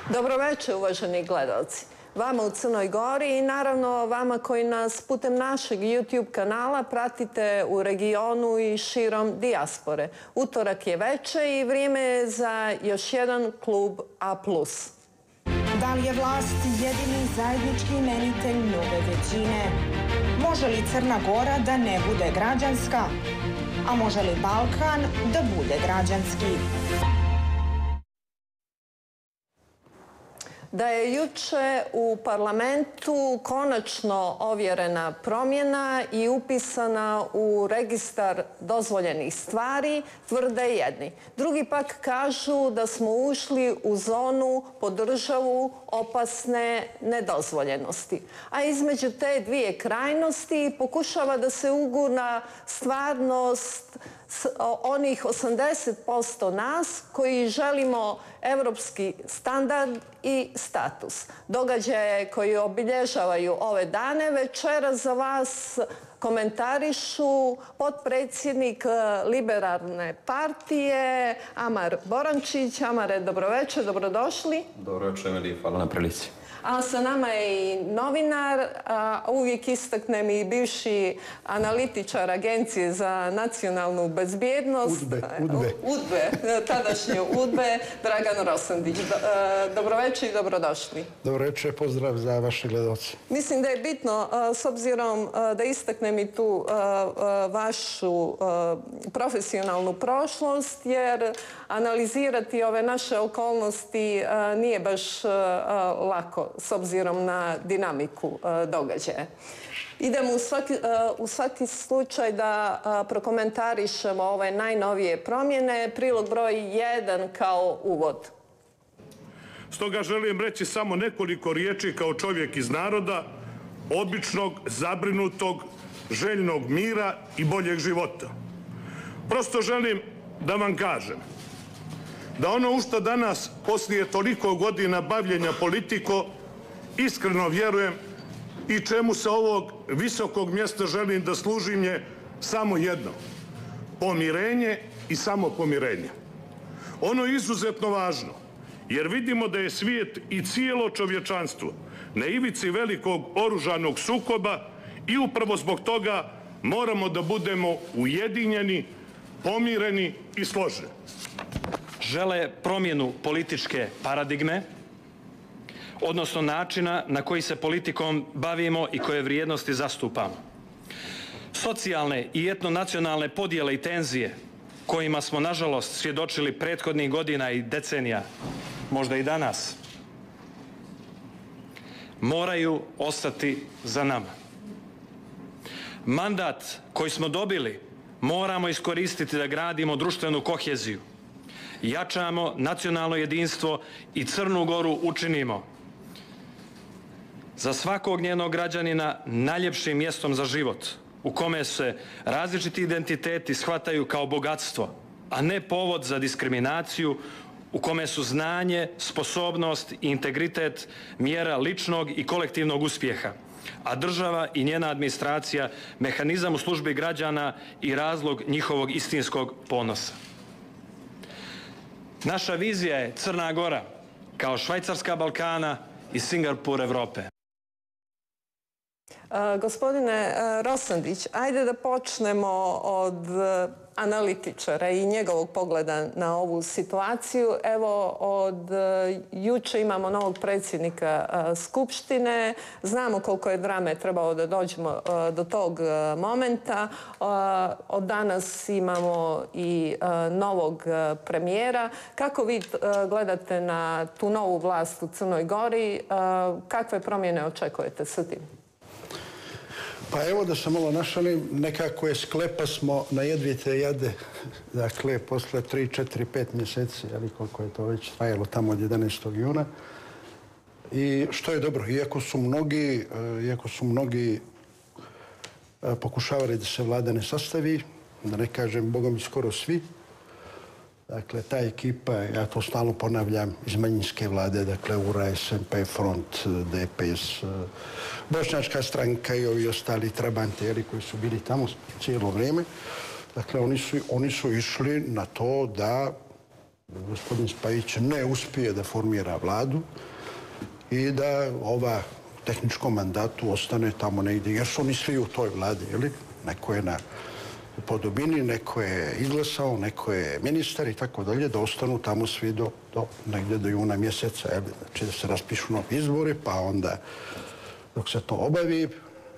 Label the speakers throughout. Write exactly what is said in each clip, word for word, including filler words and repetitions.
Speaker 1: Dobroveče, uvaženi gledalci. Vama u Crnoj Gori i naravno vama koji nas putem našeg YouTube kanala pratite u regionu i širom dijaspore. Utorak je veče i vrijeme je za još jedan klub A plus.
Speaker 2: Da li je vlast jedini zajednički imenitelj nove većine? Može li Crna Gora da ne bude građanska? A može li Balkan da bude građanski?
Speaker 1: Da je juče u parlamentu konačno ovjerena promjena i upisana u registar dozvoljenih stvari, tvrde jedni. Drugi pak kažu da smo ušli u zonu po državu opasne nedozvoljenosti. A između te dvije krajnosti pokušava da se ugura stvarnost onih osamdeset posto nas koji želimo evropski standard i status. Događaje koji obilježavaju ove dane večeras za vas komentarišu potpredsjednik Liberalne partije Amar Borančić. Amare, dobroveče, dobrodošli.
Speaker 3: Dobroveče, Emilija, hvala na prilici.
Speaker 1: A sa nama je i novinar, a uvijek istaknem i bivši analitičar Agencije za nacionalnu bezbjednost.
Speaker 4: UDBE. UDBE.
Speaker 1: UDBE, tadašnje UDBE, Dragan Rosandić. Dobroveče i dobrodošli.
Speaker 4: Dobroveče, pozdrav za vaše gledalce.
Speaker 1: Mislim da je bitno, s obzirom da istaknem i tu vašu profesionalnu prošlost, jer analizirati ove naše okolnosti nije baš lako s obzirom na dinamiku događaja. Idemo u svaki, u svaki slučaj da prokomentarišemo ove najnovije promjene. Prilog broj jedan kao uvod.
Speaker 5: Stoga želim reći samo nekoliko riječi kao čovjek iz naroda, običnog, zabrinutog, željnog mira i boljeg života. Prosto želim da vam kažem da ono u što danas, poslije toliko godina bavljenja politiko, iskreno vjerujem i čemu sa ovog visokog mjesta želim da služim je samo jedno. Pomirenje i samo pomirenje. Ono je izuzetno važno, jer vidimo da je svijet i cijelo čovječanstvo na ivici velikog oružanog sukoba i upravo zbog toga moramo da budemo ujedinjeni, pomireni i složni.
Speaker 6: Žele promjenu političke paradigme, odnosno načina na koji se politikom bavimo i koje vrijednosti zastupamo. Socijalne i etnonacionalne podjele i tenzije kojima smo nažalost svjedočili prethodnih godina i decenija, možda i danas, moraju ostati za nama. Mandat koji smo dobili moramo iskoristiti da gradimo društvenu koheziju, jačamo nacionalno jedinstvo i Crnu Goru učinimo za svakog njenog građanina najljepšim mjestom za život, u kome se različiti identiteti shvataju kao bogatstvo, a ne povod za diskriminaciju, u kome su znanje, sposobnost i integritet mjera ličnog i kolektivnog uspjeha, a država i njena administracija mehanizam u službi građana i razlog njihovog istinskog ponosa. Naša vizija je Crna Gora kao Švajcarska Balkana i Singapur Evrope.
Speaker 1: Gospodine Rosandić, ajde da počnemo od analitičara i njegovog pogleda na ovu situaciju. Evo, od juče imamo novog predsjednika Skupštine. Znamo koliko je drame trebalo da dođemo do tog momenta. Od danas imamo i novog premijera. Kako vi gledate na tu novu vlast u Crnoj Gori? Kakve promjene očekujete sa tim?
Speaker 4: Pa evo da se malo našalim, nekako je sklepa smo na jedvite jade, dakle, posle tri, četiri, pet mjeseci, ali koliko je to već trajalo tamo od jedanaestog juna. I što je dobro, iako su mnogi, iako su mnogi pokušavali da se vlada ne sastavi, da ne kažem, bogom i skoro svi, dakle, ta ekipa, ja to stalno ponavljam, iz manjinske vlade, dakle, U R A, S N P, Front, D P S, Bošnjačka stranka i ovi ostali trabanteri koji su bili tamo cijelo vrijeme. Dakle, oni su, oni su išli na to da gospodin Spajić ne uspije da formira vladu i da ova tehničkom mandatu ostane tamo negdje, jer su oni svi u toj vladi, ili? Neko je na Podobini, neko je izglasao, neko je ministar i tako dalje, da ostanu tamo svi do, do negdje do juna mjeseca, ili? Znači da se raspišu novi izbori, pa onda dok se to obavi,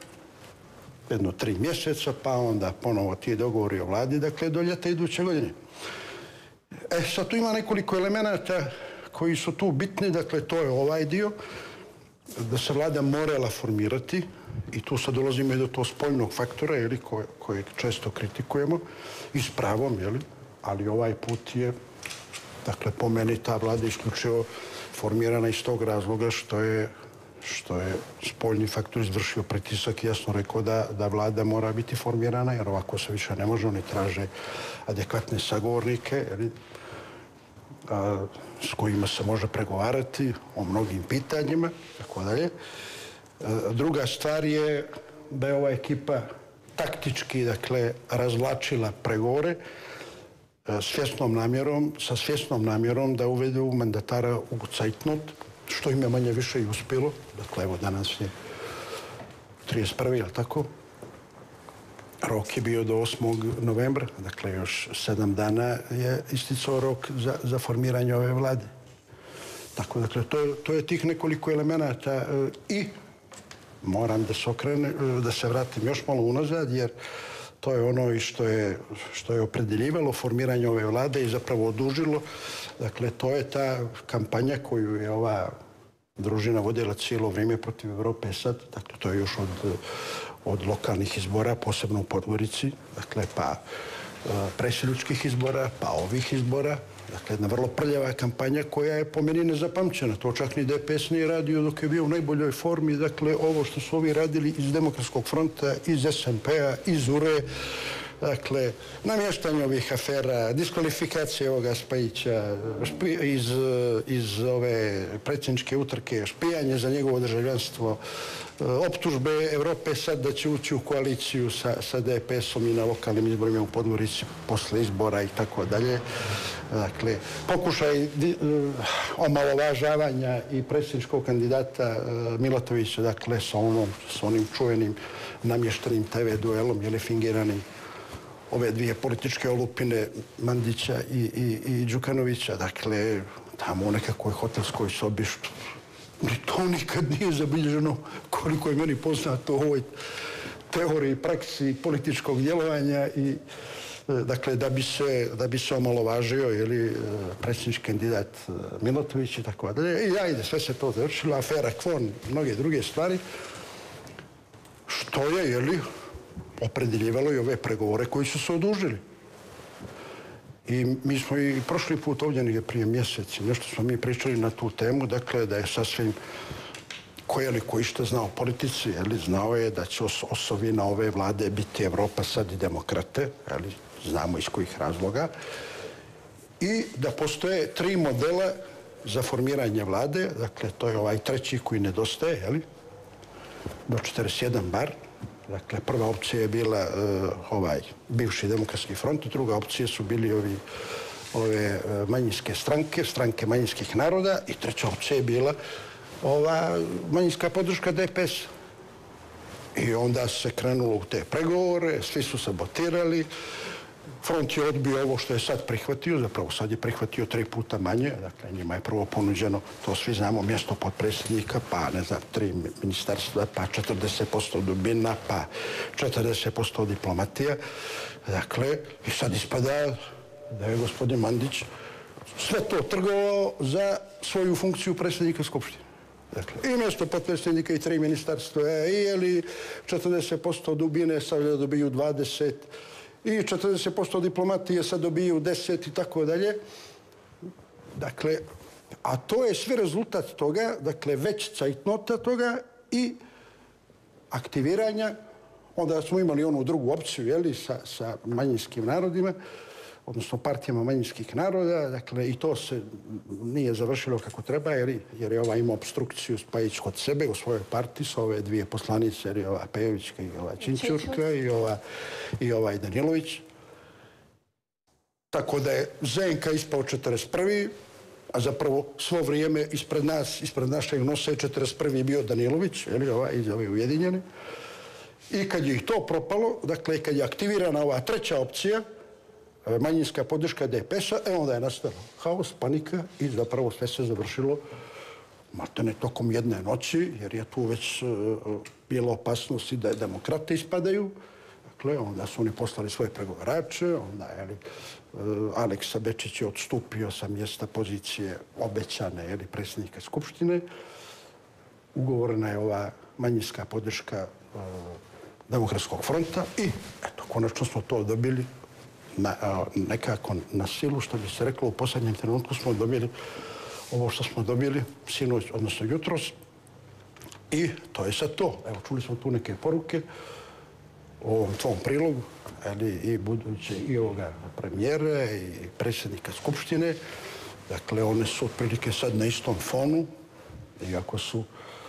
Speaker 4: jedno tri mjeseca, pa onda ponovo ti dogovori o vladi, dakle do ljeta iduće godine. E, sad tu ima nekoliko elemenata koji su tu bitni, dakle to je ovaj dio, da se vlada morala formirati i tu sad dolazimo i do tog spoljnog faktora, jeli, koje, kojeg često kritikujemo i s pravom, jeli, ali ovaj put je, dakle po meni ta vlada isključivo formirana iz tog razloga što je što je spoljni faktor izvršio pritisak i jasno rekao da, da vlada mora biti formirana, jer ovako se više ne može, oni traže adekvatne sagovornike, jeli, a, s kojima se može pregovarati o mnogim pitanjima, tako dalje. Druga stvar je da je ova ekipa taktički, dakle, razvlačila pregovore svjesnom namjerom, sa svjesnom namjerom da uvedu mandatara u cajtnot, što im je manje više i uspjelo. Dakle, evo danas je trideset prvi, je li tako? Rok je bio do osmog novembra, dakle još sedam dana je isticao rok za, za formiranje ove vlade. Tako, dakle, to, to je tih nekoliko elemenata i moram da se okrene, da se vratim još malo unazad, jer to je ono i što je, što je opredeljivalo formiranje ove vlade i zapravo odužilo. Dakle, to je ta kampanja koju je ova družina vodila cijelo vrijeme protiv Evrope sad. Dakle, to je još od, od lokalnih izbora, posebno u Podgorici, dakle, pa predsjedničkih izbora, pa ovih izbora. Dakle, jedna vrlo prljava kampanja koja je po meni nezapamćena. To čak ni D P S nije radio dok je bio u najboljoj formi. Dakle, ovo što su ovi radili iz Demokratskog fronta, iz S N P-a, iz U R E, dakle, namještanje ovih afera, diskvalifikacije ovoga Spajića, špi, iz, iz ove predsjedničke utrke, špijanje za njegovo državljanstvo, optužbe Evrope sad da će ući u koaliciju sa, sa D P S-om i na lokalnim izborima u Podgorici posle izbora i tako dalje. Dakle, pokušaj omalovažavanja i predsjedničkog kandidata Milatovića, dakle, sa, onom, sa onim čuvenim namještenim T V duelom, jel, fingiranim, ove dvije političke olupine Mandića i, i, i Đukanovića, dakle, tamo u nekakvoj hotelskoj sobi, što to nikad nije zabilježeno, koliko je meni poznato u ovoj teoriji, praksi političkog djelovanja i dakle, da bi se, da bi se omalovažio, jeli, predsjednički kandidat Milatović i tako dalje. I ajde, sve se to završilo, afera Kvon, mnoge druge stvari, što je, jeli, opredeljivalo i ove pregovore koji su se odužili. I mi smo i prošli put ovdje nije prije mjeseci, nešto smo mi pričali na tu temu, dakle, da je sasvim ko je li ko išta znao o politici, jeli, znao je da će os osovina ove vlade biti Evropa sad i demokrate, jeli, znamo iz kojih razloga, i da postoje tri modela za formiranje vlade, dakle, to je ovaj treći koji nedostaje, jeli, do četrdeset jedan bar. Dakle, prva opcija je bila uh, ovaj bivši Demokratski front, druga opcija su bili ovi, ove uh, manjinske stranke, stranke manjinskih naroda i treća opcija je bila ova manjinska podrška D P S. I onda se krenulo u te pregovore, svi su sabotirali. Front je odbio ovo što je sad prihvatio, zapravo sad je prihvatio tri puta manje, dakle njima je prvo ponuđeno, to svi znamo, mjesto potpredsjednika, pa ne znam, tri ministarstva, pa četrdeset posto dubina, pa četrdeset posto diplomatija. Dakle, i sad ispada da je gospodin Mandić sve to trgovao za svoju funkciju predsjednika Skupštine. Dakle, i mjesto potpredsjednika i tri ministarstva, i je li četrdeset posto dubine, sad da dobiju dvadeset, i četrdeset posto diplomatije sad dobiju deset i tako dalje. Dakle, a to je sve rezultat toga, dakle, već cajtnota toga i aktiviranja. Onda smo imali onu drugu opciju, jeli, sa, sa manjinskim narodima, odnosno partijama manjinskih naroda, dakle, i to se nije završilo kako treba, jer, jer je ova imao obstrukciju Spajić kod sebe u svojoj partiji sa ove dvije poslanice, jer je ova Pejovićka i ova Činčurka i ova, i ovaj Danilović. Tako da je Zenka ispao četrdeset prvi a zapravo svo vrijeme ispred nas, ispred našeg nosa je četrdeset prvi bio Danilović, je li, ovaj, iz ove Ujedinjene. I kad je ih to propalo, dakle, kad je aktivirana ova treća opcija, manjinska podrška D P S-a, e onda je nastalo haos, panika i zapravo sve se završilo maltene tokom jedne noći, jer je tu već bilo opasnosti da demokrate ispadaju. Dakle, onda su oni poslali svoje pregovarače, onda je Aleksa Bečić je odstupio sa mjesta pozicije obećane, je li, predsjednika Skupštine. Ugovorena je ova manjinska podrška Demokratskog fronta i, eto, konačno smo to dobili na, nekako na silu, što bi se reklo, u posljednjem trenutku smo dobili ovo što smo dobili sinoć, odnosno jutros. I to je sad to. Evo, čuli smo tu neke poruke o ovom tvom prilogu, ali i buduće i ovoga premijere i predsjednika Skupštine. Dakle, one su otprilike sad na istom fonu, iako su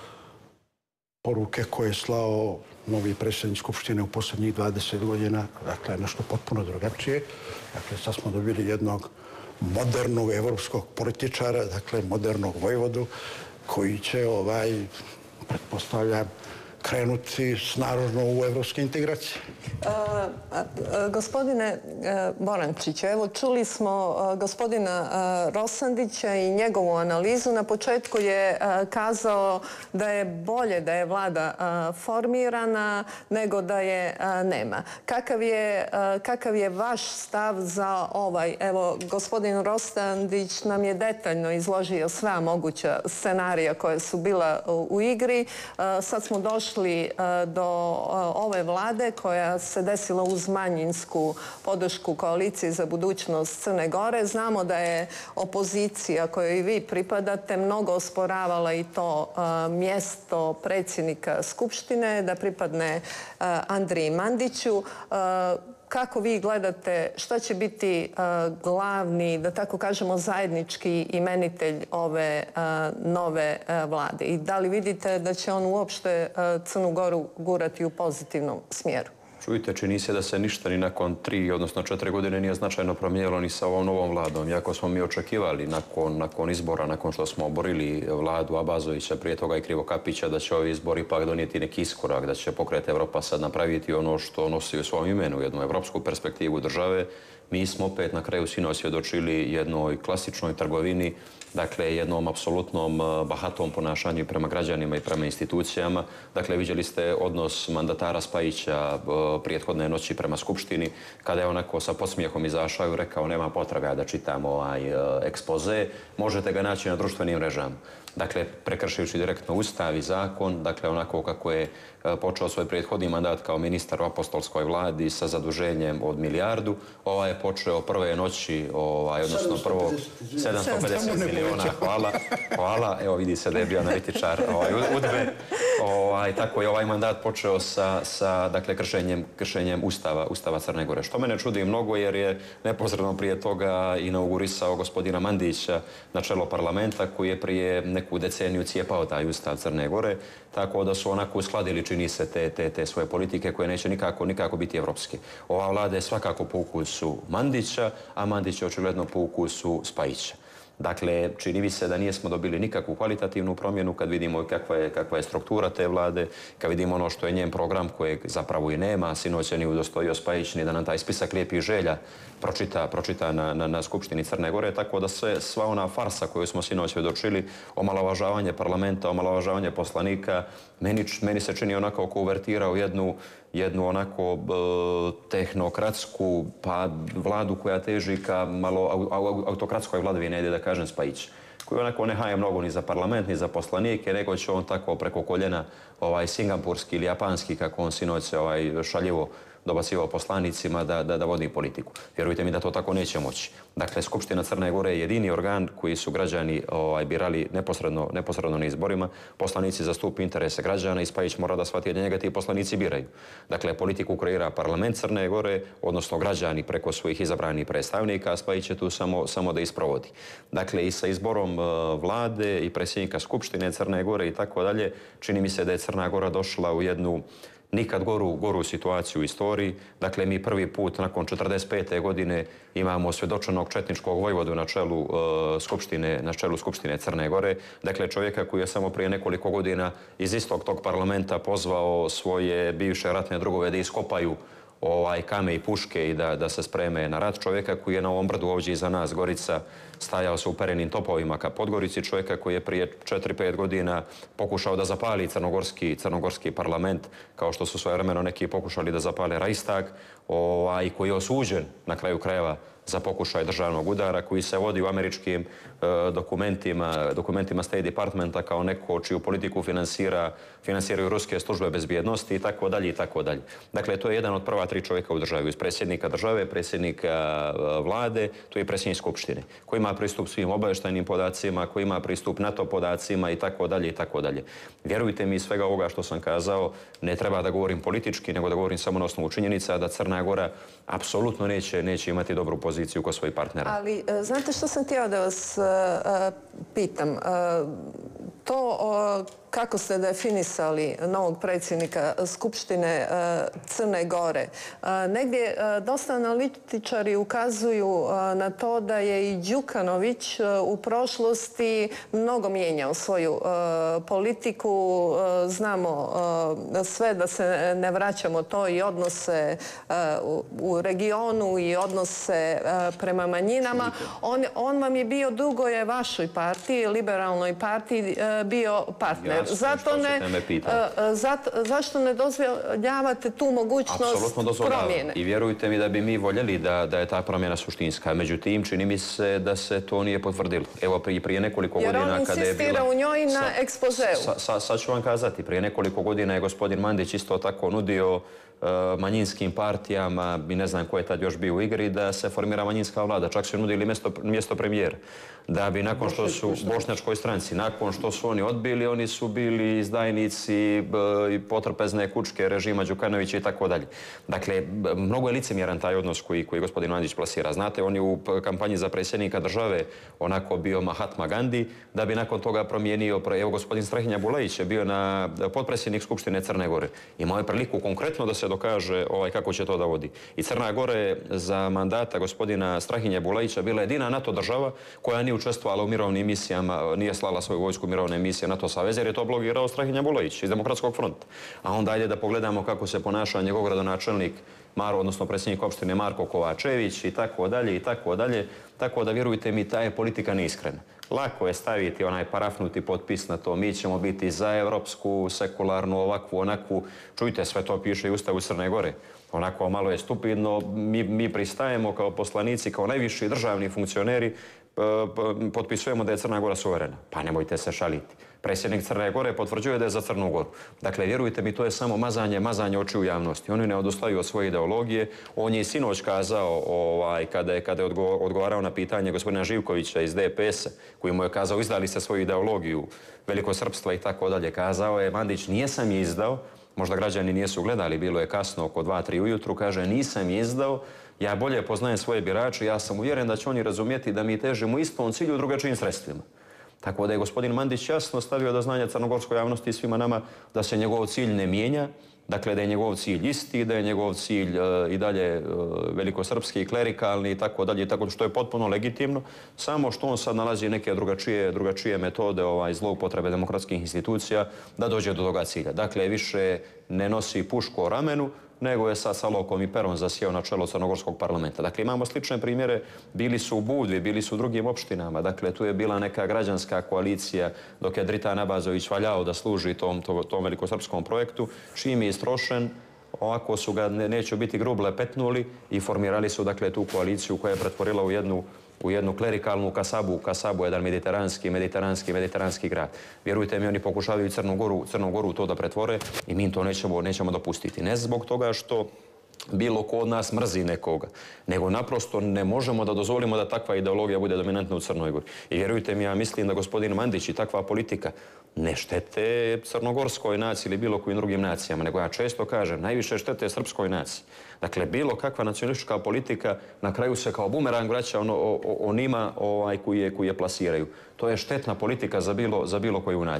Speaker 4: poruke koje je slao novi predsjednik Skupštine u posljednjih dvadeset godina, dakle, nešto potpuno drugačije. Dakle, sad smo dobili jednog modernog evropskog političara, dakle, modernog vojvodu, koji će, ovaj, pretpostavljam, krenuti snažno u evropske integracije.
Speaker 1: Gospodine Borančiću, evo čuli smo gospodina Rosandića i njegovu analizu. Na početku je kazao da je bolje da je vlada formirana nego da je nema. Kakav je, kakav je vaš stav za ovaj? Evo, gospodin Rosandić nam je detaljno izložio sva moguća scenarija koje su bila u igri. Sad smo došli do ove vlade koja se desila uz manjinsku podršku koaliciji za budućnost Crne Gore. Znamo da je opozicija kojoj i vi pripadate mnogo osporavala i to mjesto predsjednika Skupštine, da pripadne Andriji Mandiću. Kako vi gledate šta će biti glavni, da tako kažemo, zajednički imenitelj ove nove vlade? I da li vidite da će on uopšte Crnu Goru gurati u pozitivnom smjeru?
Speaker 3: Čujte, čini se da se ništa ni nakon tri, odnosno četiri godine nije značajno promijenilo ni sa ovom novom vladom. Iako smo mi očekivali nakon, nakon izbora, nakon što smo oborili vladu Abazovića, prije toga i Krivokapića, da će ovi izbori ipak donijeti neki iskorak, da će Pokret Evropa sad napraviti ono što nosi u svom imenu, jednu evropsku perspektivu države. Mi smo opet na kraju sinoć svjedočili jednoj klasičnoj trgovini, dakle jednom apsolutnom bahatom ponašanju prema građanima i prema institucijama. Dakle, vidjeli ste odnos mandatara Spajića prethodne noći prema Skupštini, kada je onako sa podsmijehom izašao i rekao nema potrebe da čitam ovaj ekspoze, možete ga naći na društvenim mrežama. Dakle, prekršujući direktno Ustav i zakon, dakle onako kako je počeo svoj prethodni mandat kao ministar u apostolskoj vladi sa zaduženjem od milijardu, ovaj je počeo prve noći, ovaj, odnosno prvog sedamsto pedeset miliona, hvala, hvala, evo vidi se da je bio analitičar ovaj, udbe, ovaj, tako je ovaj mandat počeo sa, sa dakle, kršenjem, kršenjem Ustava, Ustava Crne Gore. Što mene čudi mnogo jer je neposredno prije toga inaugurisao gospodina Mandića na čelo parlamenta koji je prije neku deceniju cijepao taj Ustav Crne Gore, tako da su onako uskladili, čini se, te, te, te svoje politike koje neće nikako, nikako biti evropske. Ova vlada je svakako po ukusu Mandića, a Mandić je očigledno po ukusu Spajića. Dakle, čini mi se da nijesmo dobili nikakvu kvalitativnu promjenu kad vidimo kakva je, kakva je struktura te vlade, kad vidimo ono što je njen program kojeg zapravo i nema. Sinoć je ni udostojio Spajić ni da nam taj spisak lijepih želja pročita, pročita na, na, na Skupštini Crne Gore, tako da sve, sva ona farsa koju smo sinoć svjedočili, omalovažavanje parlamenta, omalovažavanje poslanika, meni, meni se čini onako ko uvertira u jednu jednu onako e, tehnokratsku pa vladu koja teži ka malo au, autokratskoj vladavini, ajde da kažem Spajić, koji onako ne haje mnogo ni za parlament, ni za poslanike, nego će on tako preko koljena ovaj, singapurski ili japanski, kako on sinoć se ovaj, šaljivo dobacivao poslanicima da, da, da vodi politiku. Vjerujte mi da to tako neće moći. Dakle, Skupština Crne Gore je jedini organ koji su građani ovaj, birali neposredno, neposredno na izborima. Poslanici zastupi interese građana i Spajić mora da shvati da njega ti poslanici biraju. Dakle, politiku kreira parlament Crne Gore, odnosno građani preko svojih izabranih predstavnika, a Spajić je tu samo, samo da isprovodi. Dakle, i sa izborom uh, vlade i predsjednika Skupštine Crne Gore i tako dalje, čini mi se da je Crna Gora došla u jednu nikad goru, goru situaciju u istoriji. Dakle, mi prvi put nakon četrdeset pete godine imamo svjedočenog četničkog vojvodu na čelu, uh, skupštine, na čelu Skupštine Crne Gore. Dakle, čovjeka koji je samo prije nekoliko godina iz istog tog parlamenta pozvao svoje bivše ratne drugove da iskopaju ovaj, kame i puške i da, da se spreme na rat. Čovjeka koji je na ovom brdu ovdje iza nas, Gorica, stajao sa uperenim topovima ka Podgorici. Čovjeka koji je prije četiri pet godina pokušao da zapali crnogorski, crnogorski parlament, kao što su svojevremeno neki pokušali da zapale Reichstag, ovaj, koji je osuđen na kraju krajeva za pokušaj državnog udara, koji se vodi u američkim e, dokumentima, dokumentima State Departmenta kao neko čiju politiku finansira, finansiraju ruske službe bezbjednosti i tako dalje i tako dalje. Dakle, to je jedan od prva tri čovjeka u državi. Iz predsjednika države, predsjednika vlade, to je predsjednik Skupštine, koji ima pristup svim obavještajnim podacima, koji ima pristup NATO podacima i tako dalje i tako dalje. Vjerujte mi, iz svega ovoga što sam kazao, ne treba da govorim politički, nego da govorim samo na osnovu činjenica da Crna Gora apsolutno neće, neće imati dobru poziciju kod svojih partnera.
Speaker 1: Ali, znate što sam htjela da vas uh, pitam? Uh, to uh, kako ste definisali novog predsjednika Skupštine uh, Crne Gore. Uh, negdje uh, dosta analitičari ukazuju uh, na to da je i Đukanović uh, u prošlosti mnogo mijenjao svoju uh, politiku. Uh, znamo uh, sve, da se ne vraćamo to, i odnose uh, u, u regionu i odnose uh, prema manjinama. On, on vam je bio dugo je vašoj partiji, liberalnoj partiji, uh, bio partner. Zato ne, zato, zašto ne dozvoljavate tu mogućnost promjene?
Speaker 3: I vjerujte mi da bi mi voljeli da, da je ta promjena suštinska. Međutim, čini mi se da se to nije potvrdilo. Evo, prije, prije nekoliko
Speaker 1: Jer
Speaker 3: godina...
Speaker 1: on
Speaker 3: kada je
Speaker 1: insistira
Speaker 3: bila,
Speaker 1: u njoj na
Speaker 3: sa,
Speaker 1: ekspozeu.
Speaker 3: Sa, sa, sad ću vam kazati, prije nekoliko godina je gospodin Mandić isto tako nudio uh, manjinskim partijama, i ne znam ko je tad još bio u igri, da se formira manjinska vlada. Čak su nudili mjesto, mjesto premijera. Da bi nakon što su Bošnjačkoj stranci, nakon što su oni odbili, oni su bili izdajnici i potrpezne kučke režima Đukanovića i tako dalje. Dakle, mnogo je licemjeran taj odnos koji, koji gospodin Mandić plasira. Znate, on je u kampanji za predsjednika države onako bio Mahatma Gandhi, da bi nakon toga promijenio, evo gospodin Strahinja Bulajić je bio na potpredsjednik Skupštine Crne Gore. Imao je priliku konkretno da se dokaže ovaj, kako će to da vodi. I Crna Gora je za mandata gospodina Strahinja Bulajića bila jedina NATO država koja nije učestvovala u mirovnim misijama, nije slala svoju vojsku u mirovne misije NATO saveza, jer je to blogirao Strahinja Bulajić iz Demokratskog fronta. A onda ajde da pogledamo kako se ponaša njegov gradonačelnik Maro, odnosno predsjednik opštine Marko Kovačević i tako dalje i tako dalje. Tako da vjerujte mi, ta je politika neiskrena. Lako je staviti onaj parafnuti potpis na to. Mi ćemo biti za evropsku, sekularnu, ovakvu, onakvu. Čujte, sve to piše i u Ustavu Crne Gore. Onako malo je stupidno. Mi, mi pristajemo kao poslanici, kao najviši državni funkcioneri, potpisujemo da je Crna Gora suverena. Pa nemojte se šaliti. Predsjednik Crne Gore potvrđuje da je za Crnu Goru. Dakle, vjerujte mi, to je samo mazanje, mazanje oči u javnosti. Oni ne odustaju od svoje ideologije. On je i sinoć kazao, ovaj, kada je, kada je odgovarao na pitanje gospodina Živkovića iz D P S-a, koji mu je kazao, izdali ste svoju ideologiju velikosrpstva i tako dalje. Kazao je, Mandić, nijesam je izdao, možda građani nijesu gledali, bilo je kasno oko dva tri ujutru, kaže, nisam je izdao, ja bolje poznajem svoje birače, ja sam uvjeren da će oni razumjeti da mi težimo istom cilju drugačijim sredstvima. Tako da je gospodin Mandić jasno stavio do znanja crnogorskoj javnosti i svima nama da se njegov cilj ne mijenja, dakle da je njegov cilj isti, da je njegov cilj uh, i dalje uh, velikosrpski, klerikalni i tako dalje, tako što je potpuno legitimno, samo što on sad nalazi neke drugačije, drugačije metode ovaj, zloupotrebe demokratskih institucija da dođe do toga cilja. Dakle, više ne nosi pušku o ramenu, nego je sad sa lokom i perom zasjeo na čelo crnogorskog parlamenta. Dakle, imamo slične primjere, bili su u Budvi, bili su u drugim opštinama, dakle, tu je bila neka građanska koalicija dok je Dritan Abazović valjao da služi tom, tom, tom velikosrpskom projektu, čim je istrošen, ovako su ga, ne, neću biti gruble, petnuli i formirali su, dakle, tu koaliciju koja je pretvorila u jednu u jednu klerikalnu Kasabu, Kasabu, jedan mediteranski, mediteranski, mediteranski grad. Vjerujte mi, oni pokušavaju Crnu Goru, Crnu Goru to da pretvore i mi to nećemo, nećemo dopustiti. Ne zbog toga što bilo ko od nas mrzi nekoga, nego naprosto ne možemo da dozvolimo da takva ideologija bude dominantna u Crnoj Gori. I vjerujte mi, ja mislim da gospodin Mandić i takva politika ne štete crnogorskoj naciji ili bilo kojim drugim nacijama, nego ja često kažem, najviše štete srpskoj naciji. Dakle, bilo kakva nacionalistička politika na kraju se kao bumerang vraća ono, o, onima ovaj, koji, je, koji je plasiraju. To je štetna politika za bilo, za bilo koju naciju.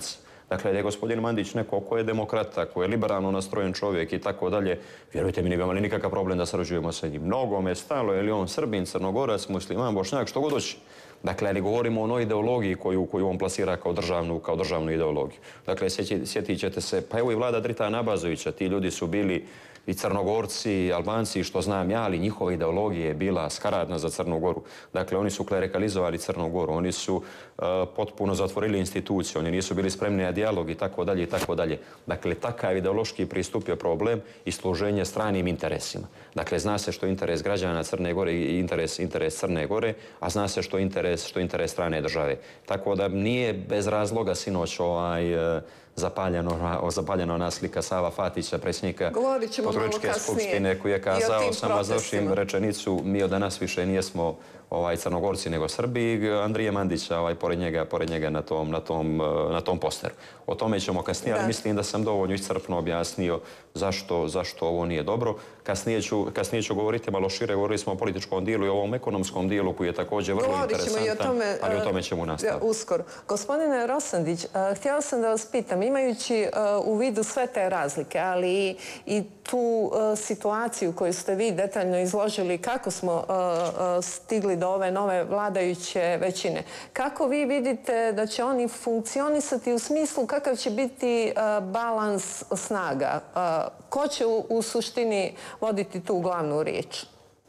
Speaker 3: Dakle, da je gospodin Mandić neko ko je demokrata, ko je liberalno nastrojen čovjek i tako dalje, vjerujte mi, ne bi imali nikakav problem da sarađujemo sa njim. Mnogo me stalo, je li on Srbin, Crnogorac, musliman, Bošnjak, što god hoće. Dakle, ali govorimo o onoj ideologiji koju, koju on plasira kao državnu, kao državnu ideologiju. Dakle, sjetit ćete se, pa evo i vlada Dritana Abazovića, ti ljudi su bili i Crnogorci, i Albanci, što znam ja, ali njihova ideologija je bila skaradna za Crnu Goru. Dakle, oni su klerikalizovali Crnu Goru, oni su uh, potpuno zatvorili institucije, oni nisu bili spremni na dijalog i tako dalje i tako dalje. Dakle, takav ideološki pristup je problem i služenje stranim interesima. Dakle, zna se što je interes građana Crne Gore i interes, interes Crne Gore, a zna se što je interes, što je interes strane države. Tako da nije bez razloga sinoć ovaj, uh, zapaljeno, zapaljeno naslika Sava Fatića, predsjednika Područke skupštine, koji je kazao, samo završim rečenicu, mi od danas više nijesmo ovaj, Crnogorci nego Srbi, Andrije Mandića ovaj, pored njega, pored njega na, tom, na, tom, na tom posteru. O tome ćemo kasnije, ali mislim da sam dovoljno iscrpno objasnio zašto, zašto ovo nije dobro. Kasnije ću, kasnije ću govoriti malo šire, govorili smo o političkom dijelu i o ovom ekonomskom dijelu koji je također vrlo interesantan, tome, ali o tome ćemo nastaviti.
Speaker 1: Uskoro. Gospodine Rosandić, htjela sam da vas pitam, imajući u vidu sve te razlike, ali i tu situaciju koju ste vi detaljno izložili, kako smo stigli do ove nove vladajuće većine. Kako vi vidite da će oni funkcionisati u smislu kakav će biti balans snaga? Ko će u suštini voditi tu glavnu riječ?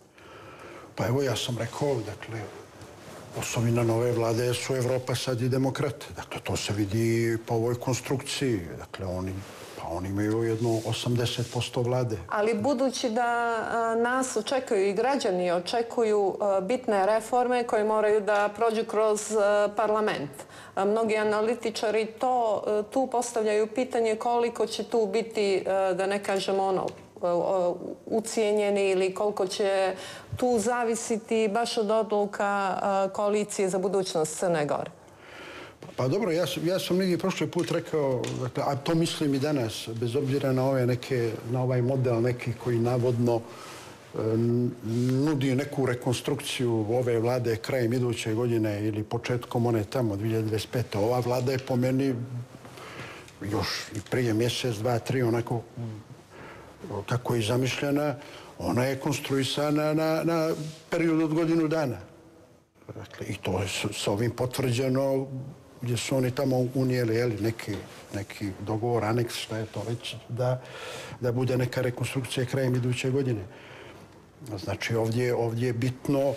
Speaker 4: Pa evo ja sam rekao, dakle, osnovina nove vlade su Evropa sad i demokrate. Dakle, to se vidi po ovoj konstrukciji. Dakle, oni Pa oni imaju jedno osamdeset posto vlade.
Speaker 1: Ali budući da nas očekuju i građani očekuju bitne reforme koje moraju da prođu kroz parlament. Mnogi analitičari to, tu postavljaju pitanje koliko će tu biti, da ne kažemo ono, ucijenjeni ili koliko će tu zavisiti baš od odluka koalicije za budućnost Crne Gore.
Speaker 4: Pa dobro, ja sam, ja sam negdje prošli put rekao, dakle, a to mislim i danas, bez obzira na, ove neke, na ovaj model neki koji navodno e, nudi neku rekonstrukciju ove vlade krajem iduće godine ili početkom one tamo dvije hiljade dvadeset pete. Ova vlada je po meni još i prije mjesec, dva, tri, onako kako je zamišljena, ona je konstruisana na, na period od godinu dana. Dakle, i to je s, s ovim potvrđeno gdje su oni tamo unijeli jeli, neki, neki dogovor, aneks, šta je to već, da, da bude neka rekonstrukcija krajem iduće godine. Znači, ovdje, ovdje je bitno,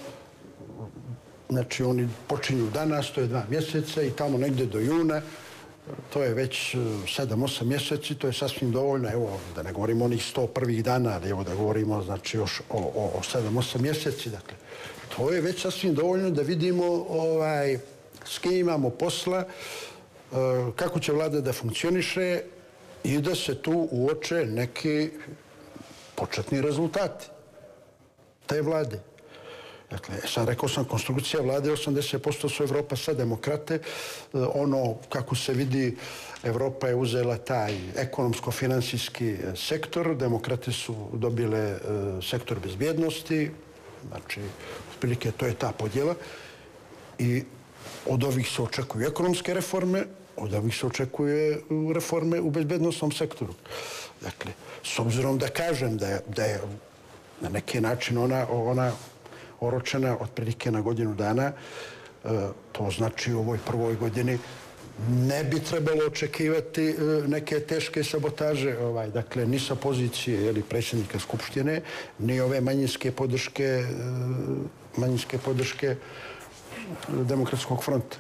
Speaker 4: znači, oni počinju danas, to je dva mjeseca i tamo negdje do juna, to je već sedam osam mjeseci, to je sasvim dovoljno, evo, da ne govorimo onih sto prvih dana, ali evo da govorimo, znači, još o, o, o sedam osam mjeseci, dakle, to je već sasvim dovoljno da vidimo ovaj, s kim imamo posla, kako će vlada da funkcioniše i da se tu uoče neki početni rezultati te vlade. Dakle, sad rekao sam, konstrukcija vlade, osamdeset posto su Evropa sa demokrate. Ono, kako se vidi, Evropa je uzela taj ekonomsko-finansijski sektor, demokrate su dobile sektor bezbjednosti, znači, otprilike to je ta podjela. I od ovih se očekuju ekonomske reforme, od ovih se očekuje reforme u bezbednostnom sektoru. Dakle, s obzirom da kažem da je, da je na neki način ona, ona oročena otprilike na godinu dana, to znači u ovoj prvoj godini ne bi trebalo očekivati neke teške sabotaže, ovaj, dakle, ni sa pozicije jeli, predsjednika Skupštine, ni ove manjinske podrške, manjinske podrške Demokratskog fronta.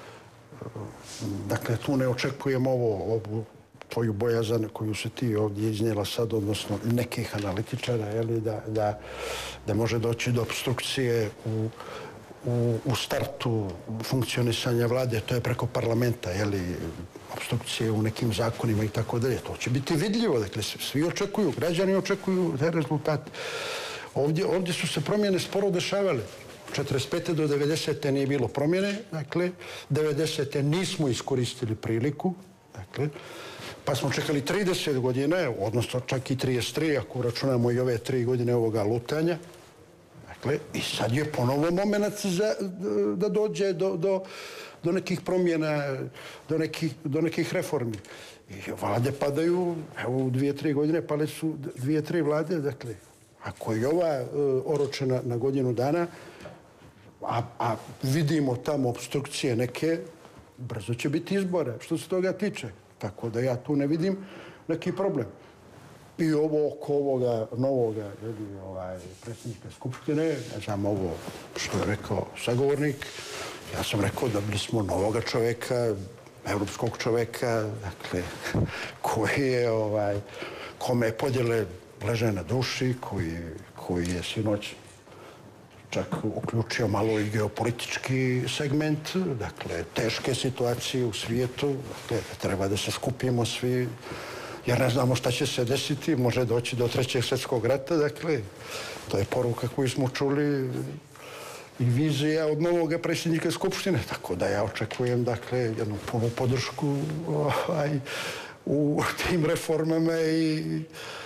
Speaker 4: Dakle, tu ne očekujemo ovo, ovu tvoju bojazan koju se ti ovdje iznijela sad, odnosno nekih analitičara, jeli, da, da, da može doći do obstrukcije u, u, u startu funkcionisanja vlade, to je preko parlamenta, jeli, obstrukcije u nekim zakonima i tako dalje. To će biti vidljivo, dakle, svi očekuju, građani očekuju te rezultate. Ovdje, ovdje su se promjene sporo dešavale. četrdeset pete do devedesete nije bilo promjene, dakle, devedesete nismo iskoristili priliku, dakle, pa smo čekali trideset godina, odnosno čak i trideset tri, ako računamo i ove tri godine ovoga lutanja, dakle, i sad je ponovo moment za, da dođe do, do do nekih promjena, do nekih, do nekih reformi. I vlade padaju, evo u dvije, tri godine pale su dvije, tri vlade, dakle, ako je ova uh, oročena na godinu dana, a, a vidimo tamo obstrukcije neke, brzo će biti izbora, što se toga tiče. Tako da ja tu ne vidim neki problem. I ovo oko ovoga novoga ovaj, predsjednika Skupštine, ne znam ovo što je rekao sagovornik, ja sam rekao da bili smo novoga čoveka, evropskog čoveka, dakle, koji je, ovaj, kome podjele leže na duši, koji, koji je sinoć čak uključio malo i geopolitički segment, dakle, teške situacije u svijetu, dakle, treba da se skupimo svi, jer ne znamo šta će se desiti, može doći do trećeg svjetskog rata, dakle, to je poruka koju smo čuli i vizija od novog predsjednika Skupštine, tako da ja očekujem, dakle, jednu punu podršku ovaj, u tim reformama i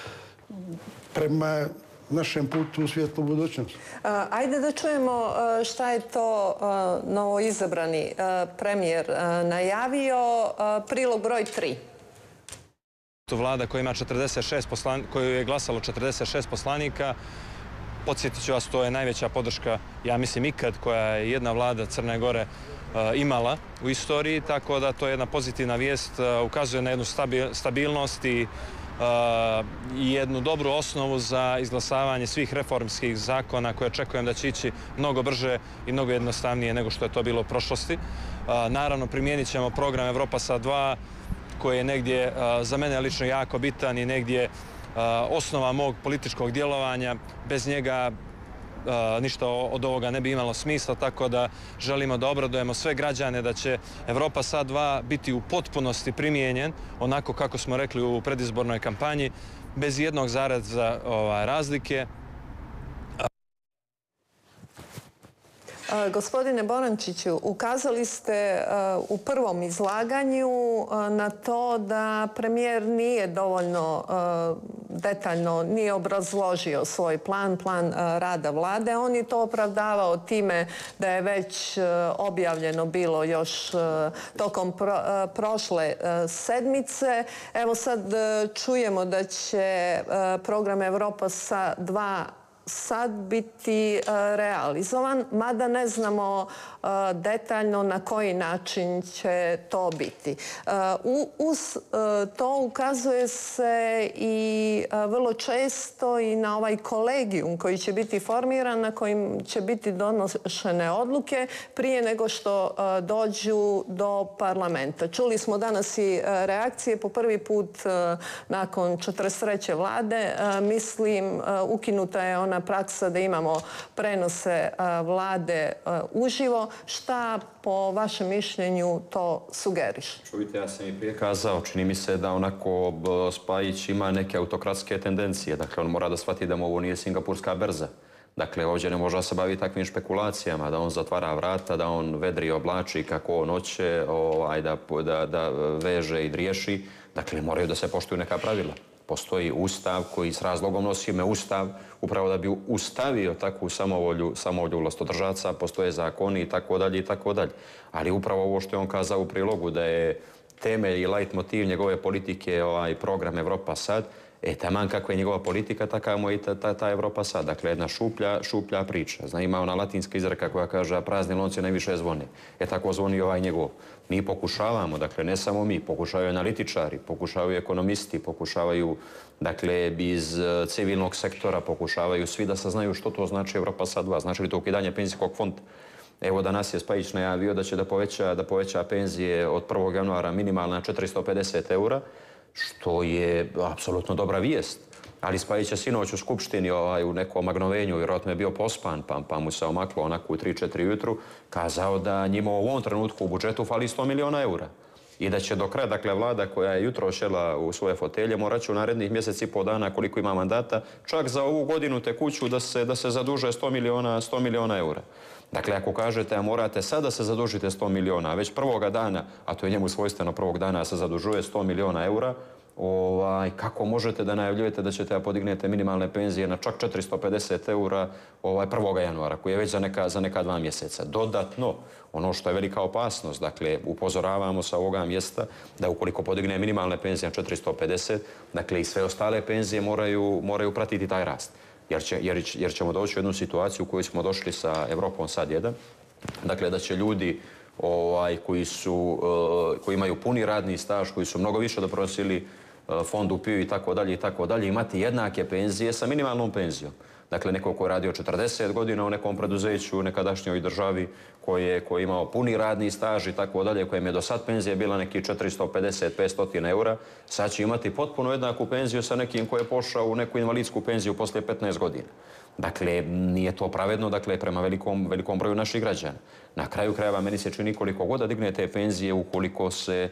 Speaker 4: prema našem putu u svijetlu budućnost.
Speaker 1: Ajde da čujemo šta je to novoizabrani premijer najavio. Prilog broj tri.
Speaker 7: Vlada koja ima četrdeset šest poslan... koju je glasalo četrdeset šest poslanika. Podsjetit ću vas, to je najveća podrška, ja mislim, ikad koja je jedna vlada Crne Gore imala u istoriji, tako da to je jedna pozitivna vijest, ukazuje na jednu stabilnost i i jednu dobru osnovu za izglasavanje svih reformskih zakona koje očekujem da će ići mnogo brže i mnogo jednostavnije nego što je to bilo u prošlosti. Naravno, primijenit ćemo program Evropa Sad dva, koji je negdje za mene lično jako bitan i negdje osnova mog političkog djelovanja. Bez njega ništa od ovoga ne bi imalo smisla, tako da želimo da obradujemo sve građane da će Evropa Sad dva biti u potpunosti primijenjen, onako kako smo rekli u predizbornoj kampanji, bez jednog zareza razlike.
Speaker 1: Gospodine Borančiću, ukazali ste u prvom izlaganju na to da premijer nije dovoljno detaljno, nije obrazložio svoj plan, plan rada vlade. On je to opravdavao time da je već objavljeno bilo još tokom prošle sedmice. Evo sad čujemo da će program Evropa dva sad biti realizovan, mada ne znamo detaljno na koji način će to biti. Uz to ukazuje se i vrlo često i na ovaj kolegijum koji će biti formiran, na kojim će biti donošene odluke prije nego što dođu do parlamenta. Čuli smo danas i reakcije po prvi put nakon četrdeset treće vlade. Mislim, ukinuta je ona praksa da imamo prenose vlade uživo. Šta po vašem mišljenju to sugeriš?
Speaker 3: Čujte, ja sam i prije kazao, čini mi se da onako Spajić ima neke autokratske tendencije. Dakle, on mora da shvati da mu ovo nije Singapurska berza. Dakle, ovdje ne može se baviti takvim špekulacijama, da on zatvara vrata, da on vedri i oblači kako on hoće, ovaj, da, da, da veže i driješi. Dakle, moraju da se poštuju neka pravila. Postoji ustav koji s razlogom nosi ime ustav, upravo da bi ustavio takvu samovolju, samovolju vlastodržaca, postoje zakoni i tako dalje i tako dalje. Ali upravo ovo što je on kazao u prilogu, da je temelj i lajt motiv njegove politike ovaj program Evropa Sad, e taman kakva je njegova politika, takav mu je i ta, ta, ta Evropa Sad. Dakle, jedna šuplja, šuplja priča. Zna, ima ona latinska izreka koja kaže, a prazni lonci najviše zvone. E tako zvoni ovaj njegov. Mi pokušavamo, dakle, ne samo mi, pokušavaju analitičari, pokušavaju ekonomisti, pokušavaju, dakle, iz civilnog sektora, pokušavaju svi da saznaju što to znači Evropa Sad dva. Znači li to ukidanje penzijskog fonda? Evo, danas je Spajić najavio da će da poveća, da poveća penzije od prvog januara minimalna na četiristo pedeset eura, što je apsolutno dobra vijest. Ali Spajić je sinoć u Skupštini ovaj, u nekom magnovenju, vjerojatno je bio pospan, pa, pa mu se omaklo onako u tri četiri ujutru, kazao da njima u ovom trenutku u budžetu fali sto miliona eura. I da će do kraja, dakle, vlada koja je jutro šela u svoje fotelje, morat će u narednih mjesec i pol dana koliko ima mandata, čak za ovu godinu tekuću da se, da se zaduže sto miliona eura. Dakle, ako kažete, a morate sada se zadužite sto miliona, a već prvoga dana, a to je njemu svojstveno prvog dana, se zadužuje sto miliona eura, Ovaj, kako možete da najavljujete da ćete da podignete minimalne penzije na čak četiristo pedeset eura ovaj, prvog januara, koji je već za neka, za neka dva mjeseca. Dodatno, ono što je velika opasnost, dakle, upozoravamo sa ovoga mjesta da ukoliko podigne minimalne penzije na četiristo pedeset, dakle, i sve ostale penzije moraju, moraju pratiti taj rast. Jer, će, jer, jer ćemo doći u jednu situaciju u kojoj smo došli sa Evropom sad jedan, dakle, da će ljudi ovaj, koji, su, uh, koji imaju puni radni staž, koji su mnogo više doprosili fondu P I O i tako dalje i tako dalje, imati jednake penzije sa minimalnom penzijom. Dakle, neko ko je radio četrdeset godina u nekom preduzeću, u nekadašnjoj državi, koji je, koji je imao puni radni staž i tako dalje, kojem je do sad penzija bila neki četiristo pedeset do petsto eura, sad će imati potpuno jednaku penziju sa nekim koji je pošao u neku invalidsku penziju poslije petnaest godina. Dakle, nije to pravedno, dakle, prema velikom, velikom broju naših građana. Na kraju krajeva, meni se čini koliko god da dignete penzije, ukoliko se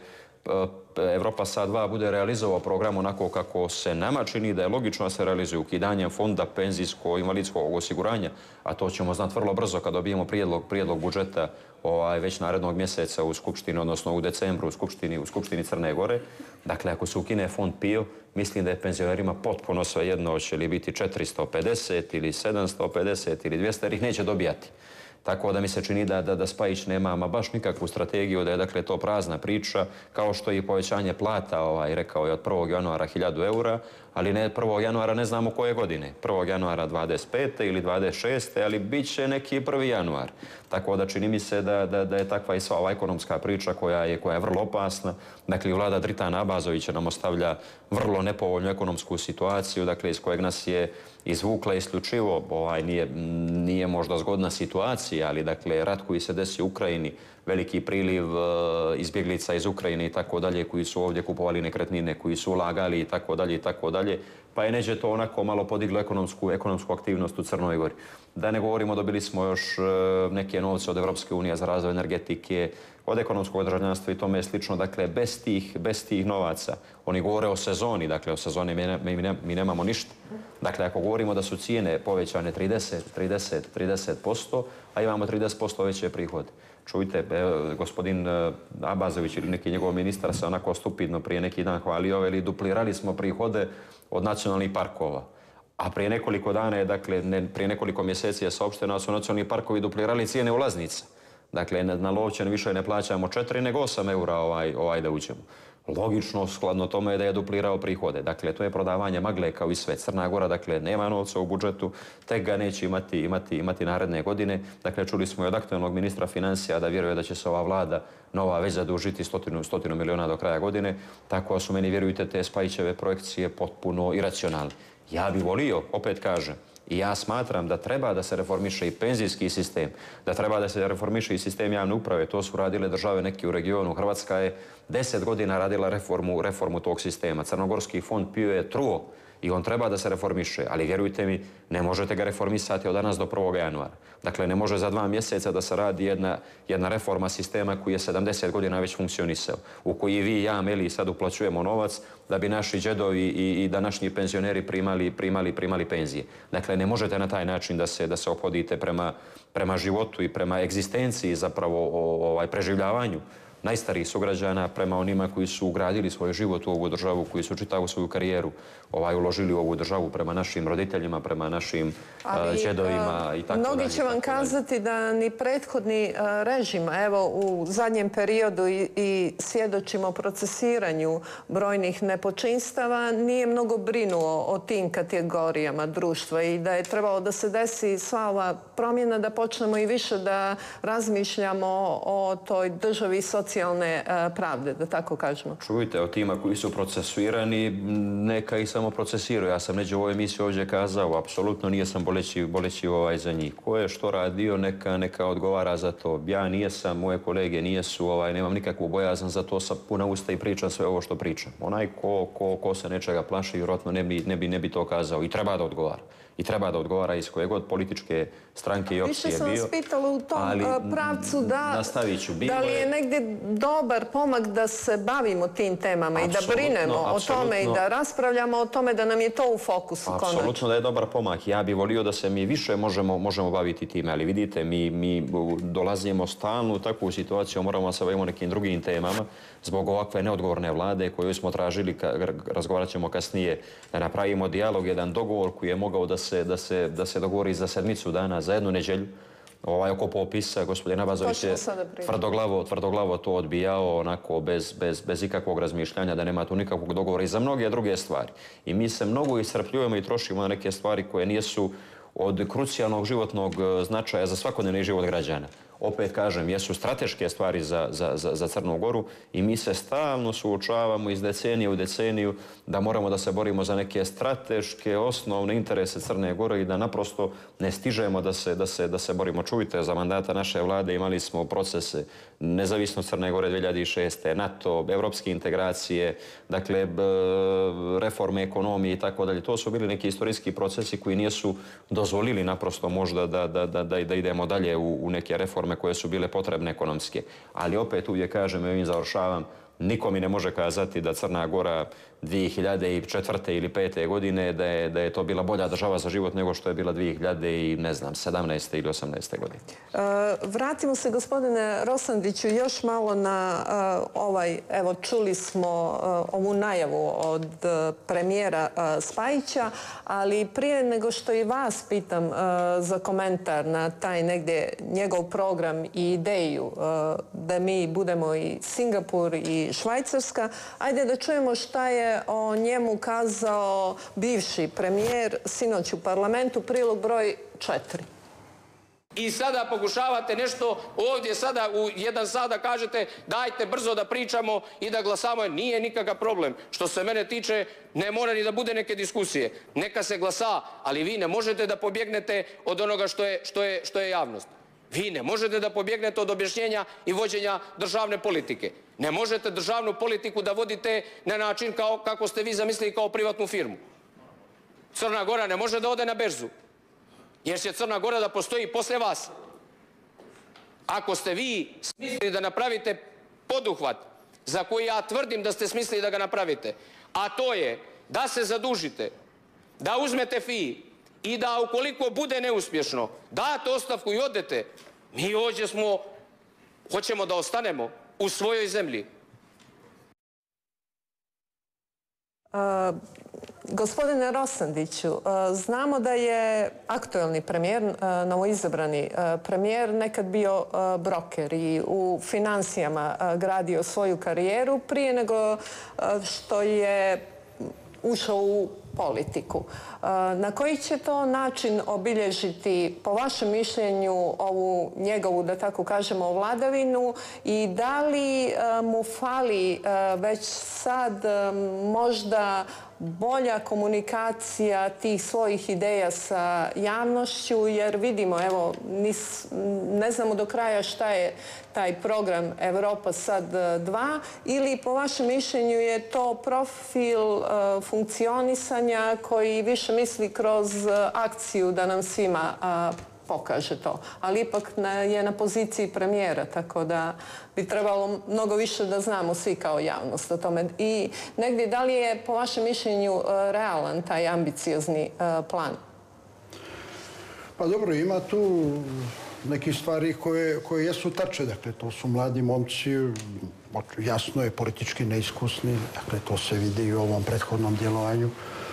Speaker 3: Evropa sad dva bude realizovao program onako kako se nama čini da je logično da se realizuje ukidanjem fonda penzijsko-invalidskog osiguranja, a to ćemo znati vrlo brzo kad dobijemo prijedlog, prijedlog budžeta ovaj, već narednog mjeseca u Skupštini, odnosno u decembru u Skupštini, u Skupštini Crne Gore. Dakle, ako se ukine fond P I O, mislim da je penzionerima potpuno svejedno hoće li biti četiristo pedeset ili sedamsto pedeset ili dvjesto, jer ih neće dobijati. Tako da mi se čini da, da, da Spajić nema ama baš nikakvu strategiju, da je dakle to prazna priča, kao što je i povećanje plata, ovaj, rekao je od prvog januara hiljadu eura, ali ne prvog januara ne znamo koje godine. prvog januara dvadeset pete ili dvadeset šeste ali bit će neki prvi januar. Tako da čini mi se da, da, da je takva i sva ova ekonomska priča koja je, koja je vrlo opasna. Dakle, vlada Dritana Abazovića nam ostavlja vrlo nepovoljnu ekonomsku situaciju, dakle, iz kojeg nas je izvukla isključivo, ovaj, nije, nije možda zgodna situacija, ali dakle, rat koji se desi u Ukrajini, veliki priliv uh, izbjeglica iz Ukrajine i tako dalje, koji su ovdje kupovali nekretnine, koji su ulagali i tako dalje i tako dalje, pa je neđe to onako malo podiglo ekonomsku, ekonomsku aktivnost u Crnoj Gori. Da ne govorimo, dobili smo još uh, neke novce od Evropske unije za razvoj energetike, od ekonomskog državljanstva i tome slično. Dakle, bez tih, bez tih novaca, oni govore o sezoni, dakle, o sezoni mi, ne, mi, ne, mi nemamo ništa. Dakle, ako govorimo da su cijene povećane trideset, trideset, trideset posto, a imamo trideset posto veće prihode. Čujte, gospodin Abazović ili neki njegov ministar se onako stupidno prije neki dan hvalio, ili duplirali smo prihode od nacionalnih parkova. A prije nekoliko dana je, dakle, ne, prije nekoliko mjeseci je saopšteno da su nacionalni parkovi duplirali cijene ulaznica. Dakle, na Lovćen više ne plaćamo četiri nego osam eura ovaj, ovaj da uđemo. Logično, skladno tome je da je duplirao prihode. Dakle, to je prodavanje magle kao i sve. Crna Gora, dakle, nema novca u budžetu, tek ga neće imati, imati, imati naredne godine. Dakle, čuli smo i od aktualnog ministra financija da vjeruje da će se ova vlada nova već zadužiti stotinu, stotinu miliona do kraja godine. Tako su meni, vjerujte, te Spajićeve projekcije potpuno iracionalne. Ja bi volio, opet kažem, i ja smatram da treba da se reformiše i penzijski sistem, da treba da se reformiše i sistem javne uprave. To su radile države neki u regionu. Hrvatska je deset godina radila reformu, reformu tog sistema. Crnogorski fond P I O je truo i on treba da se reformiše, ali vjerujte mi, ne možete ga reformisati od danas do prvog januara. Dakle, ne može za dva mjeseca da se radi jedna, jedna reforma sistema koji je sedamdeset godina već funkcionisao, u koji vi, ja, Meli sad uplaćujemo novac da bi naši džedovi i, i današnji penzioneri primali, primali, primali penzije. Dakle, ne možete na taj način da se, da se ophodite prema, prema životu i prema egzistenciji, zapravo o, ovaj, preživljavanju najstarijih sugrađana prema onima koji su ugradili svoj život u ovu državu, koji su čitavu svoju karijeru ovaj, uložili u ovu državu, prema našim roditeljima, prema našim džedovima i tako dalje.
Speaker 1: Mnogi će vam kazati da ni prethodni režim, evo u zadnjem periodu i, i svjedočimo procesiranju brojnih nepočinstava, nije mnogo brinuo o tim kategorijama društva i da je trebalo da se desi sva ova promjena, da počnemo i više da razmišljamo o toj državi socijalne pravde, da tako kažemo.
Speaker 3: Čujte, o tima koji su procesuirani, neka ih samo procesiraju. Ja sam neđe u ovoj emisiji ovdje kazao, apsolutno nije sam boleći, boleći ovaj za njih. Ko je što radio, neka, neka odgovara za to. Ja nijesam, moje kolege nijesu, ovaj, nemam nikakvu bojazan za to, sa puna usta i pričam sve ovo što pričam. Onaj ko, ko, ko se nečega plaši, vjerojatno ne bi, ne, bi, ne bi to kazao i treba da odgovara. I treba da odgovara iz koje god političke stranke i opcije bio.
Speaker 1: Više sam vas pitala u tom ali, pravcu da,
Speaker 3: nastavit ću. Bilo
Speaker 1: da li je negdje dobar pomak da se bavimo tim temama i da brinemo o tome i da raspravljamo o tome, da nam je to u fokusu konačno.
Speaker 3: Apsolutno da je dobar pomak. Ja bih volio da se mi više možemo, možemo baviti time, ali vidite, mi, mi dolazimo stalno u takvu situaciju, moramo da se bavimo nekim drugim temama zbog ovakve neodgovorne vlade koju smo tražili, razgovarat ćemo kasnije, da napravimo dijalog, jedan dogovor koji je mogao da se, da se, da se dogovori za sedmicu dana, za jednu nedjelju. Ovaj oko popisa, gospodin Abazović je tvrdoglavo, tvrdoglavo to odbijao, onako bez, bez, bez ikakvog razmišljanja, da nema tu nikakvog dogovora i za mnoge druge stvari. I mi se mnogo iscrpljujemo i trošimo na neke stvari koje nisu od krucijalnog životnog značaja za svakodnevni život građana. Opet kažem, jesu strateške stvari za, za, za, za Crnu Goru i mi se stalno suočavamo iz decenije u deceniju da moramo da se borimo za neke strateške, osnovne interese Crne Gore i da naprosto ne stižemo da se, da se, da se borimo. Čujte, za mandata naše vlade imali smo procese nezavisnost Crne Gore dvije hiljade šeste. NATO, evropske integracije, dakle, reforme ekonomije i tako dalje. To su bili neki istorijski procesi koji nisu dozvolili naprosto možda da, da, da, da, da idemo dalje u, u neke reforme koje su bile potrebne ekonomske. Ali opet uvijek kažem, ovim završavam, niko mi ne može kazati da Crna Gora dvije hiljade četvrte ili pete godine da je, da je to bila bolja država za život nego što je bila dvije hiljade sedamnaeste ili osamnaeste godine.
Speaker 1: E, vratimo se, gospodine Rosandiću, još malo na uh, ovaj, evo, čuli smo uh, ovu najavu od uh, premijera uh, Spajića, ali prije nego što i vas pitam uh, za komentar na taj negdje njegov program i ideju uh, da mi budemo i Singapur i Švajcarska, ajde da čujemo šta je o njemu kazao bivši premijer sinoć u parlamentu, prilog broj četiri.
Speaker 8: I sada pokušavate nešto ovdje sada u jedan sat da kažete dajte brzo da pričamo i da glasamo. Nije nikakav problem. Što se mene tiče, ne mora ni da bude neke diskusije. Neka se glasa, ali vi ne možete da pobjegnete od onoga što je, što je, što je javnost. Vi ne možete da pobjegnete od objašnjenja i vođenja državne politike. Ne možete državnu politiku da vodite na način kao, kako ste vi zamislili kao privatnu firmu. Crna Gora ne može da ode na berzu, jer će Crna Gora da postoji posle vas. Ako ste vi smislili da napravite poduhvat za koji ja tvrdim da ste smislili da ga napravite, a to je da se zadužite, da uzmete fiji i da ukoliko bude neuspješno date ostavku i odete, mi ovdje smo, hoćemo da ostanemo u svojoj zemlji.
Speaker 1: Uh, gospodine Rosandiću, uh, znamo da je aktuelni premijer, uh, novoizabrani uh, premijer, nekad bio uh, broker i u financijama uh, gradio svoju karijeru prije nego uh, što je ušao u politiku. Na koji će to način obilježiti, po vašem mišljenju, ovu njegovu, da tako kažemo, vladavinu i da li mu fali već sad možda bolja komunikacija tih svojih ideja sa javnošću, jer vidimo, evo, nis, ne znamo do kraja šta je taj program Evropa sad dva, ili po vašem mišljenju je to profil uh, funkcionisanja koji više misli kroz uh, akciju da nam svima uh, pokaže to. Ali ipak na, je na poziciji premijera, tako da bi trebalo mnogo više da znamo svi kao javnost o tome. I negdje, da li je po vašem mišljenju uh, realan taj ambiciozni uh, plan?
Speaker 4: Pa dobro, ima tu neke stvari koje, koje jesu tačne. Dakle, to su mladi momci, jasno je politički neiskusni, dakle, to se vidi i u ovom prethodnom djelovanju.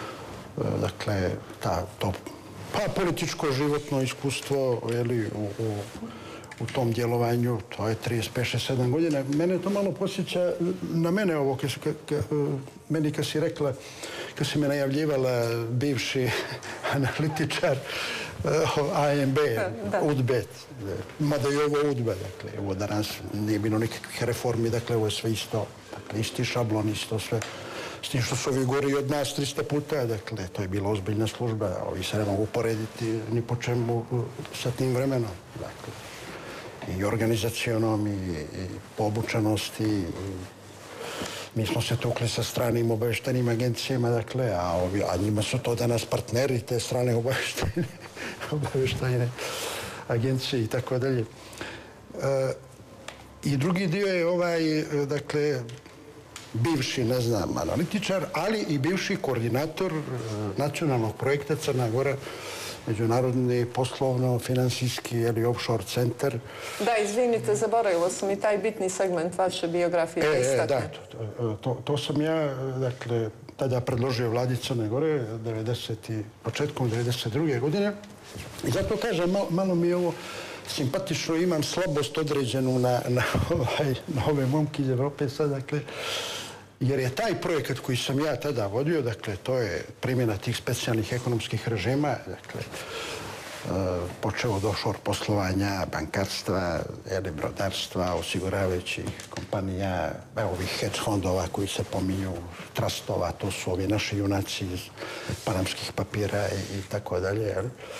Speaker 4: Dakle, ta, to, pa političko životno iskustvo, jeli, u, u, u tom djelovanju, to je trideset pet, šezdeset sedam godina. Mene to malo posjeća na mene ovo, kad, kad, meni kad si rekla, kad si me najavljivala bivši analitičar A M B, U D B E T, mada je ovo U D B E, dakle, ovo danas nije bilo nikakvih reformi, dakle, ovo je sve isto, dakle, isti šablon, isto sve, s tim što su ovi gori od nas tristo puta, dakle, to je bila ozbiljna služba, ovi se ne mogu porediti ni po čemu sa tim vremenom, dakle, i organizacionom, i, i po obučenosti, i, mi smo se tukli sa stranim obavještajnim agencijama, dakle, a, ovi, a njima su to danas partneri, te strane obavještajne, obavještajne agencije i tako dalje. E, I drugi dio je ovaj, dakle, bivši, ne znam, analitičar, ali i bivši koordinator nacionalnog projekta Crna Gora, međunarodni, poslovno, finansijski ili offshore centar.
Speaker 1: Da, izvinite, zaboravila sam i taj bitni segment vaše biografije da istakne.
Speaker 4: E, da, to, to sam ja, dakle, tada predložio vladi Crne Gore početkom devedeset druge godine. I zato kažem, malo, malo mi je ovo simpatično, imam slabost određenu na, na, ovaj, na ove momke iz Evrope sad, dakle, jer je taj projekat koji sam ja tada vodio, dakle, to je primjena tih specijalnih ekonomskih režima, dakle, počeo od offshore poslovanja, bankarstva, ili brodarstva, osiguravajućih kompanija, ovih hedge fondova koji se pominju, trustova, to su ovi naši junaci iz panamskih papira i tako dalje.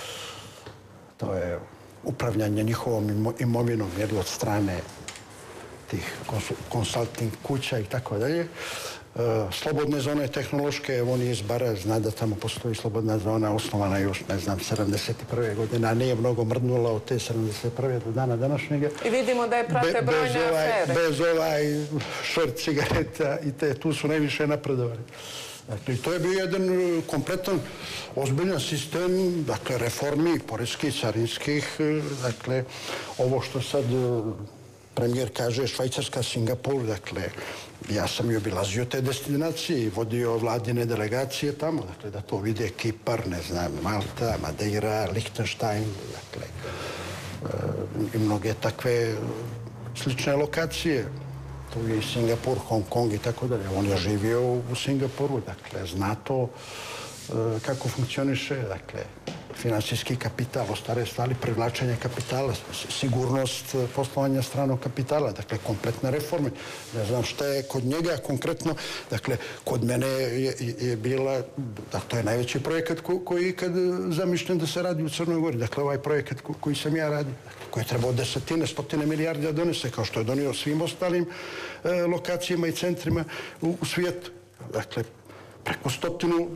Speaker 4: To je upravljanje njihovom imovinom od strane tih konsulting kuća i tako dalje. Slobodne zone tehnološke, on je iz Bara, zna da tamo postoji slobodna zona, osnovana još, ne znam, sedamdeset prve godine, a nije mnogo mrdnula od te sedamdeset prve do dana današnjega.
Speaker 1: I vidimo da je prate brojne afere.
Speaker 4: Bez ovaj šort cigareta i te, tu su najviše napredovali. Dakle, to je bio jedan kompletan, ozbiljan sistem, dakle, reformi poreskih, carinskih, dakle, ovo što sad premijer kaže Švajcarska, Singapur, dakle, ja sam i obilazio te destinacije i vodio vladine delegacije tamo, dakle, da to vide Kipar, ne znam, Malta, Madeira, Lichtenstein, dakle, i mnoge takve slične lokacije. Tu je i Singapur, Hong Kong i tako dalje. On je živio u Singapuru, dakle, zna to kako funkcioniše, dakle, finansijski kapital, ostare stvari, privlačenje kapitala, sigurnost poslovanja stranog kapitala, dakle, kompletne reforme. Ne znam šta je kod njega konkretno, dakle, kod mene je, je bila, da, to je najveći projekat ko, koji je ikad zamišljen da se radi u Crnoj Gori, dakle, ovaj projekat ko, koji sam ja radio, koji je trebao desetine, stotine milijardi da donese, kao što je donio svim ostalim e, lokacijama i centrima u, u svijetu. Dakle, preko stotinu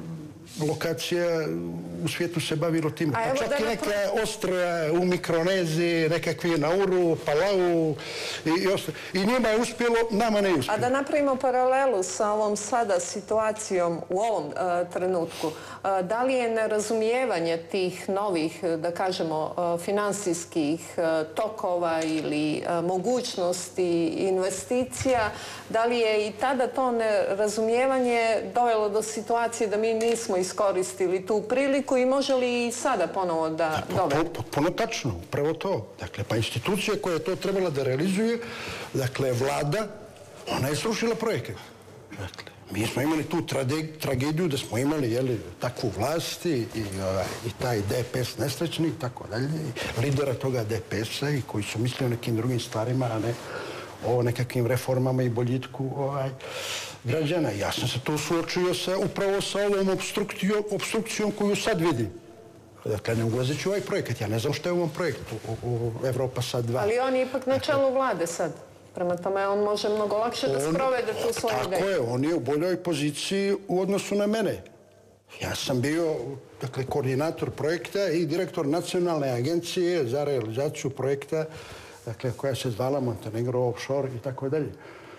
Speaker 4: lokacija u svijetu se bavilo tim. Pa čak i neka ostrva u Mikroneziji, nekakvi Nauru, Palau i ostalo. I njima je uspjelo, nama ne uspjelo.
Speaker 1: A da napravimo paralelu sa ovom sada situacijom u ovom trenutku, da li je nerazumijevanje tih novih, da kažemo, finansijskih tokova ili mogućnosti investicija, da li je i tada to nerazumijevanje dovelo do situacije da mi nismo iskoristili tu priliku i može li i sada ponovo da dovede?
Speaker 4: Potpuno tačno, upravo to. Dakle, pa institucija koja je to trebala da realizuje, dakle, vlada, ona je srušila projekat. Dakle, mi smo imali tu tragediju da smo imali, jeli, takvu vlast i, i taj D P S nesrećni i tako dalje, lidera toga D P S-a i koji su mislili o nekim drugim stvarima, a ne o nekakvim reformama i boljitku ovaj, građana. Ja sam se tu suočio sa, upravo sa ovom obstrukcijom, obstrukcijom koju sad vidim. Dakle, ne ulazeći u ovaj projekat. Ja ne znam što je u ovom projektu, u, u Evropa sad dva.
Speaker 1: Ali on je ipak na čelu vlade sad. Prema tome, on može mnogo lakše da sprovede tu svoju ideju.
Speaker 4: Tako je, on je u boljoj poziciji u odnosu na mene. Ja sam bio, dakle, koordinator projekta i direktor nacionalne agencije za realizaciju projekta, dakle, koja se zvala Montenegro Offshore i tako dalje.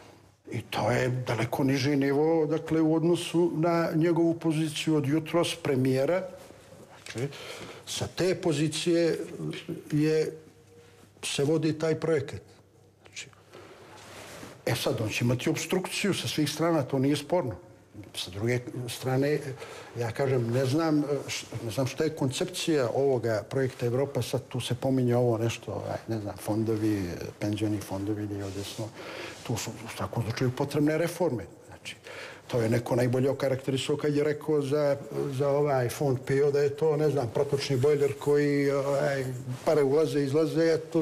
Speaker 4: I to je daleko niži nivo, dakle, u odnosu na njegovu poziciju od jutros premijera. Znači, sa te pozicije je, se vodi taj projekat. Znači, e sad, on će imati obstrukciju sa svih strana, to nije sporno. Sa druge strane, ja kažem, ne znam, ne znam što je koncepcija ovoga projekta Evropa, sad tu se pominje ovo nešto, ne znam, fondovi, penzioni fondovi ili odesno, tu su u svakom slučaju potrebne reforme. Znači, to je neko najbolje okarakterisao kad je rekao za, za ovaj fond P I O da je to, ne znam, protočni bojler koji ovaj, pare ulaze i izlaze, eto,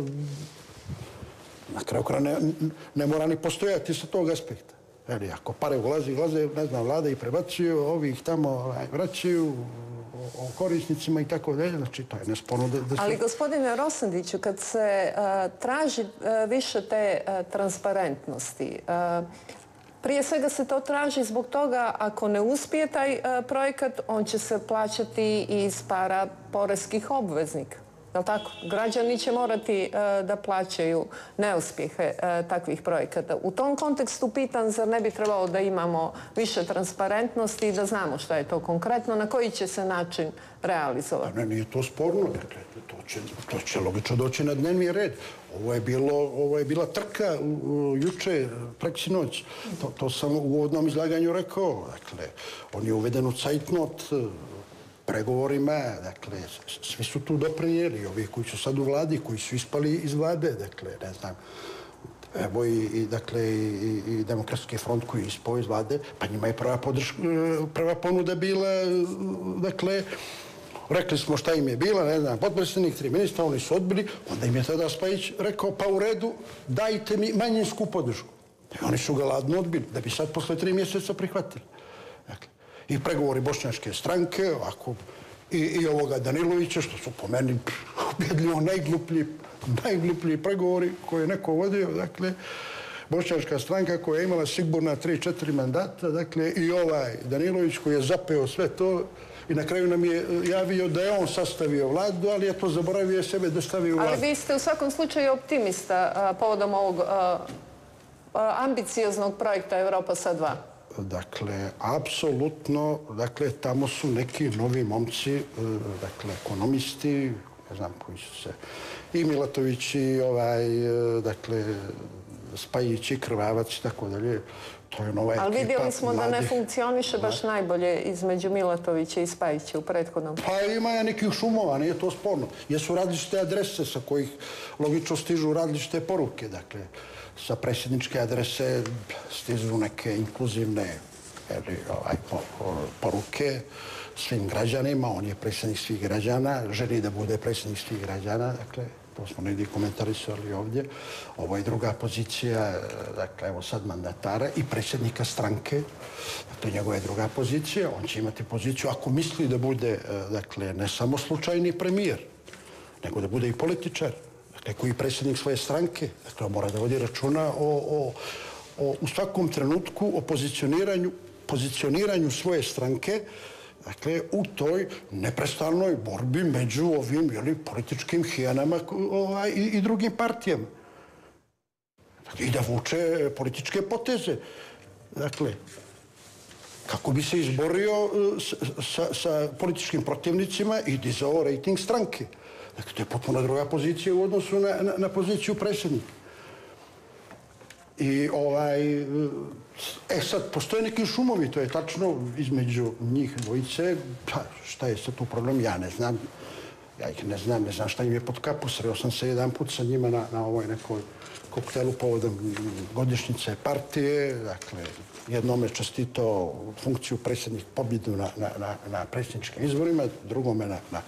Speaker 4: na kraju kraja ne, ne mora ni postojati sa tog aspekta. Eli, ako pare ulaze, ulaze, ne znam, vlada i prebacuju, ovi ih tamo vraćaju o korisnicima i tako dalje, znači to je nesporno da, da su...
Speaker 1: Ali, gospodine Rosandiću, kad se uh, traži uh, više te uh, transparentnosti, uh, prije svega se to traži zbog toga ako ne uspije taj uh, projekat, on će se plaćati iz para poreskih obveznika. Je li tako? Građani će morati da plaćaju neuspjehe takvih projekata. U tom kontekstu pitam, zar ne bi trebalo da imamo više transparentnosti i da znamo šta je to konkretno, na koji će se način realizovati?
Speaker 4: Ne, nije to sporno. Dakle, to će, to će logično doći na dnevni red. Ovo je, bilo, ovo je bila trka juče, preksinoć. To, to sam u uvodnom izlaganju rekao. Dakle, on je uveden u cajtnot pregovorima, dakle, svi su tu doprinijeli, ovi koji su sad u vladi, koji su ispali iz vlade, dakle, ne znam, evo i, i dakle, i, i Demokratski front koji je ispao iz vlade, pa njima je prva, podrška, prva ponuda bila, dakle, rekli smo šta im je bila, ne znam, potpredsjednik, tri ministra, oni su odbili, onda im je tada Spajić rekao, pa u redu, dajte mi manjinsku podršku. I oni su ga ladno odbili, da bi sad posle tri mjeseca prihvatili. Dakle, i pregovori bošnjačke stranke, ovako, i, i ovoga Danilovića, što su po meni ubjedljivo najgluplji, najgluplji pregovori koje je neko vodio, dakle, bošnjačka stranka koja je imala sigurna tri četiri mandata, dakle, i ovaj Danilović koji je zapeo sve to i na kraju nam je javio da je on sastavio vladu, ali je to zaboravio sebe da stavi u vladu.
Speaker 1: Ali vi ste u svakom slučaju optimista a, povodom ovog a, a, ambicioznog projekta Evropa sa dva.
Speaker 4: Dakle, apsolutno, dakle, tamo su neki novi momci, dakle, ekonomisti, ne znam koji su se, i Milatović, i ovaj, dakle, Spajić, i Krvavac, i tako dalje. To je nova ekipa.
Speaker 1: Ali vidjeli smo
Speaker 4: mladih.
Speaker 1: Da ne funkcioniše baš najbolje između Milatovića i Spajića u prethodnom.
Speaker 4: Pa ima je nekih šumova, nije to sporno. Jesu različite adrese sa kojih logično stižu različite poruke, dakle, sa predsjedničke adrese stižu neke inkluzivne ili, ovaj, po, po, poruke svim građanima. On je predsjednik svih građana, želi da bude predsjednik svih građana. Dakle, to smo negdje komentarisali ovdje. Ovo je druga pozicija, dakle, evo sad mandatara i predsjednika stranke. Dakle, njegova je druga pozicija. On će imati poziciju, ako misli da bude, dakle, ne samo slučajni premijer, nego da bude i političar. Neko i predsjednik svoje stranke, dakle, mora da vodi računa o, o, o, u svakom trenutku o pozicioniranju, pozicioniranju svoje stranke, dakle, u toj neprestanoj borbi među ovim jeli, političkim hijanama ovaj, i, i drugim partijama. Dakle, i da vuče političke poteze. Dakle, kako bi se izborio sa, sa političkim protivnicima i dizao rejting stranke. Dakle, to je potpuno druga pozicija u odnosu na, na, na poziciju predsjednika. I ovaj... E sad, postoje neki šumovi, to je tačno, između njih dvojice. Pa, šta je sad tu problem? Ja ne znam. Ja ih ne znam, ne znam šta im je pod kapu. Sreo sam se jedan put sa njima na, na ovoj nekoj koktelu povodom godišnjice partije. Dakle, jednome čestito funkciju predsjednik pobjedu na, na, na, na predsjedničkim izborima, drugome na, na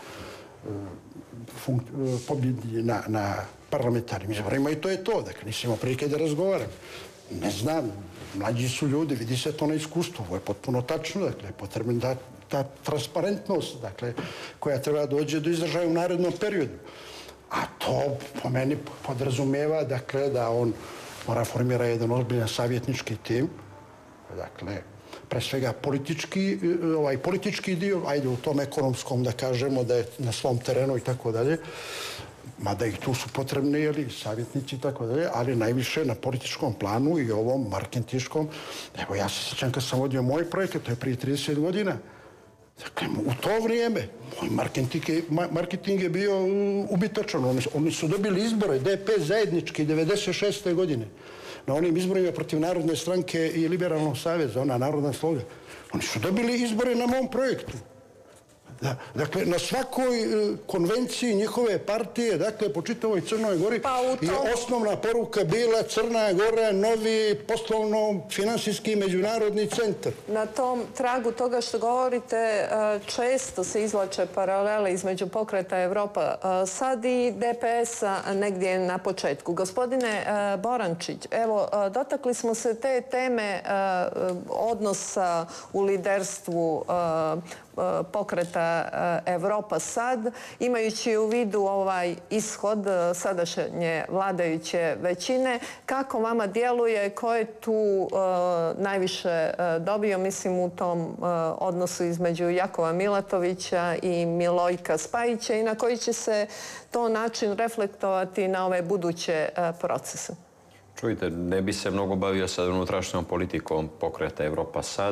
Speaker 4: pobjedi na, na parlamentarnim izborima i to je to. Dakle, nisam imao prilike da razgovaram. Ne znam, mlađi su ljudi, vidi se to na iskustvu. Ovo je potpuno tačno, dakle, potrebna ta, ta transparentnost, dakle, koja treba dođe do izražaja u narednom periodu. A to po meni podrazumijeva, dakle, da on mora formira jedan ozbiljan savjetnički tim, dakle, pre svega politički, ovaj, politički dio, ajde u tom ekonomskom da kažemo da je na svom terenu i tako dalje, mada ih tu su potrebni, jeli, savjetnici i tako dalje, ali najviše na političkom planu i ovom marketinškom. Evo, ja se sjećam kad sam vodio moj projekat, to je prije trideset godina. Dakle, u to vrijeme, moj marketing je, marketing je bio ubitačan. Oni, oni su dobili izbore, D P zajednički, devedeset šeste godine. Na onim izborima protiv Narodne stranke i Liberalnog saveza, ona Narodna sloga. Oni su dobili izbore na mom projektu. Da, dakle, na svakoj konvenciji njihove partije, dakle, po čitavoj Crnoj Gori, pa tom... je osnovna poruka bila Crna Gora, novi poslovno-finansijski međunarodni centar.
Speaker 1: Na tom tragu toga što govorite, često se izvlače paralele između pokreta Evropa sad i D P S-a negdje na početku. Gospodine Borančić, evo, dotakli smo se te teme odnosa u liderstvu pokreta Evropa sad, imajući u vidu ovaj ishod sadašnje vladajuće većine, kako vama djeluje, ko je tu najviše dobio, mislim, u tom odnosu između Jakova Milatovića i Milojka Spajića i na koji će se to način reflektovati na ove buduće procese?
Speaker 3: Čujte, ne bi se mnogo bavio sad unutrašnjom politikom pokreta Evropa sad.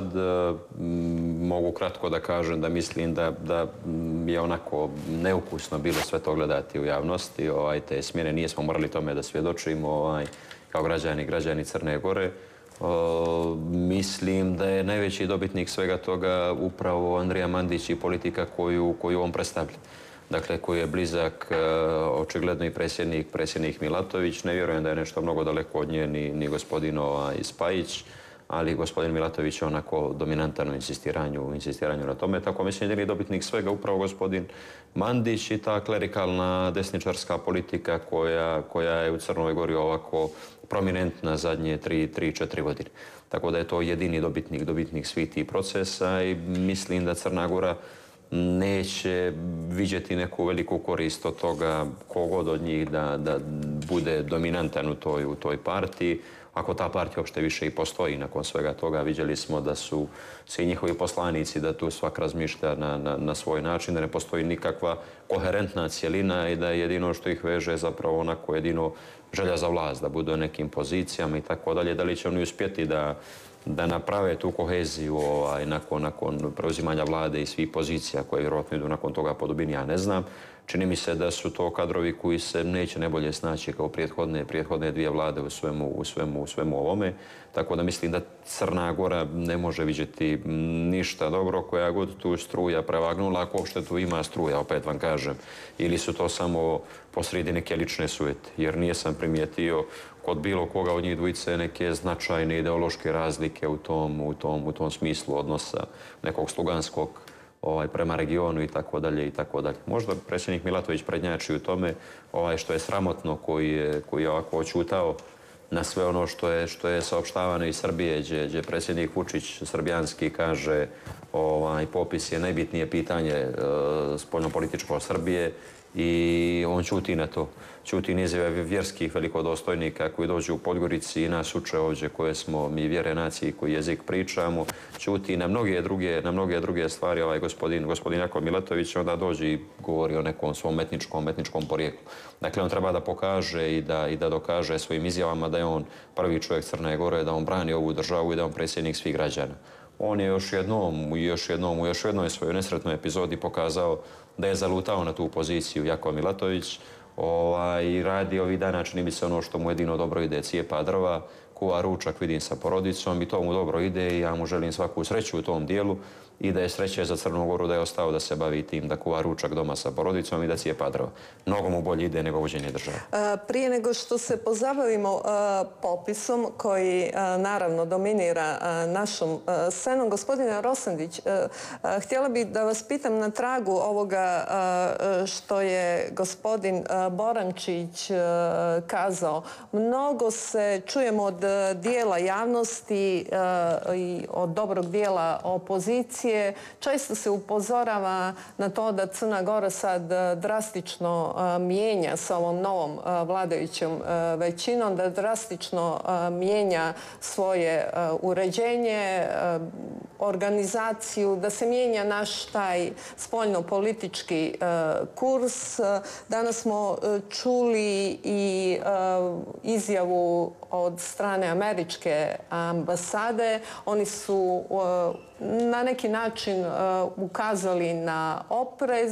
Speaker 3: Mogu kratko da kažem da mislim da, da je onako neukusno bilo sve to gledati u javnosti. Ovaj, te smjene nismo morali tome da svjedočimo ovaj, kao građani, građani Crne Gore. O, mislim da je najveći dobitnik svega toga upravo Andrija Mandić i politika koju, koju on predstavlja. Dakle, koji je blizak očigledno i predsjednik, predsjednik Milatović. Ne vjerujem da je nešto mnogo daleko od nje ni, ni gospodin ovaj, Spajić, ali gospodin Milatović je onako dominantan u insistiranju, insistiranju na tome. Tako mislim jedini dobitnik svega upravo gospodin Mandić i ta klerikalna desničarska politika koja, koja je u Crnoj Gori ovako prominentna zadnje tri, tri, četiri godine. Tako da je to jedini dobitnik, dobitnik svih tih procesa i mislim da Crna Gora neće vidjeti neku veliku korist od toga kogod od njih da, da bude dominantan u toj, u toj partiji. Ako ta partija uopšte više i postoji nakon svega toga, vidjeli smo da su svi njihovi poslanici, da tu svak razmišlja na, na, na svoj način, da ne postoji nikakva koherentna cjelina i da je jedino što ih veže zapravo onako jedino želja za vlast, da budu u nekim pozicijama i tako dalje. Da li će oni uspjeti da da naprave tu koheziju ovaj, nakon, nakon preuzimanja vlade i svih pozicija koje vjerojatno idu nakon toga po dubini, ja ne znam. Čini mi se da su to kadrovi koji se neće najbolje snaći kao prethodne, prethodne dvije vlade u svemu, u, svemu, u svemu ovome. Tako da mislim da Crna Gora ne može vidjeti ništa dobro koja god tu struja prevagnula, ako uopšte tu ima struja, opet vam kažem. Ili su to samo posredi neke lične sujete, jer nije sam primijetio kod bilo koga od njih dvojice neke značajne ideološke razlike u tom, u tom, u tom smislu odnosa nekog sluganskog ovaj, prema regionu i tako dalje i tako dalje. Možda predsjednik Milatović prednjači u tome ovaj, što je sramotno koji je, koji je ovako očutao na sve ono što je, što je saopštavano iz Srbije, gdje, gdje predsjednik Vučić srbijanski kaže ovaj, popis je najbitnije pitanje e, spoljnopolitičko Srbije i on ćuti na to. Ćuti izjave vjerskih velikodostojnika koji dođu u Podgorici i nas uče ovdje koje smo mi vjere naciji koji jezik pričamo. Ćuti na mnoge druge, na mnoge druge stvari ovaj gospodin, gospodin Jakov Milatović onda dođe i govori o nekom svom etničkom, etničkom porijeklu. Dakle, on treba da pokaže i da, i da dokaže svojim izjavama da je on prvi čovjek Crne Gore, da on brani ovu državu i da on predsjednik svih građana. On je još jednom, još jednom, u još jednoj svojoj nesretnoj epizodi pokazao da je zalutao na tu poziciju Jakov Milatović ovaj, i radi ovih dana, čini mi se ono što mu jedino dobro ide, cijepa drva, kuva ručak, vidim, sa porodicom i to mu dobro ide i ja mu želim svaku sreću u tom dijelu i da je sreće za Crnu Goru da je ostao da se bavi tim, da kuva ručak doma sa porodicom i da cijepa drva. Mnogo mu bolje ide nego vođenje države.
Speaker 1: Prije nego što se pozabavimo popisom koji naravno dominira našom scenom, gospodine Rosandić, htjela bih da vas pitam na tragu ovoga što je gospodin Borančić kazao. Mnogo se čujemo od dijela javnosti i od dobrog dijela opozicije. Često se upozorava na to da Crna Gora sad drastično mijenja sa ovom novom vladajućom većinom, da drastično mijenja svoje uređenje, organizaciju, da se mijenja naš taj spoljno-politički kurs. Danas smo čuli i izjavu od strane američke ambasade. Oni su na neki način ukazali na oprez,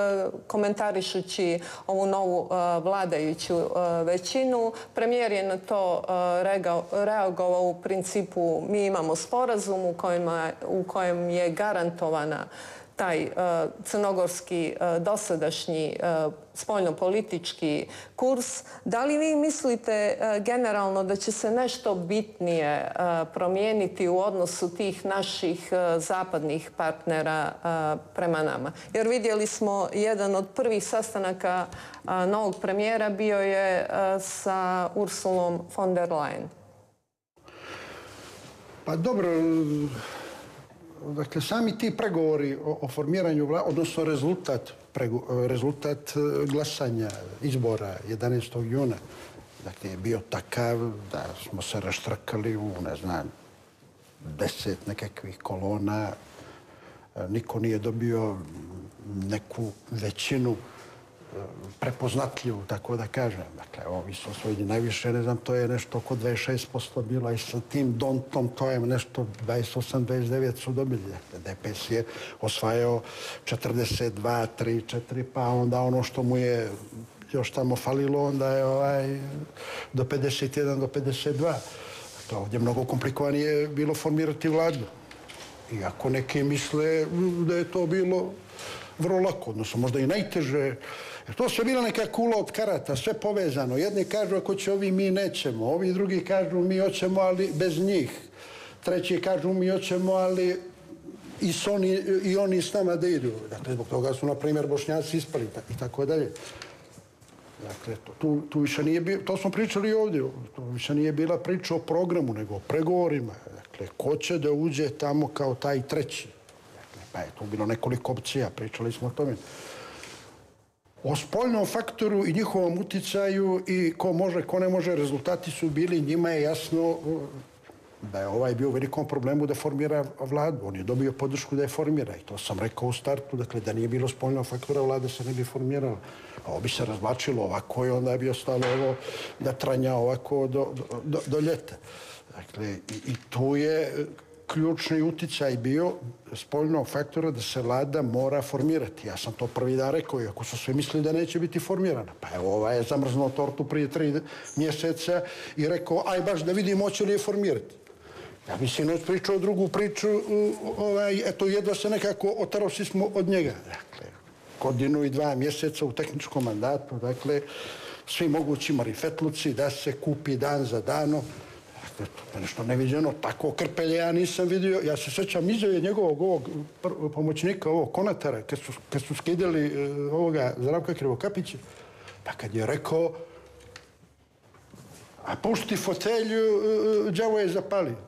Speaker 1: komentarišući ovu novu vladajuću većinu. Premijer je na to reagovao u principu mi imamo sporazum u kojem, u kojem je garantovana taj uh, crnogorski uh, dosadašnji uh, spoljno-politički kurs. Da li vi mislite uh, generalno da će se nešto bitnije uh, promijeniti u odnosu tih naših uh, zapadnih partnera uh, prema nama? Jer vidjeli smo jedan od prvih sastanaka uh, novog premijera bio je uh, sa Ursulom von der Leyen.
Speaker 4: Pa dobro, dakle, sami ti pregovori o, o formiranju vlade, odnosno rezultat, prego, rezultat glasanja izbora jedanaestog juna, dakle, je bio takav da smo se raštrkali u, ne znam, deset nekakvih kolona. Niko nije dobio neku većinu prepoznatljivu, tako da kažem. Dakle, ovi su osvojili najviše, ne znam, to je nešto oko dvadeset šest posto bilo i sa tim Dontom to je nešto dvadeset osam dvadeset devet su dobili. Dakle, D P S je osvajao četrdeset dva, tri, četiri, pa onda ono što mu je još tamo falilo, onda je ovaj, do pedeset jedan do pedeset dva. To ovdje mnogo komplikovanije bilo formirati vladu. Iako neki misle da je to bilo vrlo lako, odnosno možda i najteže. Jer to sve bila neka kula od karata, sve povezano. Jedni kažu ako će ovi mi nećemo, ovi drugi kažu mi hoćemo ali bez njih. Treći kažu mi hoćemo ali i, oni, i oni s nama da idu. Dakle, zbog toga su, na primjer, Bošnjaci ispali i tako dalje. Dakle, to, tu, tu više nije bilo, to smo pričali ovdje, to više nije bila priča o programu, nego o pregovorima. Dakle, ko će da uđe tamo kao taj treći? Dakle, pa je tu bilo nekoliko opcija, pričali smo o tome. O spoljnom faktoru i njihovom uticaju i ko može, ko ne može, rezultati su bili, njima je jasno da je ovaj bio u velikom problemu da formira vladu. On je dobio podršku da je formira i to sam rekao u startu, dakle, da nije bilo spoljnog faktora, vlada se ne bi formirala. A ovo bi se razvlačilo ovako i onda bi ostalo ovo da tranja ovako do, do, do ljeta. Dakle, i, i tu je ključni uticaj bio spoljnog faktora da se vlada mora formirati. Ja sam to prvi dan rekao, iako su sve mislili da neće biti formirana. Pa evo, ovaj je zamrznuo tortu prije tri mjeseca i rekao, aj baš da vidimo hoće li je formirati. Ja bi se noć pričao drugu priču, ovaj, eto, jedva se nekako otarosi smo od njega. Dakle, godinu i dva mjeseca u tehničkom mandatu, dakle, svi mogući marifetluci da se kupi dan za danom. Dakle, to je nešto neviđeno, tako krpelje ja nisam vidio. Ja se sjećam izjave njegovog ovog pomoćnika, ovog Konatara, kad su, kad su skidali ovoga Zdravka Krivokapića, pa kad je rekao, a pušti fotelju, đavo je zapalio.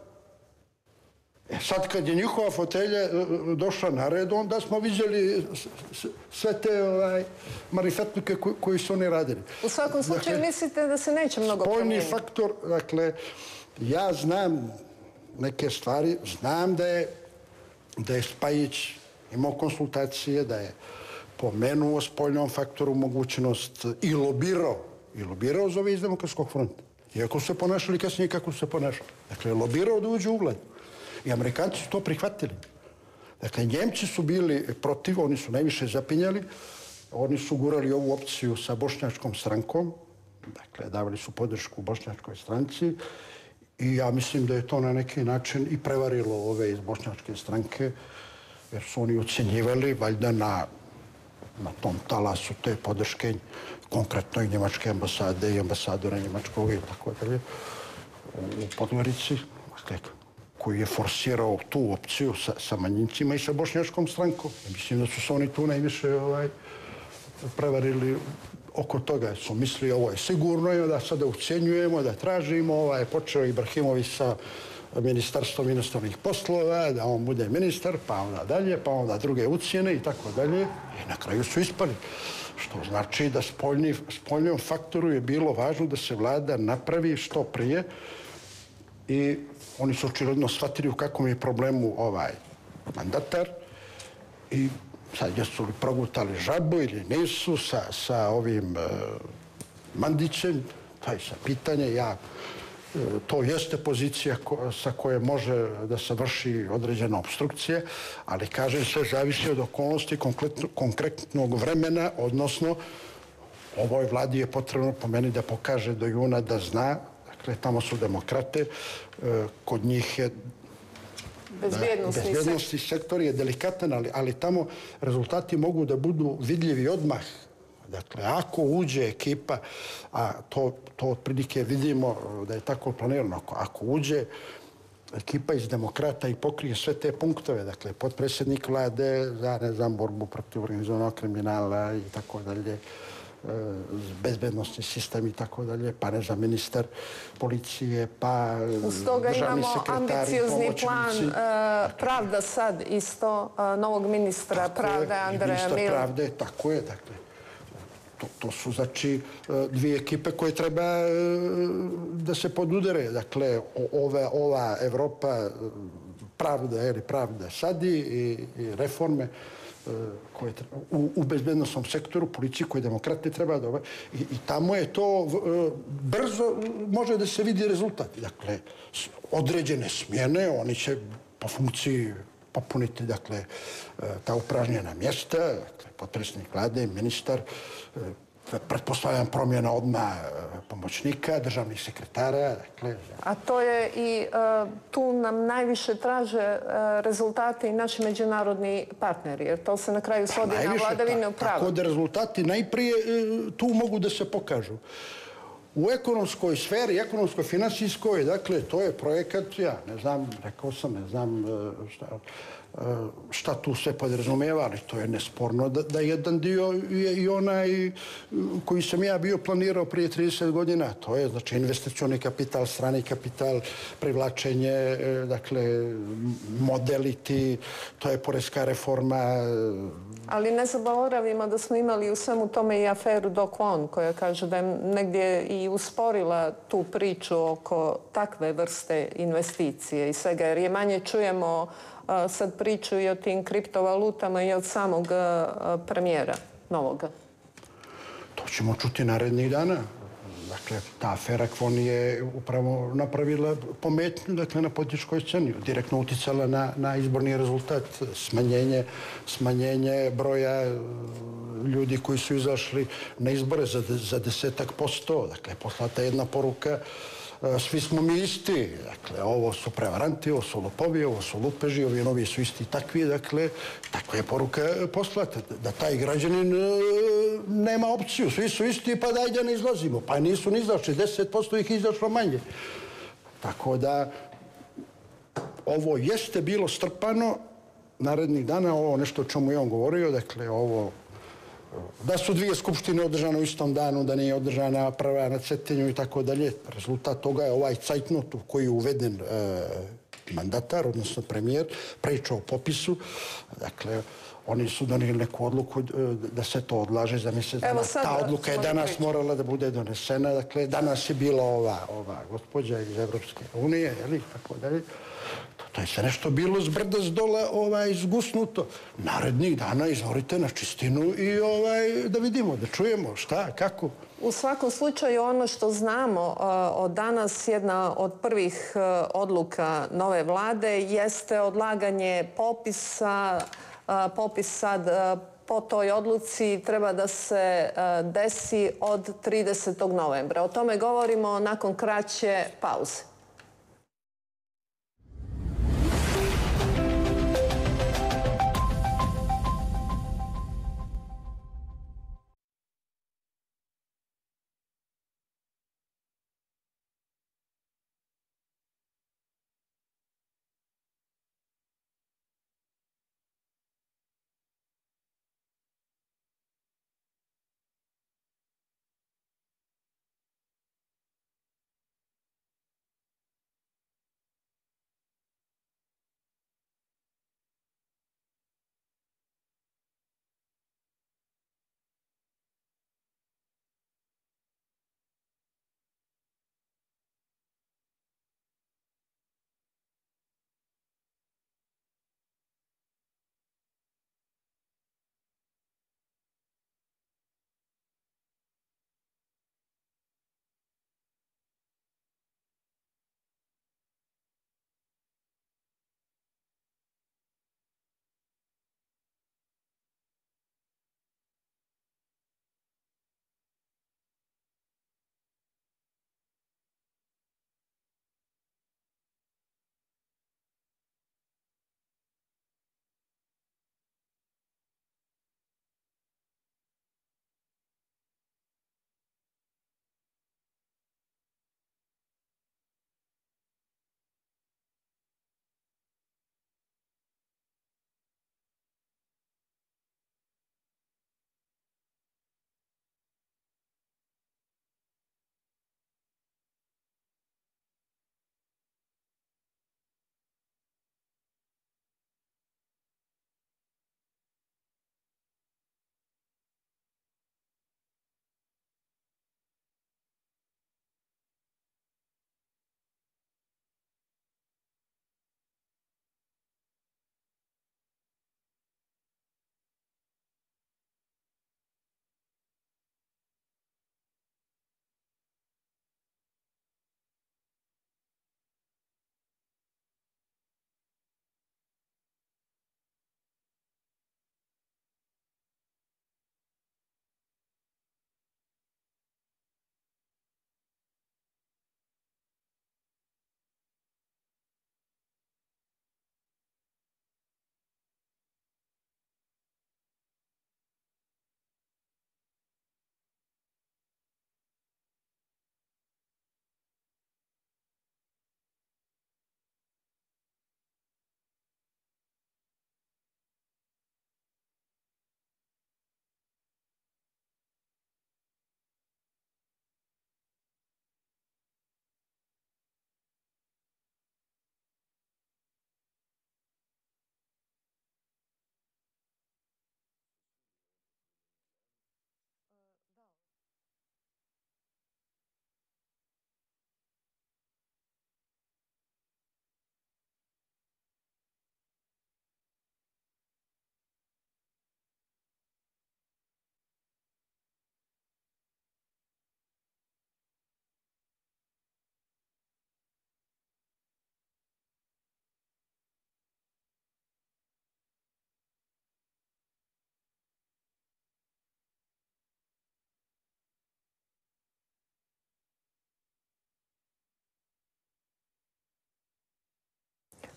Speaker 4: E sad kad je njihova fotelja došla na red, onda smo vidjeli sve te ovaj, marifetluke koji, koji su oni radili.
Speaker 1: U svakom slučaju, dakle, mislite da se neće mnogo promijeniti?
Speaker 4: Spoljni faktor, dakle, ja znam neke stvari, znam da je, da je Spajić imao konsultacije, da je pomenuo spoljnom faktoru mogućnost i lobirao, i lobirao za ove iz Demokratskog fronta. Iako su se ponašali kasnije kako su se ponašali. Dakle, lobirao da uđe u vladu. I Amerikanci su to prihvatili. Dakle, Njemci su bili protiv, oni su najviše zapinjali, oni su gurali ovu opciju sa bošnjačkom strankom, dakle, davali su podršku bošnjačkoj stranci i ja mislim da je to na neki način i prevarilo ove iz bošnjačke stranke, jer su oni ocjenjivali, valjda na, na tom talasu te podrške, konkretno i njemačke ambasade i ambasadora njemačkog i tako dalje, u Podgorici, dakle, koji je forsirao tu opciju sa, sa manjincima i sa bošnjačkom strankom. Mislim da su se oni tu najviše ovaj, prevarili oko toga. Su mislili ovo je sigurno, da sada ucjenjujemo, da tražimo. Ovaj, počeo Ibrahimović sa ministarstvom inostranih poslova, da on bude ministar, pa onda dalje, pa onda druge ucjene i tako dalje. I na kraju su ispali. Što znači da spoljni, spoljnom faktoru je bilo važno da se vlada napravi što prije i oni su očigledno shvatili u kakvom je problemu ovaj mandatar i sad jesu li progutali žabu ili nisu sa, sa ovim uh, Mandićem, taj sa pitanje, ja, uh, to jeste pozicija ko, sa koje može da se vrši određena obstrukcija, ali kažem sve zavisi od okolnosti konkretnog vremena, odnosno ovoj vladi je potrebno po meni da pokaže do juna da zna. Dakle, tamo su demokrate, kod njih je
Speaker 1: bezbjednostni,
Speaker 4: bezbjednostni sektor je delikatan, ali, ali tamo rezultati mogu da budu vidljivi odmah. Dakle, ako uđe ekipa, a to, to otprilike vidimo da je tako planirano, ako, ako uđe ekipa iz demokrata i pokrije sve te punktove, dakle, potpredsjednik vlade za, ne znam, borbu protiv organizovanog kriminala i tako dalje, bezbednostni sistem i tako dalje, pa ne znam, ministar policije, pa
Speaker 1: Uz toga
Speaker 4: državni
Speaker 1: imamo
Speaker 4: sekretari,
Speaker 1: ambiciozni
Speaker 4: pomoćnici.
Speaker 1: plan Pravda sad isto, novog ministra pravde Andreja Mila.
Speaker 4: Ministar pravde, tako je, dakle. To su, znači, dvije ekipe koje treba da se podudere. Dakle, ova Evropa pravda, ili pravda sad i reforme u bezbednostnom sektoru, policiji koje demokrate treba da... I tamo je to brzo, može da se vidi rezultat. Dakle, određene smjene, oni će po funkciji popuniti, dakle, ta upražnjena mjesta, dakle, potpredsjednik vlade, ministar, pretpostavljam promjena odmah pomoćnika, državnih sekretara. Dakle.
Speaker 1: A to je i tu nam najviše traže rezultate i naši međunarodni partneri, jer to se na kraju svodi na vladavinu prava.
Speaker 4: Tako da rezultati najprije tu mogu da se pokažu. U ekonomskoj sferi, ekonomskoj, finansijskoj, dakle, to je projekat, ja ne znam, rekao sam, ne znam šta, šta tu se podrazumijeva, ali to je nesporno da jedan dio je i onaj koji sam ja bio planirao prije trideset godina. To je, znači, investicioni kapital, strani kapital, privlačenje, dakle, modeliti, to je poreska reforma.
Speaker 1: Ali ne zaboravimo da smo imali u svemu tome i aferu Do Kwon, koja kaže da je negdje i usporila tu priču oko takve vrste investicije i svega, jer je manje čujemo sad priču i o tim kriptovalutama i od samog premijera novoga.
Speaker 4: To ćemo čuti narednih dana. Dakle, ta afera Kwon je upravo napravila pometnju, dakle, na političkoj sceni. Direktno uticala na, na izborni rezultat, smanjenje, smanjenje broja ljudi koji su izašli na izbore za, za desetak posto. Dakle, poslata jedna poruka, svi smo mi isti. Dakle, ovo su prevaranti, ovo su lopovi, ovo su lupeži, ovi novi su isti takvi. Dakle, takva je poruka poslata. Da taj građanin nema opciju. Svi su isti, pa daj da ne izlazimo. Pa nisu ni izašli. deset posto ih je izašlo manje. Tako da, ovo jeste bilo strpano narednih dana. Ovo nešto o čemu je on govorio. Dakle, ovo... Da su dvije skupštine održane u istom danu, da nije održana prva na Cetinju i tako dalje. Rezultat toga je ovaj cajtnot u koji je uveden mandatar, odnosno premijer, priča o popisu. Dakle, oni su donijeli neku odluku da se to odlaže za mjesec dana. Ta odluka je danas morala da bude donesena. Dakle, danas je bila ova gospođa iz Evropske unije, jel' tako dalje. To je sve nešto bilo s brda s dola izgusnuto. Narednih dana izvorite na čistinu i da vidimo, da čujemo šta, kako.
Speaker 1: U svakom slučaju ono što znamo od danas, jedna od prvih odluka nove vlade jeste odlaganje popisa. Popis sad po toj odluci treba da se desi od tridesetog novembra. O tome govorimo nakon kraće pauze.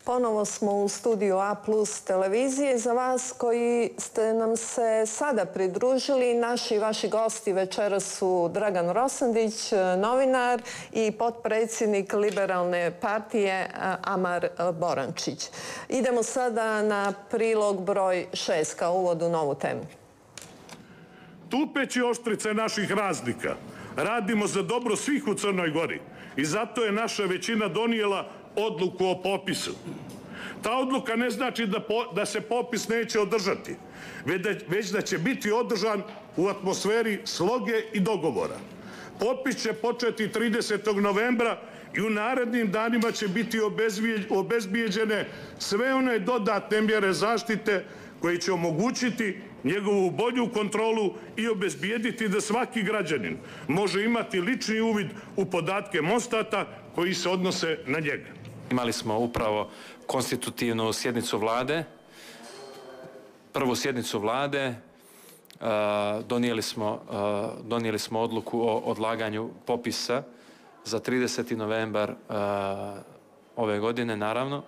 Speaker 1: Ponovo smo u studiju A plus televizije. Za vas koji ste nam se sada pridružili, naši i vaši gosti večeras su Dragan Rosandić, novinar, i potpredsjednik Liberalne partije Amar Borančić. Idemo sada na prilog broj šest kao uvod u novu temu.
Speaker 5: Tupeći oštrice naših razlika, radimo za dobro svih u Crnoj Gori i zato je naša većina donijela odluku o popisu. Ta odluka ne znači da, po, da se popis neće održati, već da, već da će biti održan u atmosferi sloge i dogovora. Popis će početi tridesetog novembra i u narednim danima će biti obezbijeđene sve one dodatne mjere zaštite koje će omogućiti njegovu bolju kontrolu i obezbijediti da svaki građanin može imati lični uvid u podatke Mostata koji se odnose na njega.
Speaker 7: Imali smo upravo konstitutivnu sjednicu vlade, prvu sjednicu vlade, donijeli smo, donijeli smo odluku o odlaganju popisa za trideseti novembar ove godine, naravno.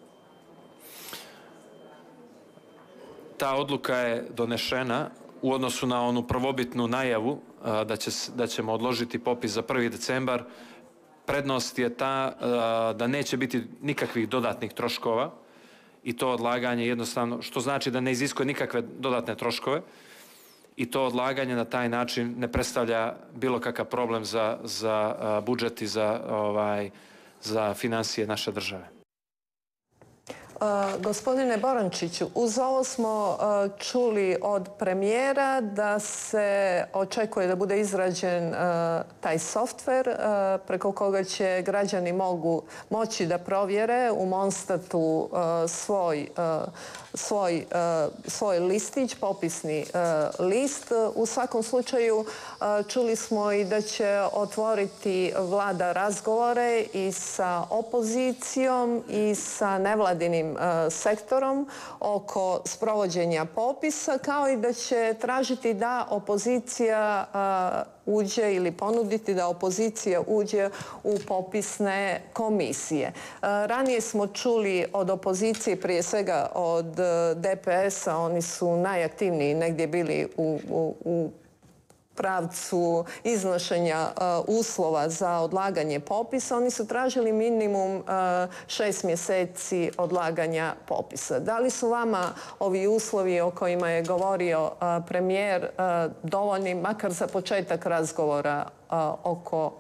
Speaker 7: Ta odluka je donešena u odnosu na onu prvobitnu najavu da, će, da ćemo odložiti popis za prvi decembar. Prednost je ta da neće biti nikakvih dodatnih troškova i to odlaganje jednostavno, što znači da ne iziskuje nikakve dodatne troškove i to odlaganje na taj način ne predstavlja bilo kakav problem za, za budžet i za, ovaj, za financije naše države.
Speaker 1: Uh, gospodine Borančiću, uz ovo smo uh, čuli od premijera da se očekuje da bude izrađen uh, taj softver uh, preko koga će građani mogu moći da provjere u Monstatu uh, svoj, uh, svoj, uh, svoj listić, popisni uh, list. U svakom slučaju uh, čuli smo i da će otvoriti vlada razgovore i sa opozicijom i sa nevladinim sektorom oko sprovođenja popisa, kao i da će tražiti da opozicija uđe ili ponuditi da opozicija uđe u popisne komisije. Ranije smo čuli od opozicije, prije svega od D P S-a, oni su najaktivniji negdje bili u, u, u pravcu iznošenja uh, uslova za odlaganje popisa. Oni su tražili minimum uh, šest mjeseci odlaganja popisa. Da li su vama ovi uslovi o kojima je govorio uh, premijer uh, dovoljni, makar za početak razgovora uh, oko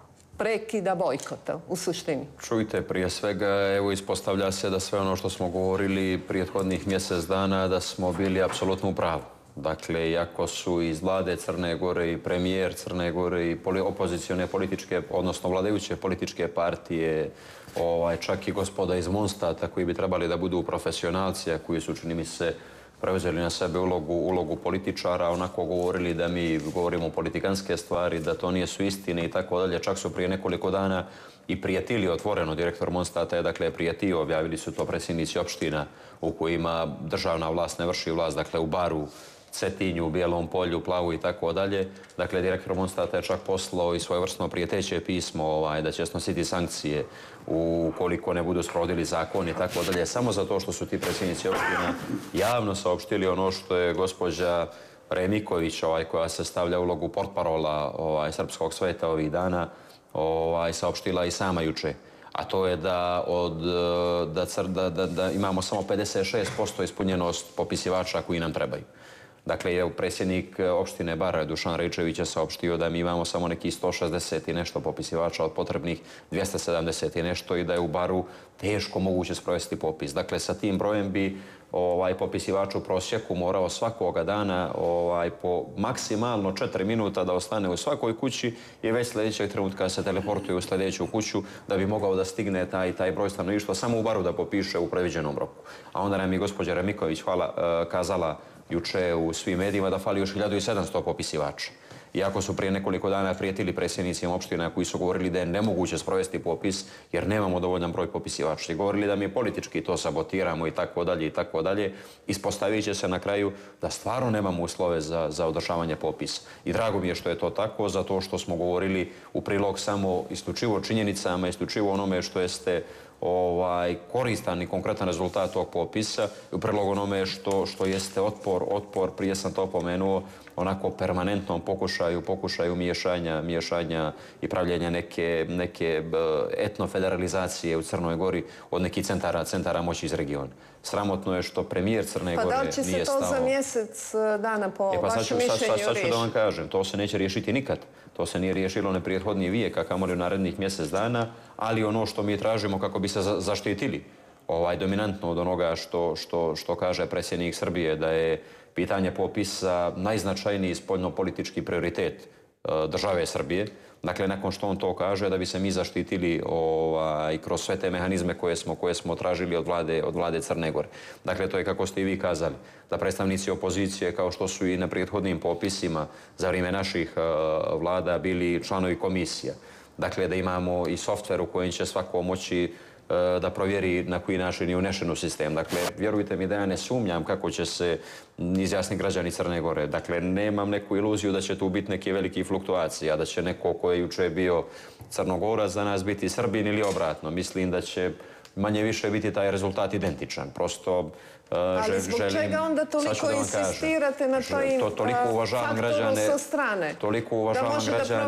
Speaker 1: prekida bojkota u suštini?
Speaker 3: Čujte, prije svega, evo, ispostavlja se da sve ono što smo govorili prijethodnih mjesec dana, da smo bili apsolutno u pravu. Dakle, iako su iz vlade Crne Gore i premijer Crne Gore i opozicione političke, odnosno vladajuće političke partije, ovaj, čak i gospoda iz Monstata koji bi trebali da budu profesionalci, a koji su, čini mi se, preuzeli na sebe ulogu, ulogu političara, onako govorili da mi govorimo politikanske stvari, da to nisu istine i tako dalje. Čak su prije nekoliko dana i prijetili otvoreno. Direktor Monstata je, dakle, prijetio, objavili su to predsjednici opština u kojima državna vlast ne vrši vlast, dakle, u Baru, Cetinju, u Bijelom Polju, Plavu i tako dalje. Dakle, direktor Monstata je čak poslao i svojevrsno prijeteće pismo ovaj, da će snositi sankcije ukoliko ne budu sprovodili zakon i tako dalje. Samo zato što su ti predsjednici opština javno saopštili ono što je gospođa Remiković, ovaj, koja se stavlja ulogu portparola ovaj, srpskog sveta ovih dana, ovaj, saopštila i sama juče. A to je da, od, da, da, da, da imamo samo pedeset šest posto ispunjenost popisivača koji nam trebaju. Dakle, je predsjednik opštine Bara, Dušan Rejčević, je saopštio da mi imamo samo neki sto šezdeset i nešto popisivača od potrebnih dvjesto sedamdeset i nešto i da je u Baru teško moguće sprovesti popis. Dakle, sa tim brojem bi ovaj, popisivač u prosjeku morao svakoga dana ovaj, po maksimalno četiri minuta da ostane u svakoj kući i već sljedećeg trenutka se teleportuje u sljedeću kuću da bi mogao da stigne taj, taj broj stanovništva samo u Baru da popiše u predviđenom roku. A onda nam je gospođa Remiković hvala, kazala juče u svim medijima da fali još hiljadu sedamsto popisivača. Iako su prije nekoliko dana prijetili predsjednicima opština koji su govorili da je nemoguće sprovesti popis jer nemamo dovoljan broj popisivača. I govorili da mi politički to sabotiramo i tako dalje i tako dalje. Ispostavit će se na kraju da stvarno nemamo uslove za, za održavanje popisa. I drago mi je što je to tako, zato što smo govorili u prilog samo isključivo činjenicama, isključivo onome što jeste ovaj, koristan i konkretan rezultat tog popisa i u prilog onome što, što jeste otpor, otpor, prije sam to pomenuo, onako permanentnom pokušaju, pokušaju miješanja, miješanja i pravljenja neke, neke etnofederalizacije u Crnoj Gori od nekih centara, centara moći iz regiona. Sramotno je što premijer Crne Gore nije stao...
Speaker 1: Pa da li će se to za mjesec dana po
Speaker 3: e pa
Speaker 1: vašem mišljenju riješiti?
Speaker 3: Sad ću da vam kažem, to se neće riješiti nikad. To se nije riješilo ne prethodni vijek, a kamoli u narednih mjesec dana, ali ono što mi tražimo kako bi se zaštitili ovaj, dominantno od onoga što, što, što kaže predsjednik Srbije, da je pitanje popisa najznačajniji spoljno-politički prioritet države Srbije. Dakle, nakon što on to kaže, da bi se mi zaštitili ovaj, kroz sve te mehanizme koje smo, koje smo tražili od vlade, od vlade Crne Gore. Dakle, to je kako ste i vi kazali, da predstavnici opozicije, kao što su i na prethodnim popisima za vrijeme naših uh, vlada bili članovi komisija. Dakle, da imamo i softver u kojem će svako moći da provjeri na koji način je unešen u sistem. Dakle, vjerujte mi da ja ne sumnjam kako će se izjasniti građani Crne Gore. Dakle, nemam neku iluziju da će tu biti neke velike fluktuacije, a da će neko ko je juče bio Crnogorac za nas biti Srbin ili obratno. Mislim da će manje više biti taj rezultat identičan. Prosto
Speaker 1: ali zbog čega onda toliko insistirate na taj faktoru sa strane?
Speaker 3: Toliko uvažavam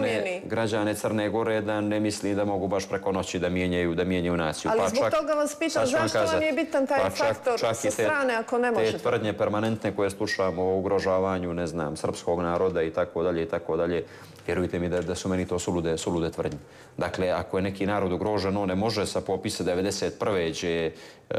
Speaker 3: građane Crne Gore da ne misli da mogu baš preko noći da mijenjaju, da mijenjaju naciju.
Speaker 1: Ali zbog toga vas pitam zašto vam je bitan taj faktor sa strane ako ne možete?
Speaker 3: Te tvrdnje permanentne koje slušamo o ugrožavanju, ne znam, srpskog naroda i tako dalje i tako dalje, vjerujte mi da, da su meni to sulude, sulude tvrdnje. Dakle, ako je neki narod ugrožen, on ne može sa popisa devedeset prve gdje je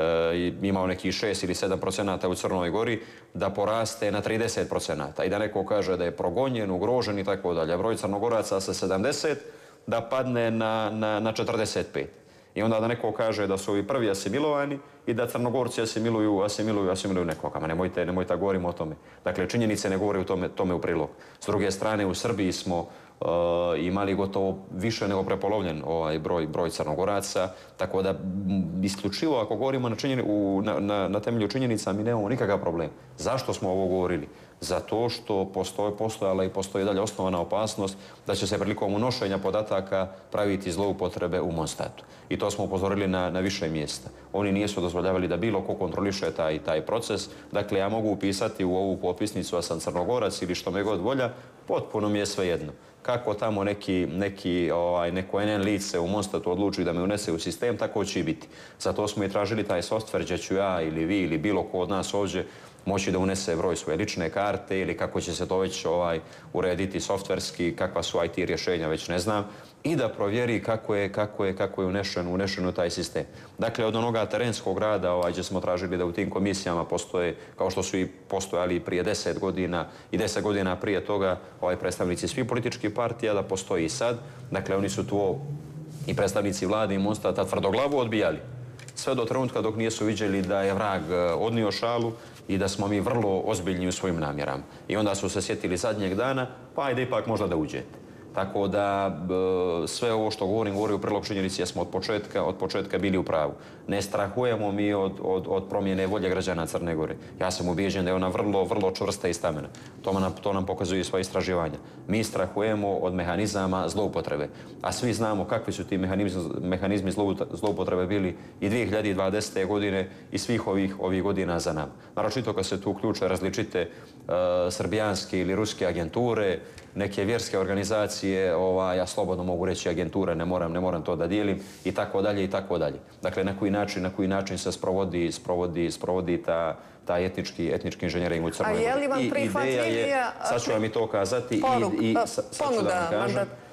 Speaker 3: e, imao neki šest ili sedam procenata u Crnoj Gori, da poraste na trideset procenata i da neko kaže da je progonjen, ugrožen i tako dalje. Broj Crnogoraca sa sedamdeset da padne na, na, na četrdeset pet. I onda da neko kaže da su ovi prvi asimilovani i da Crnogorci asimiluju, asimiluju, asimiluju nekoga. Ma nemojte, nemojte govorimo o tome. Dakle, činjenice ne govore u tome, tome u prilog. S druge strane, u Srbiji smo uh, imali gotovo više nego prepolovljen ovaj broj, broj Crnogoraca, tako da m, isključivo ako govorimo na, činjeni, u, na, na, na temelju činjenica mi nemamo nikakav problem. Zašto smo ovo govorili? Zato što postoje, postojala i postoji dalje osnovana opasnost da će se prilikom unošenja podataka praviti zloupotrebe u Monstatu. I to smo upozorili na, na više mjesta. Oni nisu dozvoljavali da bilo ko kontroliše taj, taj proces. Dakle, ja mogu upisati u ovu popisnicu da sam Crnogorac ili što me god volja, potpuno mi je svejedno. Kako tamo neki, neki, ovaj, neko en en lice u Monstatu odluči da me unese u sistem, tako će i biti. Zato smo i tražili taj softver gdje ću ja ili vi ili bilo ko od nas ovdje moći da unese broj svoje lične karte ili kako će se to već ovaj, urediti softverski, kakva su i te rješenja, već ne znam, i da provjeri kako je, kako je, kako je unešen, unešen u taj sistem. Dakle, od onoga terenskog rada ovaj, gdje smo tražili da u tim komisijama postoje, kao što su i postojali prije deset godina i deset godina prije toga, ovaj, predstavnici svih političkih partija, da postoji i sad. Dakle, oni su tu i predstavnici vlade i Monstata tvrdoglavu odbijali. Sve do trenutka dok nisu vidjeli da je vrag odnio šalu i da smo mi vrlo ozbiljni u svojim namjerama. I onda su se sjetili zadnjeg dana, pa ajde ipak možda da uđete. Tako da sve ovo što govorim, govori u prilog činjenici, smo od početka, od početka bili u pravu. Ne strahujemo mi od, od, od promjene volje građana Crne Gore. Ja sam ubijeđen da je ona vrlo, vrlo čvrsta i stamena. To nam, to nam pokazuju svoje istraživanja. Mi strahujemo od mehanizama zloupotrebe. A svi znamo kakvi su ti mehanizmi, mehanizmi zloupotrebe bili i dvije hiljade dvadesete. godine i svih ovih, ovih godina za nam. Naročito kad se tu uključe različite uh, srbijanske ili ruske agenture, neke vjerske organizacije, ovaj, ja slobodno mogu reći agenture, ne moram, ne moram to da dijelim, i tako dalje, i tako dalje. Dakle, na koji način, na koji način se sprovodi, sprovodi, sprovodi ta, ta etnički, etnički inženjering u Crnoj Gori.
Speaker 1: A je li vam prihvatljivija
Speaker 3: sad ću vam i to kazati,
Speaker 1: poruk,
Speaker 3: i, i sad ću da vam kažem,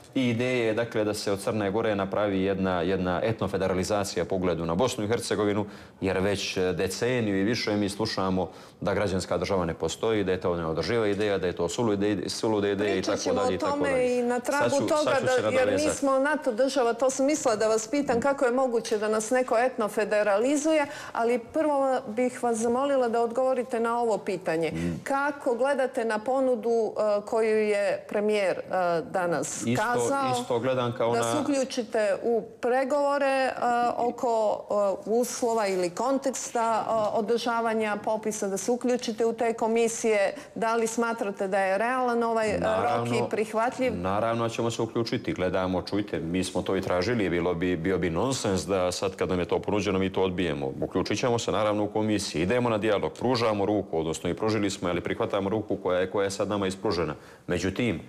Speaker 3: i ideje je dakle, da se od Crne Gore napravi jedna, jedna etnofederalizacija po ugledu na Bosnu i Hercegovinu, jer već deceniju i više mi slušamo da građanska država ne postoji, da je to neodrživa ideja, da je to sulude ideje i tako dalje.
Speaker 1: Pričat ćemo o tome i na tragu toga, jer nismo NATO država, to sam mislila da vas pitam kako je moguće da nas neko etnofederalizuje, ali prvo bih vas zamolila da odgovorite na ovo pitanje. Kako gledate na ponudu koju je premijer danas kazao,
Speaker 3: isto gledam kao
Speaker 1: da se uključite u pregovore oko uslova ili konteksta održavanja popisa, da se uključite u te komisije? Da li smatrate da je realan ovaj rok i prihvatljiv?
Speaker 3: Naravno ćemo se uključiti. Gledamo, čujte, mi smo to i tražili. Bilo bi, bio bi nonsens da sad kad nam je to ponuđeno mi to odbijemo. Uključit ćemo se naravno u komisiji. Idemo na dijalog, pružamo ruku, odnosno i pružili smo, ali prihvatamo ruku koja je, koja je sad nama ispružena. Međutim,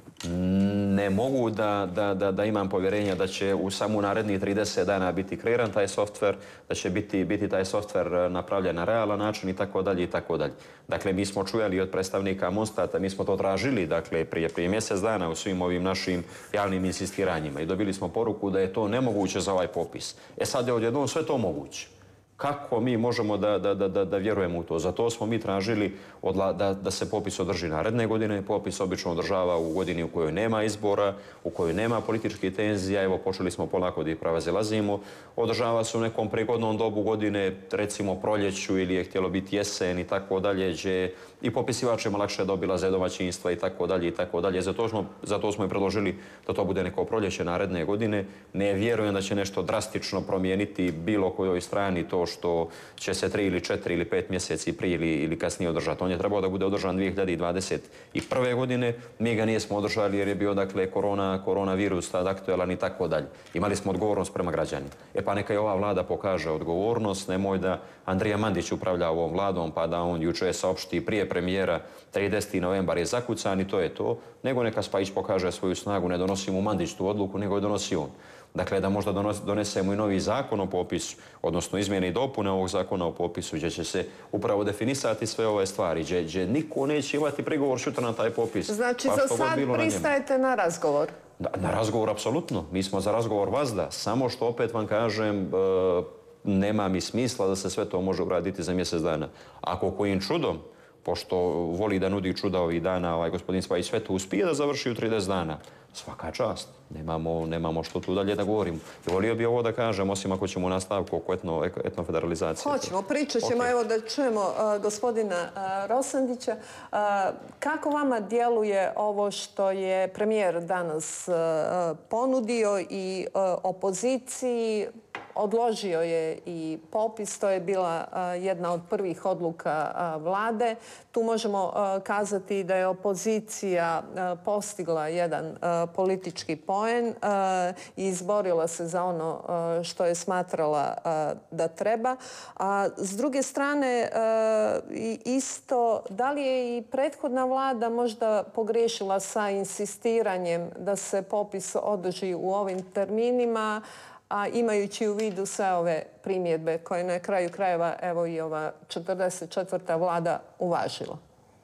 Speaker 3: ne mogu da, da, da, da imam povjerenja da će u samo narednih trideset dana biti kreiran taj softver, da će biti, biti taj softver napravljen na realan način i tako dalje i tako dalje. Dakle, mi smo čujali od predstavnika Monstata, mi smo to tražili, dakle, prije, prije mjesec dana u svim ovim našim javnim insistiranjima i dobili smo poruku da je to nemoguće za ovaj popis. E sad je odjednom sve to moguće. Kako mi možemo da, da, da, da vjerujemo u to? Zato smo mi tražili odla, da, da se popis održi naredne godine. Popis obično održava u godini u kojoj nema izbora, u kojoj nema političkih tenzija. Evo, počeli smo polako da ih prevazelazimo. Održava se u nekom prigodnom dobu godine, recimo proljeću ili je htjelo biti jesen i tako dalje, gdje i popisivačima lakše dobilaze domaćinstva i tako dalje i tako dalje. Zato smo, zato smo i predložili da to bude neko proljeće naredne godine. Ne vjerujem da će nešto drastično promijeniti bilo kojoj strani to što će se tri ili četiri ili pet mjeseci prije ili, ili kasnije održati. On je trebao da bude održan dvije hiljade dvadeset prve. godine. Mi ga nismo održali jer je bio, dakle, korona, koronavirus tad aktuelan i tako dalje. Imali smo odgovornost prema građanima. E pa neka i ova vlada pokaže odgovornost. Nemoj da Andrija Mandić upravlja ovom vladom pa da on juče saopšti prije premijera trideseti novembar je zakucan i to je to. Nego neka Spajić pokaže svoju snagu. Ne donosi mu Mandić tu odluku, nego je donosi on. Dakle, da možda donesemo i novi zakon o popisu, odnosno izmjene i dopune ovog zakona o popisu, gdje će se upravo definisati sve ove stvari, gdje, gdje niko neće imati prigovor sutra na taj popis.
Speaker 1: Znači, pa za sad pristajete na razgovor?
Speaker 3: Na, na razgovor, apsolutno. Mi smo za razgovor vazda. Samo što, opet vam kažem, e, nema mi smisla da se sve to može uraditi za mjesec dana. Ako kojim čudom, pošto voli da nudi čuda ovih dana, ovaj gospodin Spajić sve to uspije da završi u trideset dana, svaka čast. Nemamo, nemamo što tu dalje da govorimo. I volio bi ovo da kažem, osim ako ćemo u nastavku oko etno, etnofederalizacije.
Speaker 1: Hoćemo, pričat ćemo, okay. Evo da čujemo uh, gospodina uh, Rosandića. Uh, kako vama djeluje ovo što je premijer danas uh, ponudio i uh, opoziciji? Odložio je i popis, to je bila uh, jedna od prvih odluka uh, vlade. Tu možemo uh, kazati da je opozicija uh, postigla jedan uh, politički poen uh, i izborila se za ono uh, što je smatrala uh, da treba. A s druge strane, uh, isto, da li je i prethodna vlada možda pogriješila sa insistiranjem da se popis održi u ovim terminima, a imajući u vidu sve ove primjedbe koje na kraju krajeva evo i ova četrdeset četvrta vlada uvažila?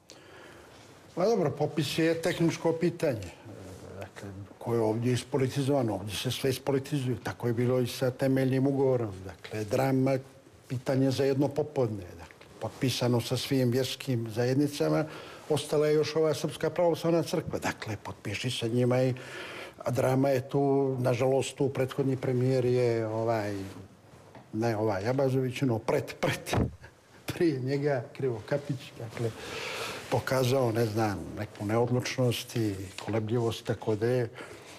Speaker 4: Pa dobro, popis je tehničko pitanje. Dakle, koje je ovdje ispolitizovano, ovdje se sve ispolitizuje. Tako je bilo i sa temeljnim ugovorom. Dakle, drama, pitanje za jedno popodne. Dakle, potpisano sa svim vjerskim zajednicama. Ostala je još ova Srpska pravoslavna crkva. Dakle, potpiši sa njima i... A drama je tu, nažalost, tu prethodni premijer je ovaj, ne ovaj Abazović, no pret, pret, prije njega Krivokapić, dakle, pokazao, ne znam, neku neodlučnost i kolebljivost, tako da je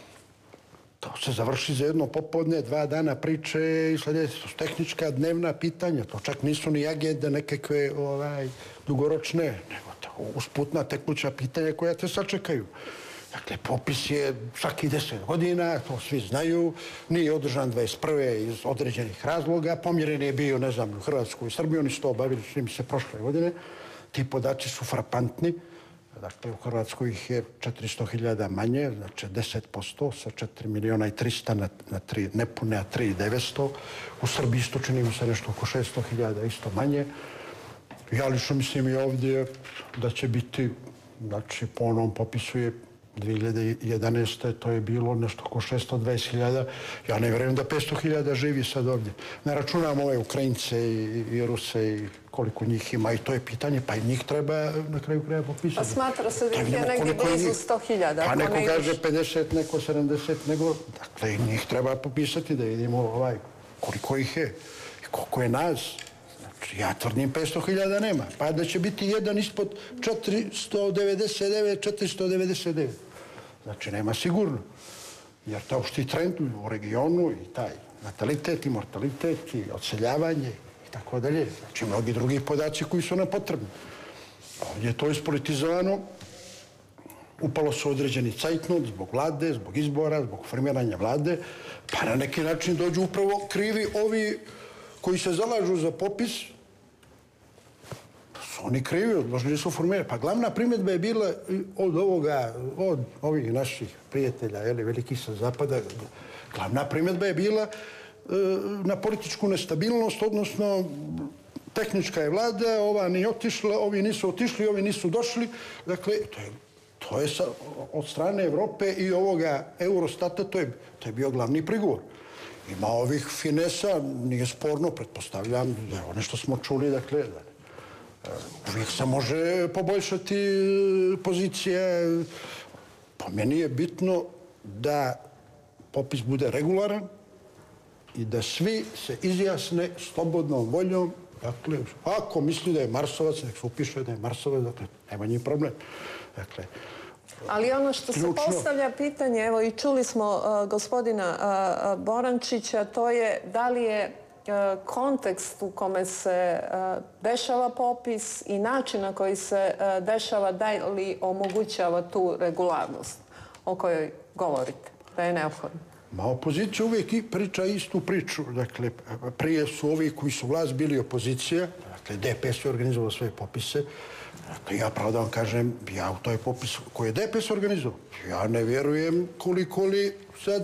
Speaker 4: to se završi za jedno popodne, dva dana priče i sljedeće. To su tehnička dnevna pitanja, to čak nisu ni agende nekakve ovaj, dugoročne, nego to usputna tekuća pitanja koja te sačekaju. Dakle, popis je svaki deset godina, to svi znaju, nije održan dvadeset prve iz određenih razloga, pomjeren je bio, ne znam, u Hrvatsku i Srbiju, oni su to obavili, čini mi se, prošle godine. Ti podaci su frapantni. Dakle, u Hrvatskoj ih je četiristo hiljada manje, znači deset posto, sa četiri miliona i trista na, na tri, nepune, a tri i devetsto. U Srbiji isto čini mi se nešto oko šesto hiljada, isto manje. Ja lično mislim i ovdje da će biti, znači, po onom popisu je dve hiljade jedanaeste. to je bilo nešto oko šesto dvadeset hiljada. Ja ne vjerujem da petsto hiljada živi sad ovdje. Ne računam ove Ukrajince i, i Ruse i koliko njih ima i to je pitanje, pa i njih treba na kraju kraja popisati.
Speaker 1: Pa smatra se da ih je negdje blizu sto hiljada.
Speaker 4: Pa neko kaže pedeset, neko sedamdeset, nego, dakle, njih treba popisati da vidimo ovaj, koliko ih je i koliko je nas. Ja tvrdim petsto hiljada nema, pa da će biti jedan ispod četiristo devedeset devet, četiristo devedeset devet. Znači, nema sigurno. Jer to opšti trend u regionu i taj natalitet i mortalitet i odseljavanje i tako dalje. Znači, mnogi drugi podaci koji su nam potrebni. Ovdje je to ispolitizovano. Upalo su određeni cajtnot zbog vlade, zbog izbora, zbog formiranja vlade, pa na neki način dođu upravo krivi ovi koji se zalažu za popis, su oni krivi, odložili su formirati. Pa glavna primjedba je bila od ovoga, od ovih naših prijatelja, jeli, velikih sa zapada, glavna primjedba je bila e, na političku nestabilnost, odnosno tehnička je vlada, ova nije otišla, ovi nisu otišli, ovi nisu došli. Dakle, to je, to je sa, od strane Evrope i ovoga Eurostata, to je, to je bio glavni prigovor. Ima ovih finesa, nije sporno, pretpostavljam, da ono što smo čuli, dakle, da uvijek se može poboljšati pozicija. Po meni je bitno da popis bude regularan i da svi se izjasne slobodnom voljom. Dakle, ako misli da je Marsovac, nek se upiše da je Marsovac, dakle, nema njih problem. Dakle,
Speaker 1: ali ono što se postavlja pitanje, evo i čuli smo uh, gospodina uh, Borančića, to je da li je uh, kontekst u kome se uh, dešava popis i način na koji se uh, dešava, da li omogućava tu regularnost o kojoj govorite, da je neophodno.
Speaker 4: Ma opozicija uvijek i priča istu priču. Dakle, prije su ovi koji su vlast bili opozicija, dakle, D P S je organizovao svoje popise. Dakle, ja pravo da vam kažem, ja u toj popis koji je D P S organizovao, ja ne vjerujem koliko li sad,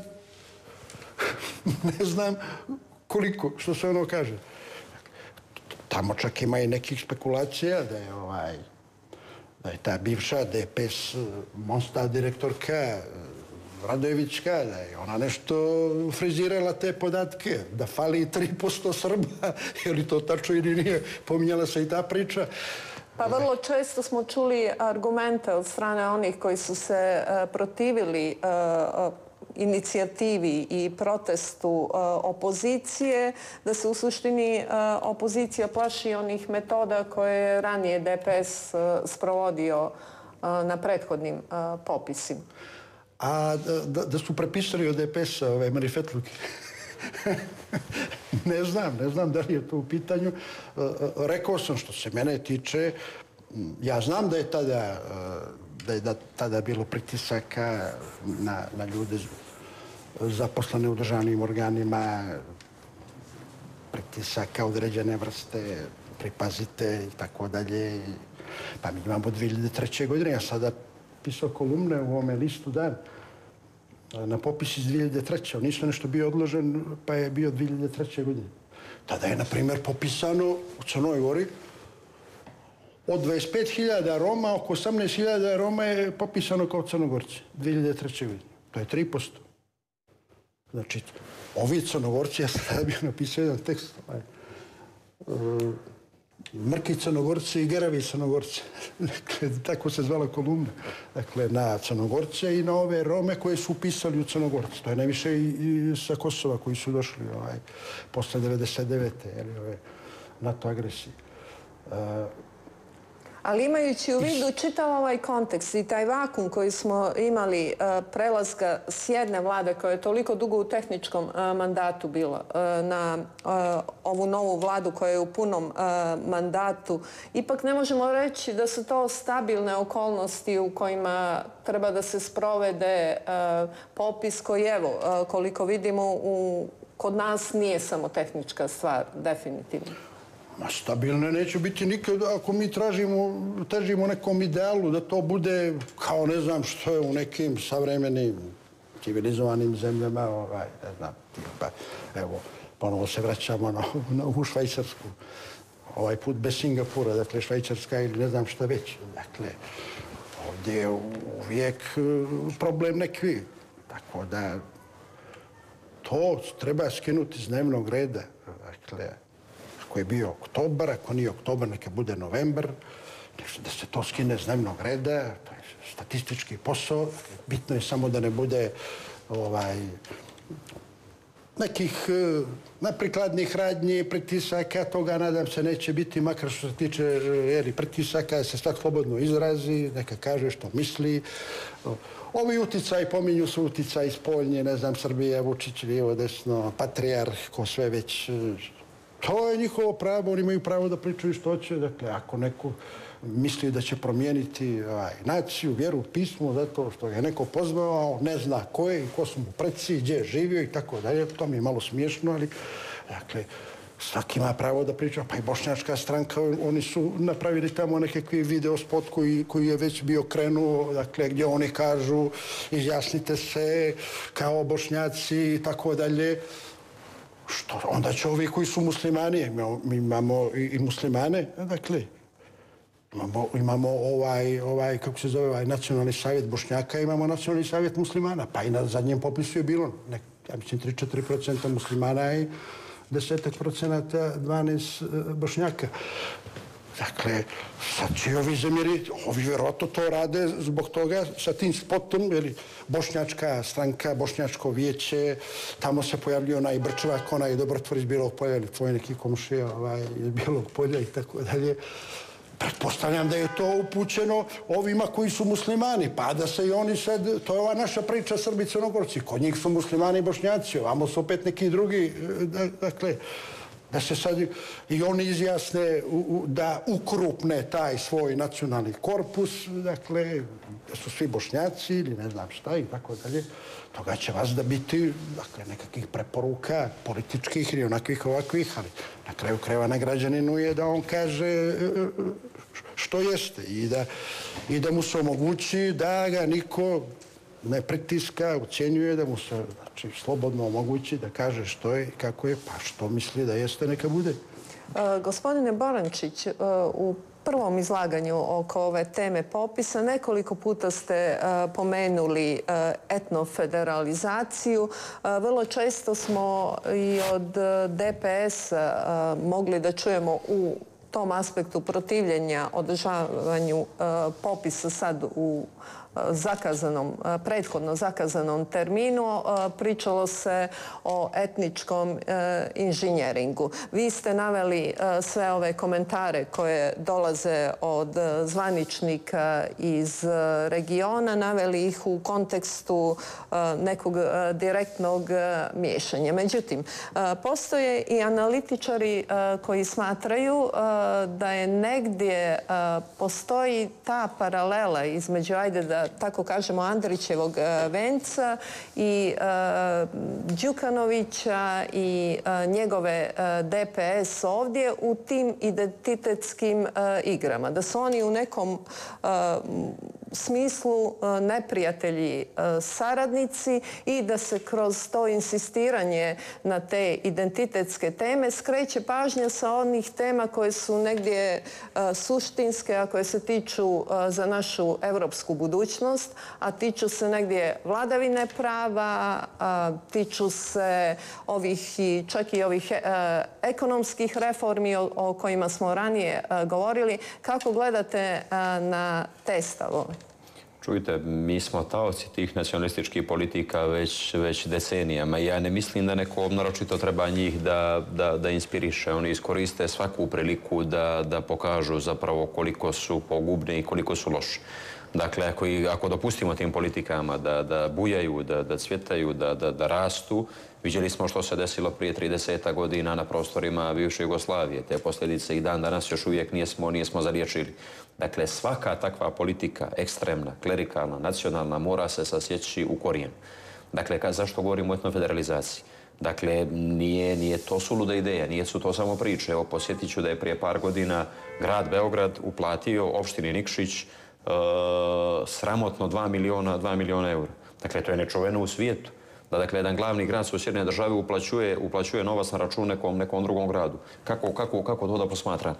Speaker 4: ne znam koliko, što se ono kaže. Tamo čak ima i nekih spekulacija da je ovaj, da je ta bivša D P S Monsta direktorka Radojevićka, da je ona nešto frizirala te podatke, da fali tri posto Srba, je li to tačno ili nije, pominjala se i ta priča.
Speaker 1: Pa vrlo često smo čuli argumente od strane onih koji su se uh, protivili uh, inicijativi i protestu uh, opozicije, da se u suštini uh, opozicija plaši onih metoda koje je ranije D P S uh, sprovodio uh, na prethodnim uh, popisima.
Speaker 4: A da, da su prepisali od D P S-a ove marifetluke? Ne znam, ne znam da li je to u pitanju. Rekao sam što se mene tiče, ja znam da je tada, da je da, tada bilo pritisaka na, na ljude zaposlene u državnim organima, pritisaka određene vrste, pripazite i tako dalje. Pa mi imamo dve hiljade treće. godine, ja sada pisao kolumne u ovome listu Dan na popis iz dve hiljade treće. On nisu nešto bio odložen, pa je bio dve hiljade treće. godine. Tada je, na primjer, popisano u Crnoj Gori od dvadeset pet hiljada Roma, oko osamnaest hiljada Roma je popisano kao Crnogorci dve hiljade treće. godine. To je tri posto. Znači, ovi Crnogorci, ja sam tada bio napisao jedan tekst, ovaj, uh, Mrki Crnogorci i Geravi Crnogorci. Dakle, tako se zvala kolumna. Dakle, na Crnogorce i na ove Rome koje su upisali u Crnogorci. To je najviše i, i sa Kosova koji su došli ovaj, posle devedeset devete. Jeli, ove NATO agresije. Uh,
Speaker 1: Ali imajući u vidu čitav ovaj kontekst i taj vakum koji smo imali uh, prelaska s jedne vlade koja je toliko dugo u tehničkom uh, mandatu bila uh, na uh, ovu novu vladu koja je u punom uh, mandatu, ipak ne možemo reći da su to stabilne okolnosti u kojima treba da se sprovede uh, popis koji, evo, uh, koliko vidimo, u, kod nas nije samo tehnička stvar, definitivno.
Speaker 4: Ma stabilne neće biti nikad ako mi tražimo, težimo nekom idealu da to bude kao ne znam što je u nekim savremenim civilizovanim zemljama, ovaj, ne znam, tipa, evo, ponovo se vraćamo na, na ovu Švajcarsku, ovaj put bez Singapura, dakle Švajcarska ili ne znam šta već, dakle, ovdje je uvijek problem neki. Tako da to treba skinuti iz dnevnog reda. Dakle, ako je bio oktobar, ako nije oktobar, neka bude novembar, da se to skine iz dnevnog reda, to je statistički posao. Bitno je samo da ne bude ovaj, nekih neprikladnih radnji, pritisaka, toga nadam se neće biti, makar što se tiče jeli, pritisaka, da se svak slobodno izrazi, neka kaže što misli. Ovi uticaji, pominju su uticaji spoljnje, ne znam, Srbije, Vučić, lijevo, desno, patrijarh, ko sve već. To je njihovo pravo, oni imaju pravo da pričaju što hoće. Dakle, ako neko misli da će promijeniti ovaj, naciju, vjeru, pismo, zato što ga je neko pozvao, ne zna ko je i ko su mu preci, gdje je živio i tako dalje. To mi je malo smiješno, ali dakle, svaki ima pravo da priča. Pa i bošnjačka stranka, oni su napravili tamo nekakvi video spot koji, koji je već bio krenuo, dakle, gdje oni kažu izjasnite se kao bošnjaci i tako dalje. Što? Onda će ovi koji su muslimani, mi imamo i, i muslimane, dakle, Imamo, imamo ovaj, ovaj, kako se zove, ovaj nacionalni savjet Bošnjaka, imamo nacionalni savjet muslimana. Pa i na zadnjem popisu je bilo, nek, ja mislim, tri do četiri procenta muslimana i desetak procenata dvanaest Bošnjaka. Dakle, sad će ovi zemljeri, ovi vjerojatno to rade zbog toga sa tim spotom, jer bošnjačka stranka, bošnjačko vijeće, tamo se pojavljio onaj Brčevak, onaj dobrotvor iz Bijelog polja, ili tvoj neki komšija ovaj, iz Bijelog polja i tako dalje. Pretpostavljam da je to upućeno ovima koji su muslimani, pa da se i oni sad, to je ova naša priča Srbi i Crnogorci, kod njih su muslimani i Bošnjaci, ovamo su opet neki drugi, dakle, da se sad i oni izjasne da ukrupne taj svoj nacionalni korpus, dakle, da su svi Bošnjaci ili ne znam šta i tako dalje, toga će vas da biti, dakle, nekakvih preporuka političkih ili onakvih ovakvih, ali na kraju krajeva na građaninu je da on kaže što jeste i da, i da mu se omogući da ga niko ne pritiska, ucijenjuje, da mu se znači, slobodno omogući da kaže što je i kako je, pa što misli da jeste, neka bude.
Speaker 1: E, gospodine Borančić, e, u prvom izlaganju oko ove teme popisa nekoliko puta ste e, pomenuli e, etnofederalizaciju. E, vrlo često smo i od D P S-a e, mogli da čujemo u tom aspektu protivljenja održavanju e, popisa sad u zakazanom, prethodno zakazanom terminu, pričalo se o etničkom inženjeringu. Vi ste naveli sve ove komentare koje dolaze od zvaničnika iz regiona, naveli ih u kontekstu nekog direktnog miješanja. Međutim, postoje i analitičari koji smatraju da je negdje postoji ta paralela između, ajde da tako kažemo, Andrićevog venca i Đukanovića i njegove D P S ovdje u tim identitetskim igrama. Da su oni u nekom smislu neprijatelji saradnici i da se kroz to insistiranje na te identitetske teme skreće pažnja sa onih tema koje su negdje suštinske, a koje se tiču za našu evropsku budućnost, a tiču se negdje vladavine prava, tiču se ovih i čak i ovih ekonomskih reformi o kojima smo ranije govorili. Kako gledate na te stavove?
Speaker 3: Čujte, mi smo taoci tih nacionalističkih politika već, već decenijama. Ja ne mislim da neko naročito treba njih da, da, da inspiriše. Oni iskoriste svaku priliku da, da pokažu zapravo koliko su pogubni i koliko su loši. Dakle, ako, ako dopustimo tim politikama da, da bujaju, da, da cvjetaju, da, da, da rastu, vidjeli smo što se desilo prije trideset godina na prostorima bivše Jugoslavije. Te posljedice i dan danas još uvijek nijesmo, nijesmo zaliječili. Dakle, svaka takva politika, ekstremna, klerikalna, nacionalna, mora se sasjeći u korijen. Dakle, kad, zašto govorimo o etnofederalizaciji? Dakle, nije, nije to suluda ideja, nije su to samo priče. Evo, posjetit ću da je prije par godina grad Beograd uplatio opštini Nikšić e, sramotno dva miliona, dva miliona eura. Dakle, to je nečuveno u svijetu. Da, dakle, jedan glavni grad susjedne države uplaćuje, uplaćuje novac na račun nekom, nekom drugom gradu. Kako, kako, kako to da posmatra?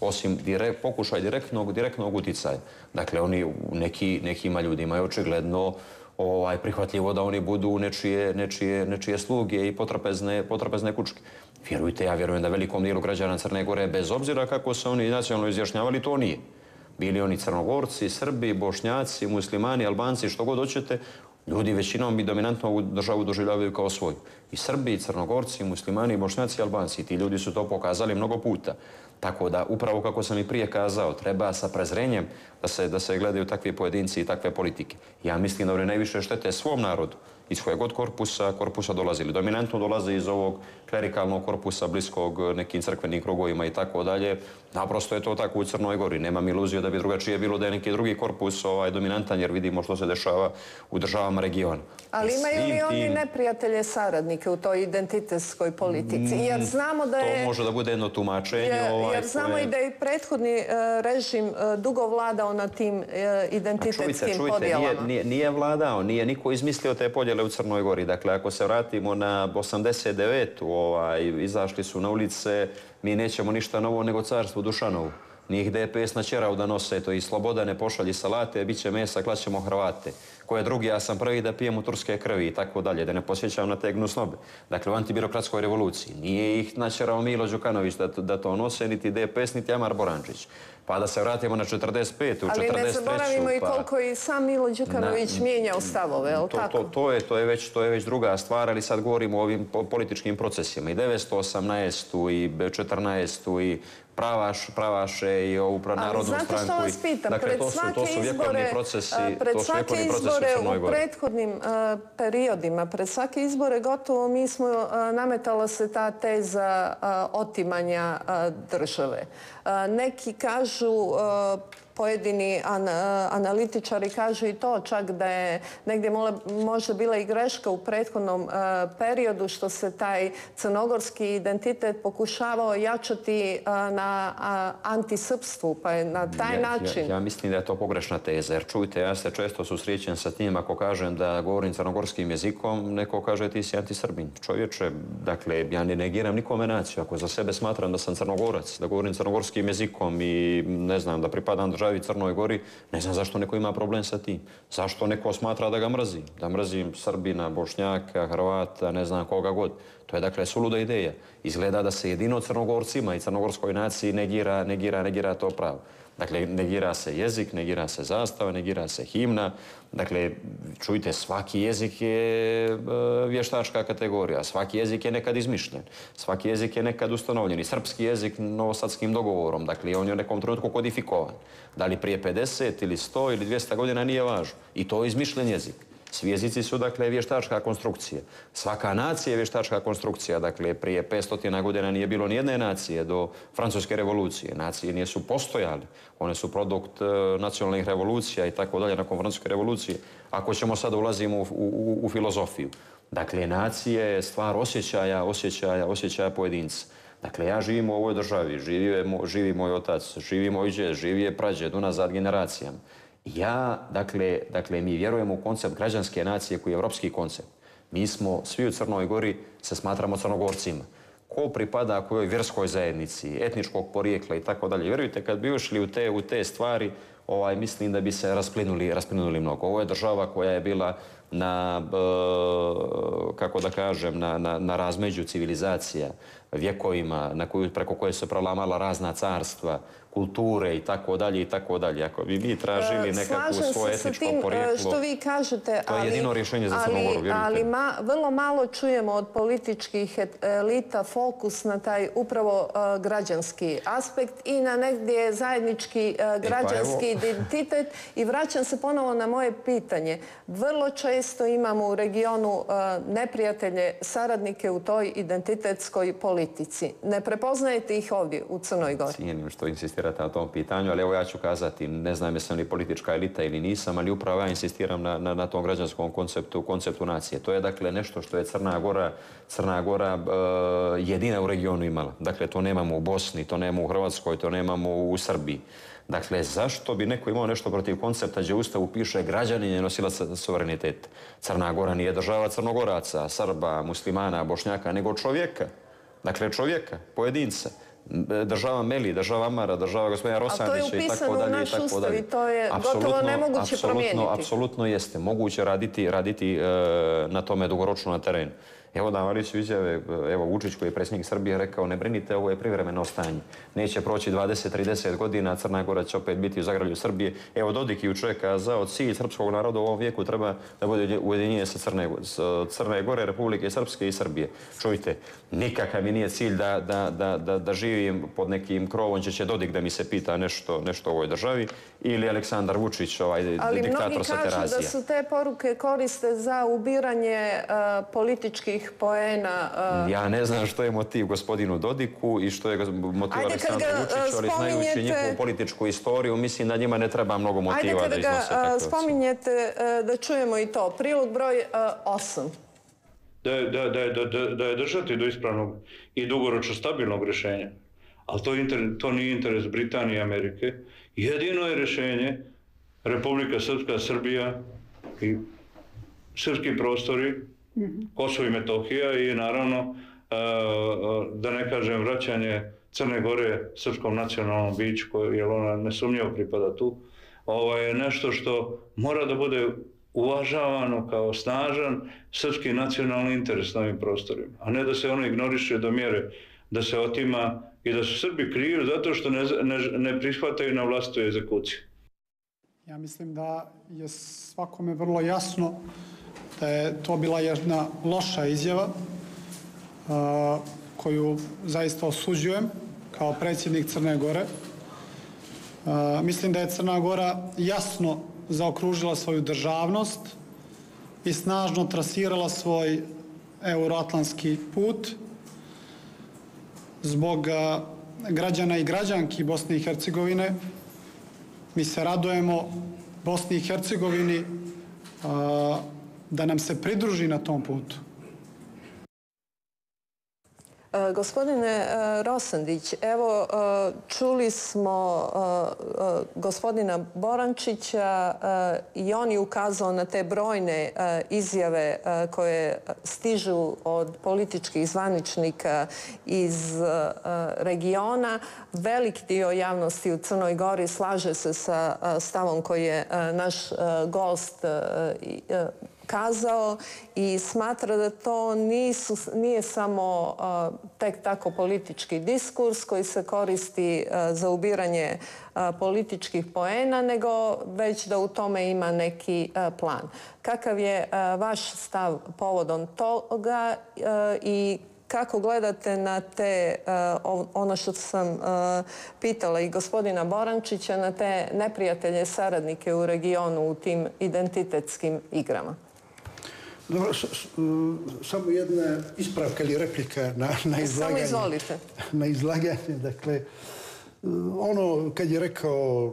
Speaker 3: osim direkt, pokušaj direktnog, direktnog uticaja. Dakle, oni, neki, nekima ljudima je očigledno ovaj, prihvatljivo da oni budu nečije, nečije, nečije sluge i potrpezne, potrpezne kučke. Vjerujte, ja vjerujem da velikom dijelu građana Crne Gore, bez obzira kako se oni nacionalno izjašnjavali, to nije. Bili oni Crnogorci, Srbi, Bošnjaci, Muslimani, Albanci, što god hoćete, ljudi većinom i dominantno ovu državu doživljavaju kao svoju. I Srbi, i Crnogorci, i Muslimani, i Bošnjaci, i Albanci. Ti ljudi su to pokazali mnogo puta. Tako da, upravo kako sam i prije kazao, treba sa prezrenjem da se, da se gledaju takvi pojedinci i takve politike. Ja mislim da oni najviše štete svom narodu, iz kojeg god korpusa, korpusa dolazili. Dominantno dolaze iz ovog klerikalnog korpusa bliskog nekim crkvenim krugovima i tako dalje. Naprosto je to tako u Crnoj Gori. Nemam iluziju da bi drugačije bilo da je neki drugi korpus ovaj, dominantan, jer vidimo što se dešava u državama regiona.
Speaker 1: Ali imaju li oni neprijatelje saradnike u toj identitetskoj politici? Jer znamo da je...
Speaker 3: To može da bude jedno tumačenje.
Speaker 1: Jer znamo i da je prethodni režim dugo vladao na tim identitetskim podjelama.
Speaker 3: Nije vladao, nije niko izmislio te podjele u Crnoj Gori. Dakle, ako se vratimo na osamdeset devetu, izašli su na ulice, mi nećemo ništa novo nego carstvo Dušanovu. Njih D P S načerao da nose to i sloboda, ne pošalji salate, bit će mesa, klaćemo Hrvate. Ko je drugi, ja sam prvi da pijemo turske krvi i tako dalje, da ne posjećam na te gnusnobe. Dakle, u antibirokratskoj revoluciji. Nije ih načerao Milo Đukanović da, da to nose, niti D P S, niti Amar Borančić. Pa da se vratimo na četrdeset petu, četrdeset treću.
Speaker 1: Ali ne zaboravimo i koliko i sam Milo Đukanović mijenjao stavove, je li tako?
Speaker 3: To je, to je već, to je već druga stvar, ali sad govorimo o ovim političkim procesima. I devetsto osamnaestu i četrnaestu i Pravaš, Pravaše i ovu narodnu stranku.
Speaker 1: Ali znate što vas pitam?
Speaker 3: Dakle,
Speaker 1: pred
Speaker 3: to su, to su vjekovni procesi,
Speaker 1: pred
Speaker 3: to su
Speaker 1: svake
Speaker 3: vjekovni procesi
Speaker 1: izbore
Speaker 3: u Crnoj
Speaker 1: u
Speaker 3: Gori.
Speaker 1: prethodnim uh, periodima, pred svake izbore gotovo mi smo, uh, nametala se ta teza uh, otimanja uh, države. Uh, neki kažu, uh, pojedini an, analitičari kažu i to čak da je negdje možda bila i greška u prethodnom uh, periodu što se taj crnogorski identitet pokušavao jačati uh, na uh, antisrpstvu, pa je na taj
Speaker 3: ja,
Speaker 1: način...
Speaker 3: Ja, ja mislim da je to pogrešna teza, jer čujte, ja se često susrećem sa tim ako kažem da govorim crnogorskim jezikom, neko kaže ti si antisrbin. Čovječe, dakle, ja ne negiram nikome naciju. Ako za sebe smatram da sam crnogorac, da govorim crnogorskim jezikom i ne znam, da pripadam državi Crnoj Gori, ne znam zašto neko ima problem sa tim. Zašto neko smatra da ga mrzim? Da mrzim Srbina, Bošnjaka, Hrvata, ne znam koga god. To je dakle suluda ideja. Izgleda da se jedino Crnogorcima i crnogorskoj naciji negira, negira, negira to pravo. Dakle, negira se jezik, negira se zastava, negira se himna. Dakle, čujte, svaki jezik je e, vještačka kategorija. Svaki jezik je nekad izmišljen. Svaki jezik je nekad ustanovljen. I srpski jezik novosadskim dogovorom. Dakle, on je u nekom trenutku kodifikovan. Da li prije pedeset ili sto ili dvjesto godina nije važno. I to je izmišljen jezik. Svi jezici su, dakle, vještačka konstrukcija. Svaka nacija je vještačka konstrukcija. Dakle, prije petsto godina nije bilo nijedne nacije do Francuske revolucije. Nacije nisu postojali. One su produkt e, nacionalnih revolucija i tako dalje nakon Francuske revolucije. Ako ćemo sad ulazimo u, u, u filozofiju. Dakle, nacije je stvar osjećaja, osjećaja, osjećaja pojedinca. Dakle, ja živim u ovoj državi, živi, živi moj otac, živi moj džed, živi je prađed, unazad generacijama. Ja, dakle, dakle, mi vjerujemo u koncept građanske nacije koji je evropski koncept. Mi smo, svi u Crnoj Gori, se smatramo Crnogorcima. Ko pripada kojoj vjerskoj zajednici, etničkog porijekla i tako dalje. Vjerujte, kad bi ušli u te, u te stvari, ovaj, mislim da bi se rasplinuli, rasplinuli mnogo. Ovo je država koja je bila na, e, kako da kažem, na, na, na razmeđu civilizacija, vjekovima, na koju, preko koje se prolamala razna carstva, kulture i tako dalje i tako dalje. Ako bi mi tražili nekakvu svoje etničko porijeklo,
Speaker 1: što vi kažete,
Speaker 3: to je jedino rješenje za Crnu Goru, vjerujte.
Speaker 1: Ali ma, vrlo malo čujemo od političkih elita fokus na taj upravo uh, građanski aspekt i na negdje zajednički uh, građanski e, pa identitet. I vraćam se ponovo na moje pitanje. Vrlo često imamo u regionu uh, neprijatelje, saradnike u toj identitetskoj politici. Ne prepoznajete ih ovdje u Crnoj Gori?
Speaker 3: Cijenim što insistirate na tom pitanju, ali evo ja ću kazati, ne znam jesam li politička elita ili nisam, ali upravo ja insistiram na, na, na tom građanskom konceptu, konceptu nacije. To je dakle nešto što je Crna Gora, Crna Gora uh, jedina u regionu imala. Dakle, to nemamo u Bosni, to nemamo u Hrvatskoj, to nemamo u Srbiji. Dakle, zašto bi neko imao nešto protiv koncepta gdje u Ustavu piše građanin je nosilac suvereniteta? Crna Gora nije država Crnogoraca, Srba, Muslimana, Bošnjaka, nego čovjeka. Dakle, čovjeka, pojedinca. država Meli, država Amara, država gospodina Rosandića i tako dalje.
Speaker 1: A to je upisano u naš ustav i to je gotovo nemoguće promijeniti.
Speaker 3: Apsolutno jeste. Moguće raditi na tome dugoročno na terenu. Evo davali su izjave, evo Vučić koji je predsjednik Srbije rekao ne brinite, ovo je privremeno stanje. Neće proći dvadeset do trideset godina, Crna Gora će opet biti u zagrlju Srbije. Evo Dodik jučer je kazao, cilj srpskog naroda u ovom vijeku treba da bude ujedinjenje sa Crne Gore, Republike Srpske i Srbije. Čujte, nikakav mi nije cilj da živim pod nekim krovom, će Dodik da mi se pita nešto u ovoj državi, ili Aleksandar Vučić, ovaj diktator sa Terazija.
Speaker 1: Ali mnogi kažu da su te poruke koriste za ubiranje političkih poena.
Speaker 3: Ja ne znam što je motiv gospodinu Dodiku i što je motiv Aleksandru Vučiću, ali znajući njihovu političku istoriju, mislim da njima ne treba mnogo motiva da iznose takve ocene.
Speaker 1: Ajde kada ga spominjete da čujemo i to. Prilog broj osam.
Speaker 9: Da je držati do ispravnog i dugoročno stabilnog rješenja, ali to nije interes Britanije i Amerike. Jedino je rješenje Republika Srpska, Srbija i srpski prostori, Kosovo i Metohija i naravno, da ne kažem, vraćanje Crne Gore srpskom nacionalnom biću, jer ona nesumnjivo pripada tu, ovo je nešto što mora da bude uvažavano kao snažan srpski nacionalni interes na ovim prostorima, a ne da se ono ignoriše do mjere da se otima i da su Srbi krivi zato što ne prihvataju na vlastitu egzekuciju.
Speaker 10: Ja mislim da je svakome vrlo jasno da je to bila jedna loša izjava koju zaista osuđujem kao predsjednik Crne Gore. Mislim da je Crna Gora jasno zaokružila svoju državnost i snažno trasirala svoj euroatlantski put. Zbog građana i građanki Bosne i Hercegovine mi se radujemo Bosni i Hercegovini da nam se pridruži na tom putu.
Speaker 1: Gospodine Rosandić, evo čuli smo gospodina Borančića i on je ukazao na te brojne izjave koje stižu od političkih zvaničnika iz regiona. Velik dio javnosti u Crnoj Gori slaže se sa stavom koji je naš gost kazao i smatra da to nije samo tek tako politički diskurs koji se koristi za ubiranje političkih poena, nego već da u tome ima neki plan. Kakav je vaš stav povodom toga i kako gledate na te, ono što sam pitala i gospodina Borančića, na te neprijatelje, saradnike u regionu u tim identitetskim igrama?
Speaker 4: Dobro, samo jedna ispravka ili replika na izlaganje.
Speaker 1: Samo izvolite.
Speaker 4: Na izlaganje, dakle, ono kad je rekao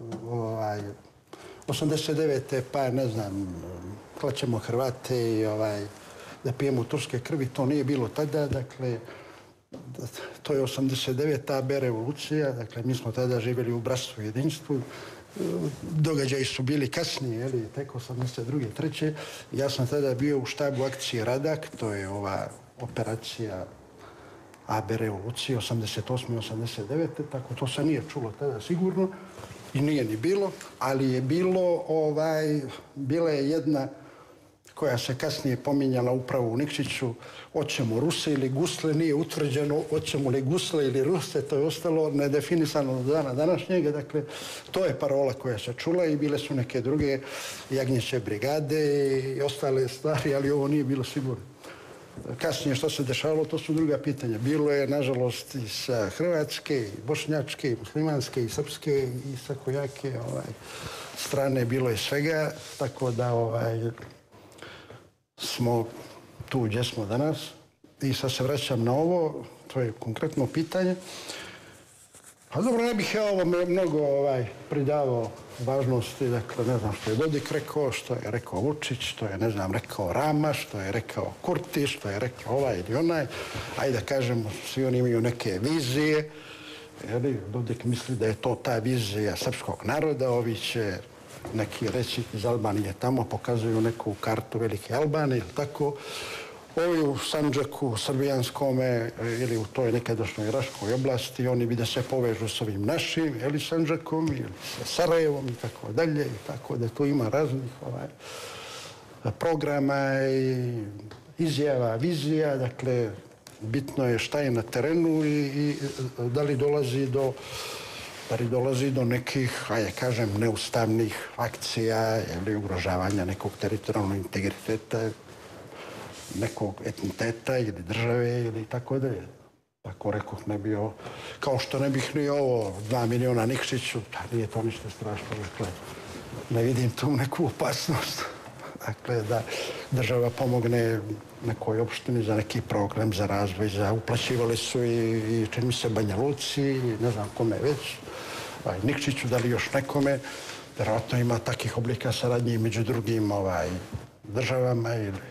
Speaker 4: osamdeset devete pa ne znam, klaćemo Hrvate i da pijemo turske krvi, to nije bilo tada, dakle, to je osamdeset deveta be revolucija, dakle, mi smo tada živjeli u bratstvu i jedinstvu. Događaji su bili kasnije, tek osamdeset druge treće Ja sam tada bio u štabu akcije Radak, to je ova operacija A B revolucije, osamdeset osme i osamdeset devete tako to se nije čulo tada sigurno i nije ni bilo, ali je bilo, bila je jedna koja se kasnije pominjala upravo u Nikšiću, hoćemo Ruse ili Gusle, nije utvrđeno hoćemo li Gusle ili Ruse, to je ostalo nedefinisano do dana današnjega, dakle, to je parola koja se čula i bile su neke druge jagnjeće brigade i ostale stvari, ali ovo nije bilo sigurno. Kasnije što se dešavalo, to su druga pitanja. Bilo je, nažalost, i sa hrvatske, i bošnjačke, i muslimanske, i srpske, i sa kojake strane, bilo je svega, tako da smo tu gdje smo danas. I sad se vraćam na ovo, to je konkretno pitanje. Pa dobro, ne bih ja ovo mnogo pridavao važnosti, dakle, ne znam što je Dodik rekao, što je rekao Vučić, što je, ne znam, rekao Rama, što je rekao Kurti, što je rekao ovaj ili onaj. Ajde da kažemo, svi oni imaju neke vizije. Dodik misli da je to ta vizija srpskog naroda, ovi će neki reći iz Albanije tamo, pokazuju neku kartu Velike Albanije ili tako. Ovi u Sandžaku, Srbijanskome ili u toj nekadašnjoj Raškoj oblasti, oni bi da se povežu s ovim našim, ili Sandžakom, ili sa Sarajevom i tako dalje. I tako da tu ima raznih ovaj, programa i izjava, vizija. Dakle, bitno je šta je na terenu i, i da li dolazi do da li dolazi do nekih, ajde kažem, neustavnih akcija ili ugrožavanja nekog teritorijalnog integriteta nekog etniteta ili države ili tako dalje. Tako rekoh, ne bi ovo, kao što ne bih ni ovo dva miliona Nikšiću, pa nije to ništa strašno. Dakle, ne vidim tu neku opasnost. Dakle, da država pomogne nekoj opštini za neki program, za razvoj, za uplaćivali su i, i čini mi se Banja Luci, ne znam kome već, ovaj, Nikšiću, da li još nekome. Vjerojatno ima takih oblika saradnje među drugim ovaj, državama ili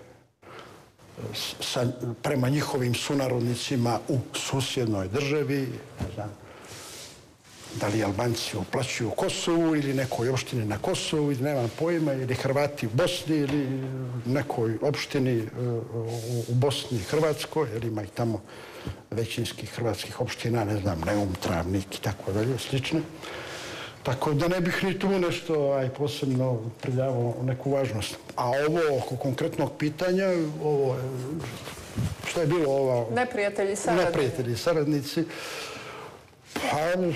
Speaker 4: sa, prema njihovim sunarodnicima u susjednoj državi, ne znam, da li Albanci uplaćuju u Kosovu ili nekoj opštini na Kosovu, ili nemam pojma, ili Hrvati u Bosni ili nekoj opštini u Bosni i Hrvatskoj, jer ima i tamo većinskih hrvatskih opština, ne znam, Neum, Travnik i tako dalje, slične. Tako da ne bih ni tu nešto aj, posebno pridavao neku važnost. A ovo oko konkretnog pitanja, ovo, šta je bilo ovo?
Speaker 1: Neprijatelji saradnici.
Speaker 4: Neprijatelji saradnici. Pa,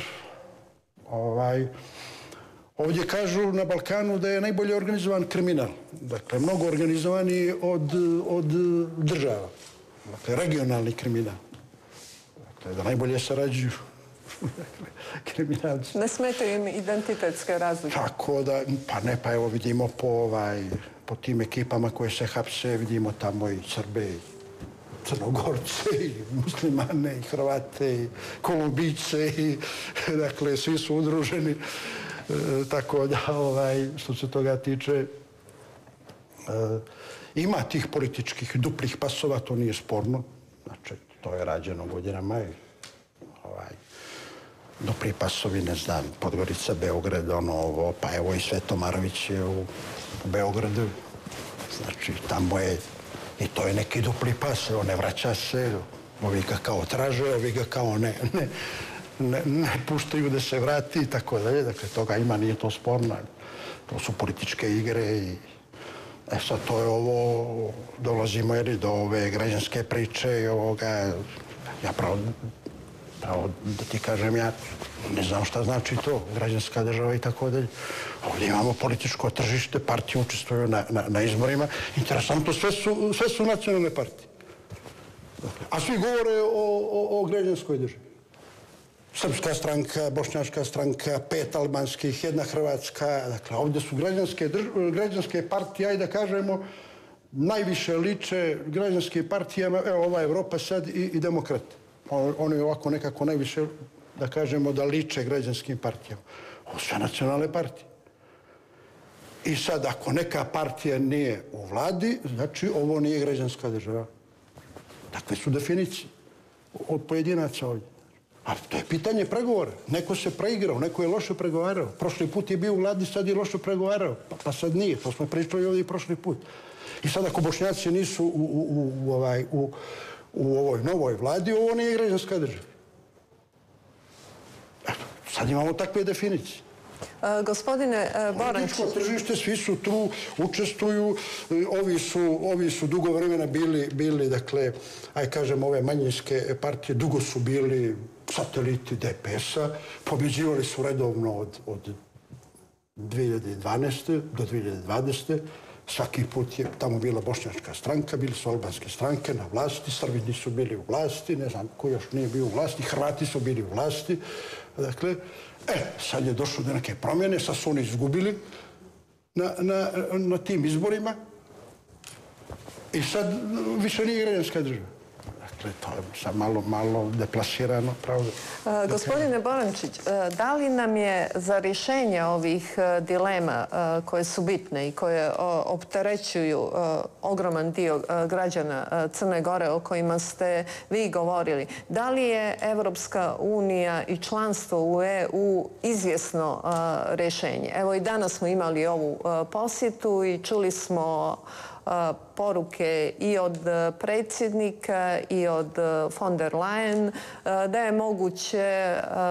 Speaker 4: ovaj, ovdje kažu na Balkanu da je najbolje organizovan kriminal. Dakle, mnogo organizovaniji od, od država. Dakle, regionalni kriminal. Dakle, da najbolje sarađuju kriminalci.
Speaker 1: Ne smetaju im identitetske razlike.
Speaker 4: Tako da, pa ne, pa evo vidimo po, ovaj, po tim ekipama koje se hapse, vidimo tamo i Srbe, i Crnogorce, i muslimane, i Hrvate, i Kolumbijce, i dakle, svi su udruženi. E, tako da, ovaj, što se toga tiče, e, ima tih političkih duplih pasova, to nije sporno. Znači, to je rađeno godinama i ovaj, dupli pasovi, ne znam, Podgorica, Beograd, ono ovo, pa evo i Sveto Marović je u, u Beogradu. Znači, tamo je, i to je neki dupli pas, evo, ne vraća se, ovi ga kao traže, ovi ga kao ne, ne, ne, ne puštaju da se vrati i tako dalje. Dakle, toga ima, nije to sporno. To su političke igre i e sad to je ovo, dolazimo jer do ove građanske priče i ovoga, ja pravo, pravo da ti kažem, ja ne znam šta znači to, građanska država i tako dalje. Ovdje imamo političko tržište, partije učestvuju na, na, na izborima. Interesantno, sve su, sve su nacionalne partije. Dakle, a svi govore o, o, o građanskoj državi. Srpska stranka, bošnjačka stranka, pet albanskih, jedna hrvatska. Dakle, ovdje su građanske, drž, građanske partije, ajde da kažemo, najviše liče građanske partije, evo ova Evropa sad i, i demokrati. Oni ovako nekako najviše, da kažemo, da liče građanskim partijama. Ovo sve nacionalne partije. I sad, ako neka partija nije u vladi, znači ovo nije građanska država. Takve su definicije od pojedinaca ovdje. A to je pitanje pregovora. Neko se preigrao, neko je loše pregovarao. Prošli put je bio u vladi, sad je loše pregovarao. Pa, pa sad nije, to smo pričali ovdje i prošli put. I sad ako Bošnjaci nisu u, u, u, u, ovaj, u, u ovoj novoj vladi, ovo nije građanska država. Eto, sad imamo takve definicije.
Speaker 1: E, gospodine Borančić...
Speaker 4: Političko tržište, svi su tu, učestvuju, ovi su, ovi su dugo vremena bili, bili, dakle, aj kažem, ove manjinske partije, dugo su bili sateliti D P S-a, pobjeđivali su redovno od, od dvije hiljade dvanaeste do dvije hiljade dvadesete Svaki put je tamo bila bošnjačka stranka, bili su albanske stranke na vlasti, Srbi nisu bili u vlasti, ne znam ko još nije bio u vlasti, Hrvati su bili u vlasti. Dakle, e, sad je došlo do neke promjene, sad su oni izgubili na, na, na tim izborima i sad više nije građanska država. Dakle, to je sad malo, malo deplasirano, pravda.
Speaker 1: E, gospodine Borančić, da li nam je za rješenje ovih dilema koje su bitne i koje opterećuju ogroman dio građana Crne Gore o kojima ste vi govorili, da li je Evropska unija i članstvo u E U izvjesno rješenje? Evo i danas smo imali ovu posjetu i čuli smo poruke i od predsjednika i od von der Leyen da je moguće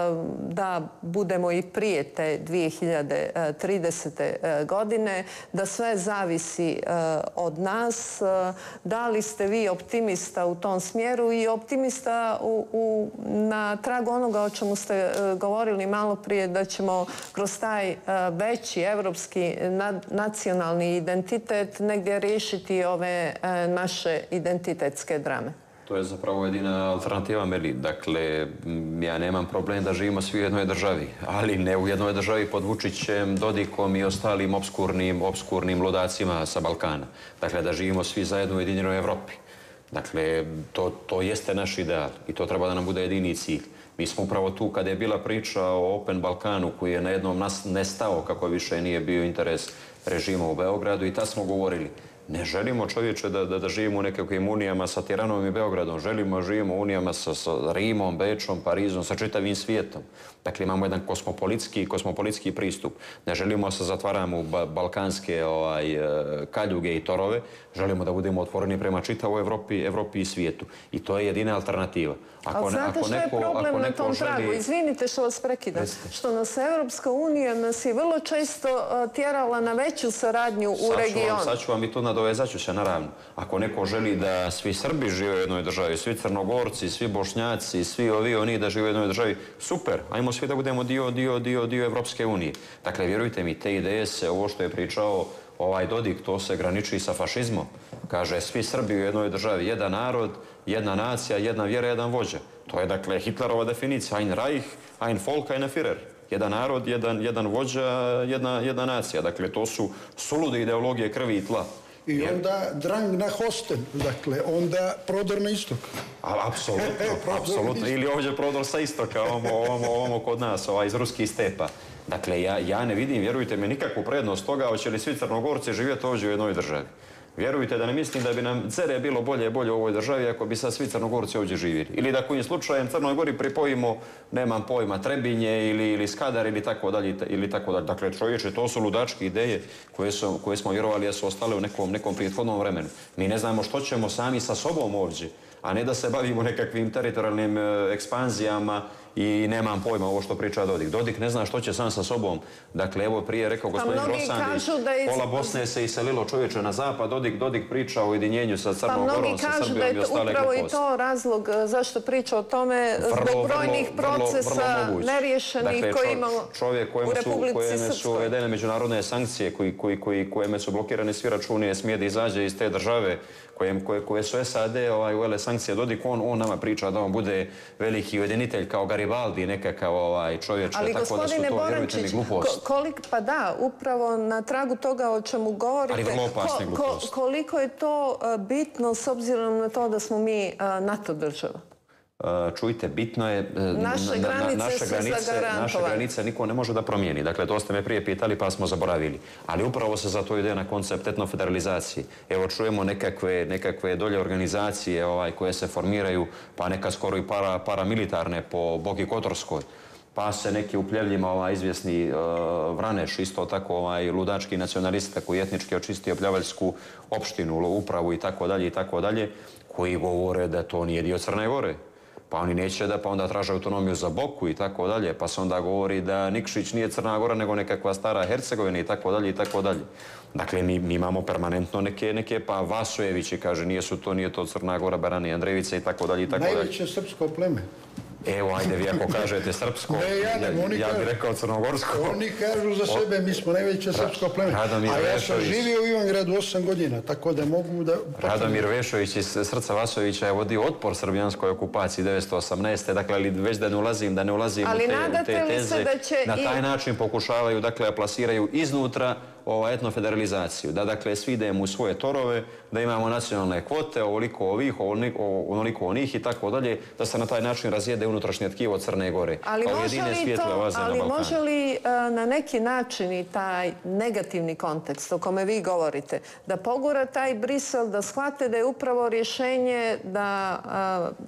Speaker 1: da budemo i prije te dvije hiljade tridesete. godine, da sve zavisi od nas. Da li ste vi optimista u tom smjeru i optimista u, u, na tragu onoga o čemu ste govorili malo prije, da ćemo kroz taj veći evropski nacionalni identitet negdje riješiti ove naše identitetske drame?
Speaker 3: To je zapravo jedina alternativa meni. Dakle, ja nemam problem da živimo svi u jednoj državi, ali ne u jednoj državi pod Vučićem, Dodikom i ostalim obskurnim, obskurnim ludacima sa Balkana. Dakle, da živimo svi zajedno u Ujedinjenoj Evropi. Dakle, to, to jeste naš ideal i to treba da nam bude jedini cilj. Mi smo upravo tu kada je bila priča o Open Balkanu koji je na jednom nas nestao kako više nije bio interes režima u Beogradu i tad smo govorili ne želimo čovječe da, da, da živimo u nekakvim unijama sa Tiranom i Beogradom, želimo da živimo u unijama sa, sa Rimom, Bečom, Parizom, sa čitavim svijetom. Dakle, imamo jedan kosmopolitski, kosmopolitski pristup. Ne želimo se zatvaramo u ba, balkanske ovaj, kaljuge i torove, želimo da budemo otvoreni prema čitavoj Evropi, Evropi i svijetu. I to je jedina alternativa.
Speaker 1: Ako, Ali znate ako što neko, je problem ako na tom želi... tragu? Izvinite što vas prekidam. Jeste. Što nas Evropska unija nas je vrlo često uh, tjerala na veću saradnju u sad regionu.
Speaker 3: Sad ću vam i to nadovezat ću se, naravno. Ako neko želi da svi Srbi žive u jednoj državi, svi Crnogorci, svi Bošnjaci, svi ovi oni da žive u jednoj državi, super, ajmo svi da budemo dio, dio, dio, dio Evropske unije. Dakle, vjerujte mi, te ideje se, ovo što je pričao ovaj Dodik, to se graniči sa fašizmom. Kaže, svi Srbi u jednoj državi, jedan narod, jedna nacija, jedna vjera, jedan vođa. To je, dakle, Hitlerova definicija. Ein Reich, ein Volk, ein Führer. Jedan narod, jedan, jedan vođa, jedna, jedna nacija. Dakle, to su sulude ideologije krvi i tla.
Speaker 4: I onda drang na hosten, dakle, onda prodor na istok.
Speaker 3: Apsolutno, apsolutno. Ili ovdje prodor sa istoka, ovamo, ovamo, ovamo kod nas, ovaj, iz ruskih stepa. Dakle, ja, ja ne vidim, vjerujte mi, nikakvu prednost toga, hoće li svi Crnogorci živjeti ovdje u jednoj državi. Vjerujte da ne mislim da bi nam cere bilo bolje i bolje u ovoj državi ako bi sad svi Crnogorci ovdje živjeli. Ili da kojim slučajem Crnoj Gori pripojimo, nemam pojma, Trebinje ili, ili Skadar ili tako dalje. Ili tako dalje. Dakle, čovječe, to su ludačke ideje koje, su, koje smo vjerovali da su ostale u nekom, nekom prethodnom vremenu. Mi ne znamo što ćemo sami sa sobom ovdje, a ne da se bavimo nekakvim teritorijalnim e, ekspanzijama i nemam pojma ovo što priča Dodik. Dodik ne zna što će sam sa sobom. Dakle, evo prije rekao gospodin Rosandić, iz... pola Bosne se iselilo čovječe na zapad, Dodik, Dodik priča o ujedinjenju sa Crnom Gorom, sa Srbijom i ostale gluposti. Pa mnogi kažu da je upravo i to razlog zašto priča o tome, zbog brojnih procesa neriješenih koji imamo u Republici Srpskoj. Su uvedene međunarodne sankcije, koji, koji, koji, kojeme su blokirane svi računi, smije da izađe iz te države koje, koje, koje su S A D ovaj, uvele sankcije. Dodik, on, on nama priča da on bude veliki ujedinitelj kao Garibaldi, nekakav ovaj, čovječe.
Speaker 1: Ali tako da su to, vjerujte mi, gluposti. Koliko, pa da, upravo na tragu toga o čemu govorite,
Speaker 3: ali vrlo opasne
Speaker 1: ko, ko, koliko je to bitno s obzirom na to da smo mi NATO država?
Speaker 3: Čujte, bitno je,
Speaker 1: naše granice, na, naše, granice,
Speaker 3: naše granice niko ne može da promijeni. Dakle, to ste me prije pitali pa smo zaboravili. Ali upravo se za to ide na koncept etnofederalizacije. Evo, čujemo nekakve, nekakve dolje organizacije ovaj, koje se formiraju, pa neka skoro i para, paramilitarne po Boki Kotorskoj. Pa se neki upljevljima ovaj, izvjesni uh, Vraneš, isto tako ovaj, ludački nacionalista koji etnički očistio Pljavaljsku opštinu, upravu i tako dalje i tako dalje, koji govore da to nije dio Crne Gore. Pa oni neće da, pa onda traže autonomiju za Boku i tako dalje, pa se onda govori da Nikšić nije Crna Gora nego nekakva stara Hercegovina i tako dalje i tako dalje. Dakle, mi, mi imamo permanentno neke, neke pa Vasojevići kaže nije su to, nije to Crna Gora, Barani, Andrejevica i tako dalje i tako dalje.
Speaker 4: Najveće srpsko pleme.
Speaker 3: Evo, ajde vi ako kažete srpsko,
Speaker 4: ne, ja, ne,
Speaker 3: ja, ja bih rekao crnogorsko.
Speaker 4: Oni kažu za sebe, mi smo najveće srpsko pleme.
Speaker 3: Radomir
Speaker 4: A ja
Speaker 3: Vešović,
Speaker 4: sam živio u Ivangradu osam godina, tako da mogu da...
Speaker 3: Radomir Vešović iz Srca Vasovića je vodio otpor srbijanskoj okupaciji devetsto osamnaeste. Dakle, ali već da ne ulazim, da ne ulazim
Speaker 1: ali
Speaker 3: u te, u te teze.
Speaker 1: Da će
Speaker 3: na taj
Speaker 1: i...
Speaker 3: način pokušavaju, dakle, plasiraju iznutra ova etnofederalizaciju. Da, dakle, svi idemo u svoje torove, da imamo nacionalne kvote, ovoliko ovih, onoliko onih i tako dalje, da se na taj način razjede unutrašnje tkivo Crne Gore.
Speaker 1: Ali, može li, to, ali može li na neki način i taj negativni kontekst o kome vi govorite, da pogura taj Brisel, da shvate da je upravo rješenje da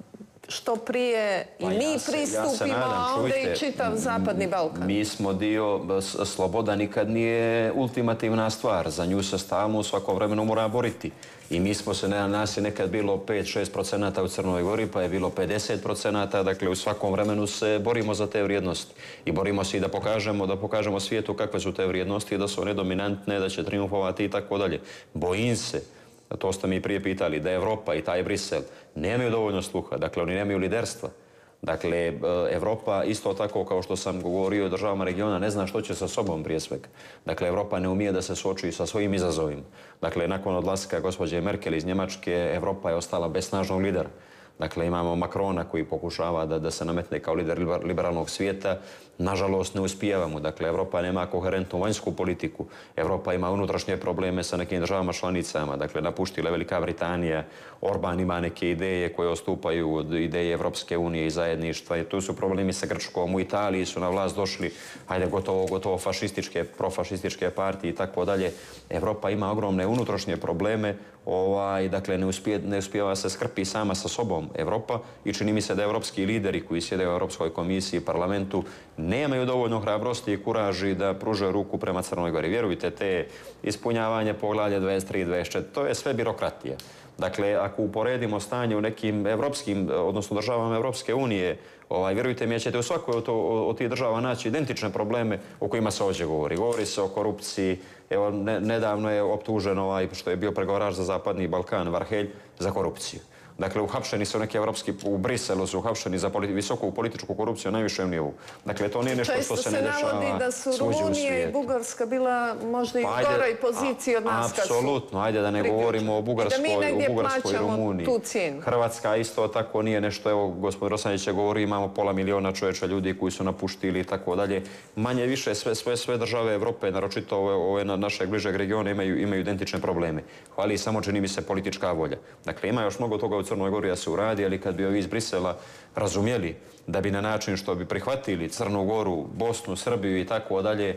Speaker 1: što prije i
Speaker 3: Pa
Speaker 1: mi
Speaker 3: ja se- ja se
Speaker 1: pristupimo,
Speaker 3: nadam,
Speaker 1: a onda
Speaker 3: čujte,
Speaker 1: i čitav Zapadni Balkan.
Speaker 3: Mi smo dio, s- sloboda nikad nije ultimativna stvar. Za nju se stalno u svakom vremenu mora boriti. I mi smo se, na nas je nekad bilo pet do šest procenata u Crnoj Gori, pa je bilo pedeset procenata. Dakle, u svakom vremenu se borimo za te vrijednosti. I borimo se i da pokažemo, da pokažemo svijetu kakve su te vrijednosti, da su one dominantne, da će triumfovati i tako dalje. Bojim se, to ste mi prije pitali, da Evropa i taj Brisel nemaju dovoljno sluha, dakle oni nemaju liderstva. Dakle, Evropa isto tako kao što sam govorio o državama regiona ne zna što će sa sobom prije svega. Dakle, Evropa ne umije da se suoči sa svojim izazovima. Dakle, nakon odlaska gospođe Merkel iz Njemačke, Evropa je ostala bez snažnog lidera. Dakle, imamo Macrona koji pokušava da, da se nametne kao lider liberalnog svijeta. Nažalost, ne uspijevamo. Dakle, Evropa nema koherentnu vanjsku politiku. Evropa ima unutrašnje probleme sa nekim državama članicama. Dakle, napuštila Velika Britanija. Orban ima neke ideje koje odstupaju od ideje Evropske unije i zajedništva. I tu su problemi sa Grčkom. U Italiji su na vlast došli, hajde, gotovo, gotovo fašističke, profašističke partije i tako dalje. Evropa ima ogromne unutrašnje probleme. Ovaj, dakle, ne, uspije, ne uspijeva se skrpi sama sa sobom Evropa i čini mi se da evropski lideri koji sjede u Europskoj komisiji i parlamentu nemaju dovoljno hrabrosti i kuraži da pruže ruku prema Crnoj Gori. Vjerujte, te ispunjavanje poglavlja dvadeset tri dvadeset četiri, to je sve birokratija. Dakle, ako uporedimo stanje u nekim evropskim, odnosno državama Evropske unije, ovaj, vjerujte mi, ćete u svakoj od, od tih država naći identične probleme o kojima se ovdje govori. Govori se o korupciji. Evo, ne, nedavno je optužen ovaj, što je bio pregovarač za Zapadni Balkan, Varhelj, za korupciju. Dakle, uhapšeni su neki evropski, u Briselu su uhapšeni za politi, visoku političku korupciju na najvišem nivou. Dakle, to nije nešto što se ne dešava
Speaker 1: Često se navodi da su Rumunija i Bugarska bila možda i u goroj poziciji od nas kad su...
Speaker 3: Apsolutno, ajde da ne govorimo o Bugarskoj, o Bugarskoj i Rumuniji. Hrvatska isto tako nije nešto, evo, gospodin Rosanić je govori, imamo pola miliona čovječa ljudi koji su napuštili i tako dalje. Manje više sve, sve, sve države Evrope, naročito ove, ove našeg bližeg regiona, imaju, imaju identične probleme. Hvali samo, čini mi se, politička volja. Dakle, ima još mnogo toga u Crnoj Gori da se uradi, ali kad bi ovi iz Brisela razumjeli da bi na način što bi prihvatili Crnu Goru, Bosnu, Srbiju i tako dalje,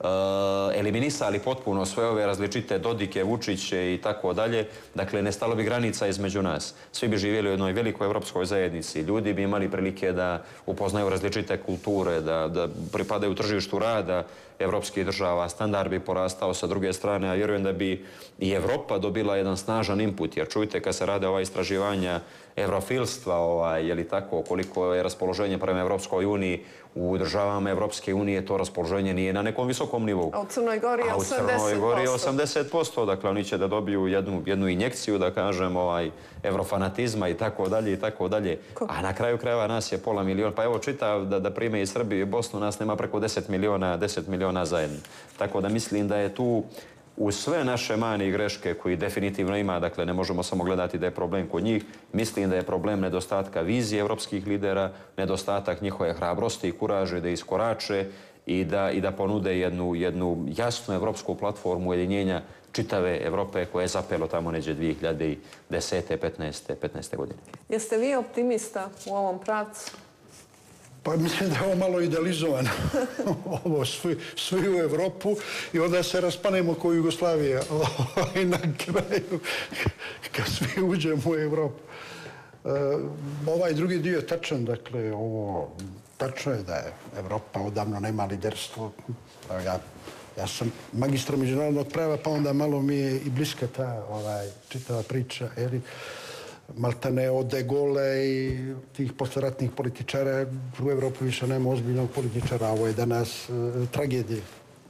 Speaker 3: eliminisali potpuno sve ove različite Dodike, Vučiće i tako dalje, dakle, nestalo bi granica između nas. Svi bi živjeli u jednoj velikoj evropskoj zajednici. Ljudi bi imali prilike da upoznaju različite kulture, da, da pripadaju tržištu rada evropskih država, standard bi porastao sa druge strane, a vjerujem da bi i Evropa dobila jedan snažan input, jer čujte, kad se rade ova istraživanja evrofilstva, ovaj, je li tako, koliko je raspoloženje prema Evropskoj uniji, u državama Evropske unije to raspoloženje nije na nekom visokom nivou.
Speaker 1: A u Crnoj Gori je osamdeset posto.
Speaker 3: A u Crnoj Gori je osamdeset posto. Dakle, oni će da dobiju jednu, jednu injekciju, da kažem, ovaj, evrofanatizma i tako dalje i tako dalje. A na kraju krajeva nas je pola miliona. Pa evo, čitav da, da prime i Srbiju i Bosnu, nas nema preko deset miliona, deset miliona zajedno. Tako da mislim da je tu uz sve naše mane i greške koji definitivno ima, dakle ne možemo samo gledati da je problem kod njih, mislim da je problem nedostatka vizije evropskih lidera, nedostatak njihove hrabrosti i kuraže da iskorače i da, i da ponude jednu, jednu jasnu evropsku platformu ujedinjenja čitave Evrope koje je zapelo tamo neđe dvije hiljade desete. petnaeste. godine.
Speaker 1: Jeste vi optimista u ovom pravcu?
Speaker 4: Pa mislim da je ovo malo idealizovano. Ovo svi, svi u Evropu i onda se raspanemo kao Jugoslavija i na kraju kad svi uđemo u Evropu. E, ovaj drugi dio je tačan, dakle, ovo tačno je da je Evropa odavno nema liderstvo. Ja, ja sam magistra međunarodnog prava, pa onda malo mi je i bliska ta ovaj, čitava priča, jeli? Maltene od De Gaulle i tih posleratnih političara. U Evropi više nema ozbiljnog političara. Ovo je danas e, tragedija.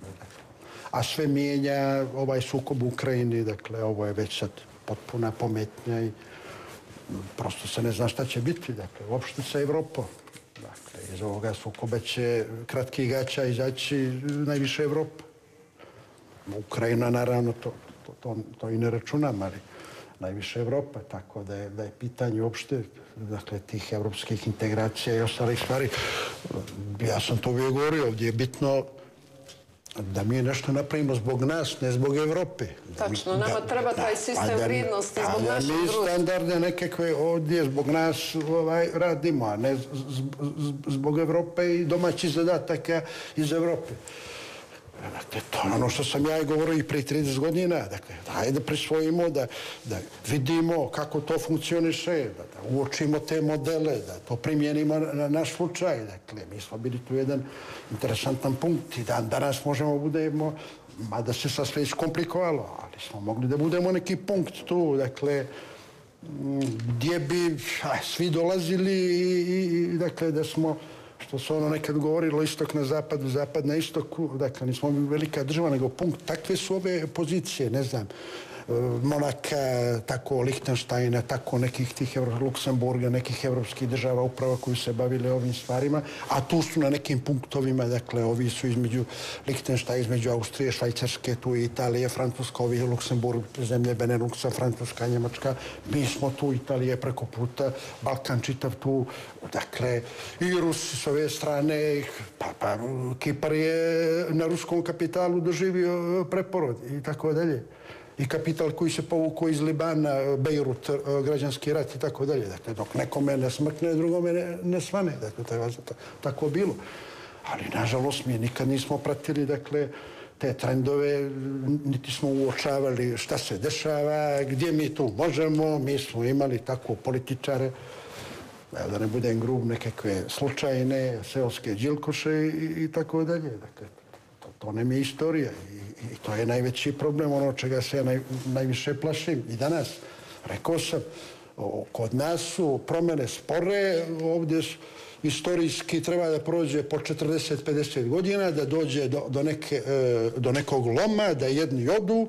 Speaker 4: A sve mijenja ovaj sukob u Ukrajini. Dakle, ovo je već sad potpuna pometnja i prosto se ne zna šta će biti. Dakle, uopšte sa Evropom. Dakle, iz ovoga sukoba će kratki gaća izaći najviše Evropa. Ukrajina, naravno, to, to, to, to i ne računam, ali najviše Evropa, tako da je, da je pitanje uopšte, dakle, tih evropskih integracija i ostalih stvari. Ja sam to uvijek govorio, ovdje je bitno da mi nešto napravimo zbog nas, ne zbog Evrope.
Speaker 1: Tačno, nama da, treba taj sistem da, vrijednosti zbog našeg društva.
Speaker 4: A da mi standarde nekakve ovdje zbog nas ovaj, radimo, a ne z, z, zbog Evrope i domaćih zadataka iz Evrope. Dakle, to je ono što sam ja i govorio i prije trideset godina. Dakle, daj da prisvojimo, da, da vidimo kako to funkcioniše, da, da uočimo te modele, da to primijenimo na naš slučaj. Dakle, mi smo bili tu jedan interesantan punkt i dan danas možemo budemo, mada se sad sve iskomplikovalo, ali smo mogli da budemo neki punkt tu, dakle, gdje bi a, svi dolazili i, i dakle, da smo, što se ono nekad govorilo, istok na zapadu, zapad na istoku, dakle, nismo velika država, nego punkt. Takve su ove pozicije, ne znam, Monaka, tako Lihtenštajna, tako nekih tih Luksemburga, nekih evropskih država uprava koji se bavili ovim stvarima, a tu su na nekim punktovima, dakle, ovi su između Lihtenštajna, između Austrije, Švajcarske, tu i Italije, Francuska, ovi Luksemburg, zemlje Beneluxa, Francuska, Njemačka, mi smo tu, Italije preko puta, Balkan čitav tu, dakle, i Rusi s ove strane, pa, pa Kipar je na ruskom kapitalu doživio preporod i tako dalje. I kapital koji se povukao iz Libana, Bejrut, građanski rat i tako dalje. Dakle, dok nekome ne smrkne, drugome ne, ne svane. Dakle, to je tako bilo. Ali, nažalost, mi nikad nismo pratili, dakle, te trendove, niti smo uočavali šta se dešava, gdje mi tu možemo. Mi smo imali tako političare, da ne budem grub, nekakve slučajne, seoske džilkoše i, i tako dalje. Dakle, to, to nam je istorija i I to je najveći problem, ono čega se ja naj, najviše plašim. I danas, rekao sam, o, kod nas su promjene spore, ovdje su, istorijski treba da prođe po četrdeset do pedeset godina, da dođe do, do, neke, do nekog loma, da jedni odu,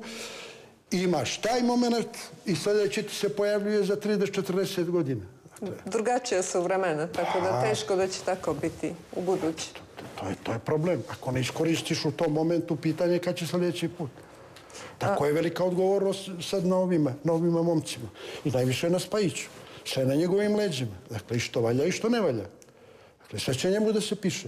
Speaker 4: imaš taj moment i sljedeći ti se pojavljuje za trideset do četrdeset godina. Dakle,
Speaker 1: drugačije su vremena, tako da teško da će tako biti u budući.
Speaker 4: To je, to je problem. Ako ne iskoristiš u tom momentu, pitanje kad će sljedeći put. Tako je velika odgovornost sad na ovima, na ovima momcima. I najviše na Spajiću. Sve na njegovim leđima. Dakle, i što valja i što ne valja. Dakle, sve će njemu da se piše.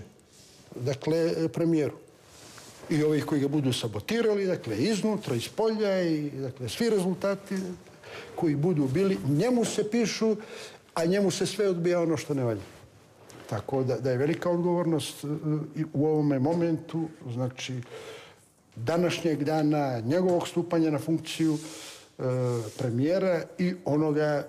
Speaker 4: Dakle, premijeru. I ovih koji ga budu sabotirali, dakle, iznutra, iz polja i dakle, svi rezultati koji budu bili, njemu se pišu, a njemu se sve odbija ono što ne valja. Tako da, da je velika odgovornost u ovome momentu, znači današnjeg dana, njegovog stupanja na funkciju e, premijera i onoga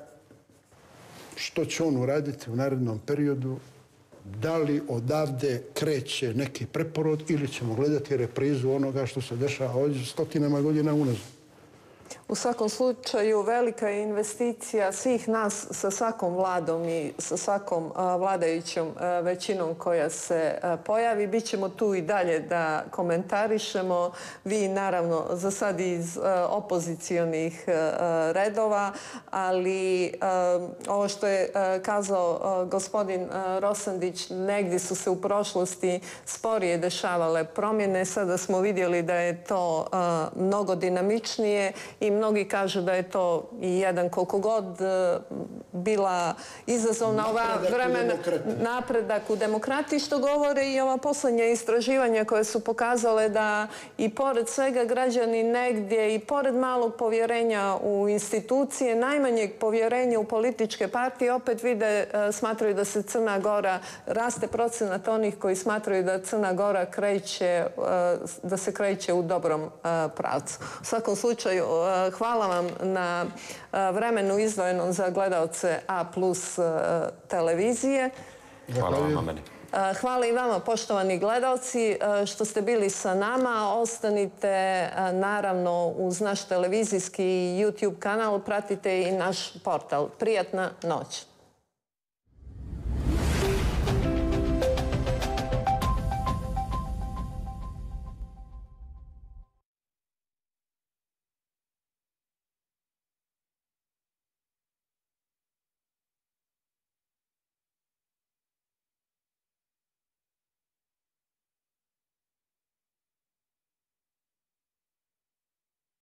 Speaker 4: što će on uraditi u narednom periodu, da li odavde kreće neki preporod ili ćemo gledati reprizu onoga što se dešava ovdje stotinama godina unazad.
Speaker 1: U svakom slučaju, velika je investicija svih nas sa svakom vladom i sa svakom vladajućom većinom koja se pojavi. Bićemo tu i dalje da komentarišemo. Vi, naravno, za sad iz opozicijonih redova, ali ovo što je kazao gospodin Rosandić, negdje su se u prošlosti sporije dešavale promjene. Sada smo vidjeli da je to mnogo dinamičnije i mnogi kažu da je to i jedan koliko god bila izazovna ova vremena napredak u demokratiji, što govore i ova posljednja istraživanja koje su pokazale da i pored svega građani negdje i pored malog povjerenja u institucije, najmanjeg povjerenja u političke partije, opet vide, smatraju da se Crna Gora, raste procenat onih koji smatraju da Crna Gora kreće, da se kreće u dobrom pravcu. U svakom slučaju, hvala vam na vremenu izdvojenom za gledalce A plus televizije.
Speaker 3: Hvala vam na meni.
Speaker 1: Hvala i vama, poštovani gledalci, što ste bili sa nama. Ostanite naravno uz naš televizijski YouTube kanal, pratite i naš portal. Prijatna noć.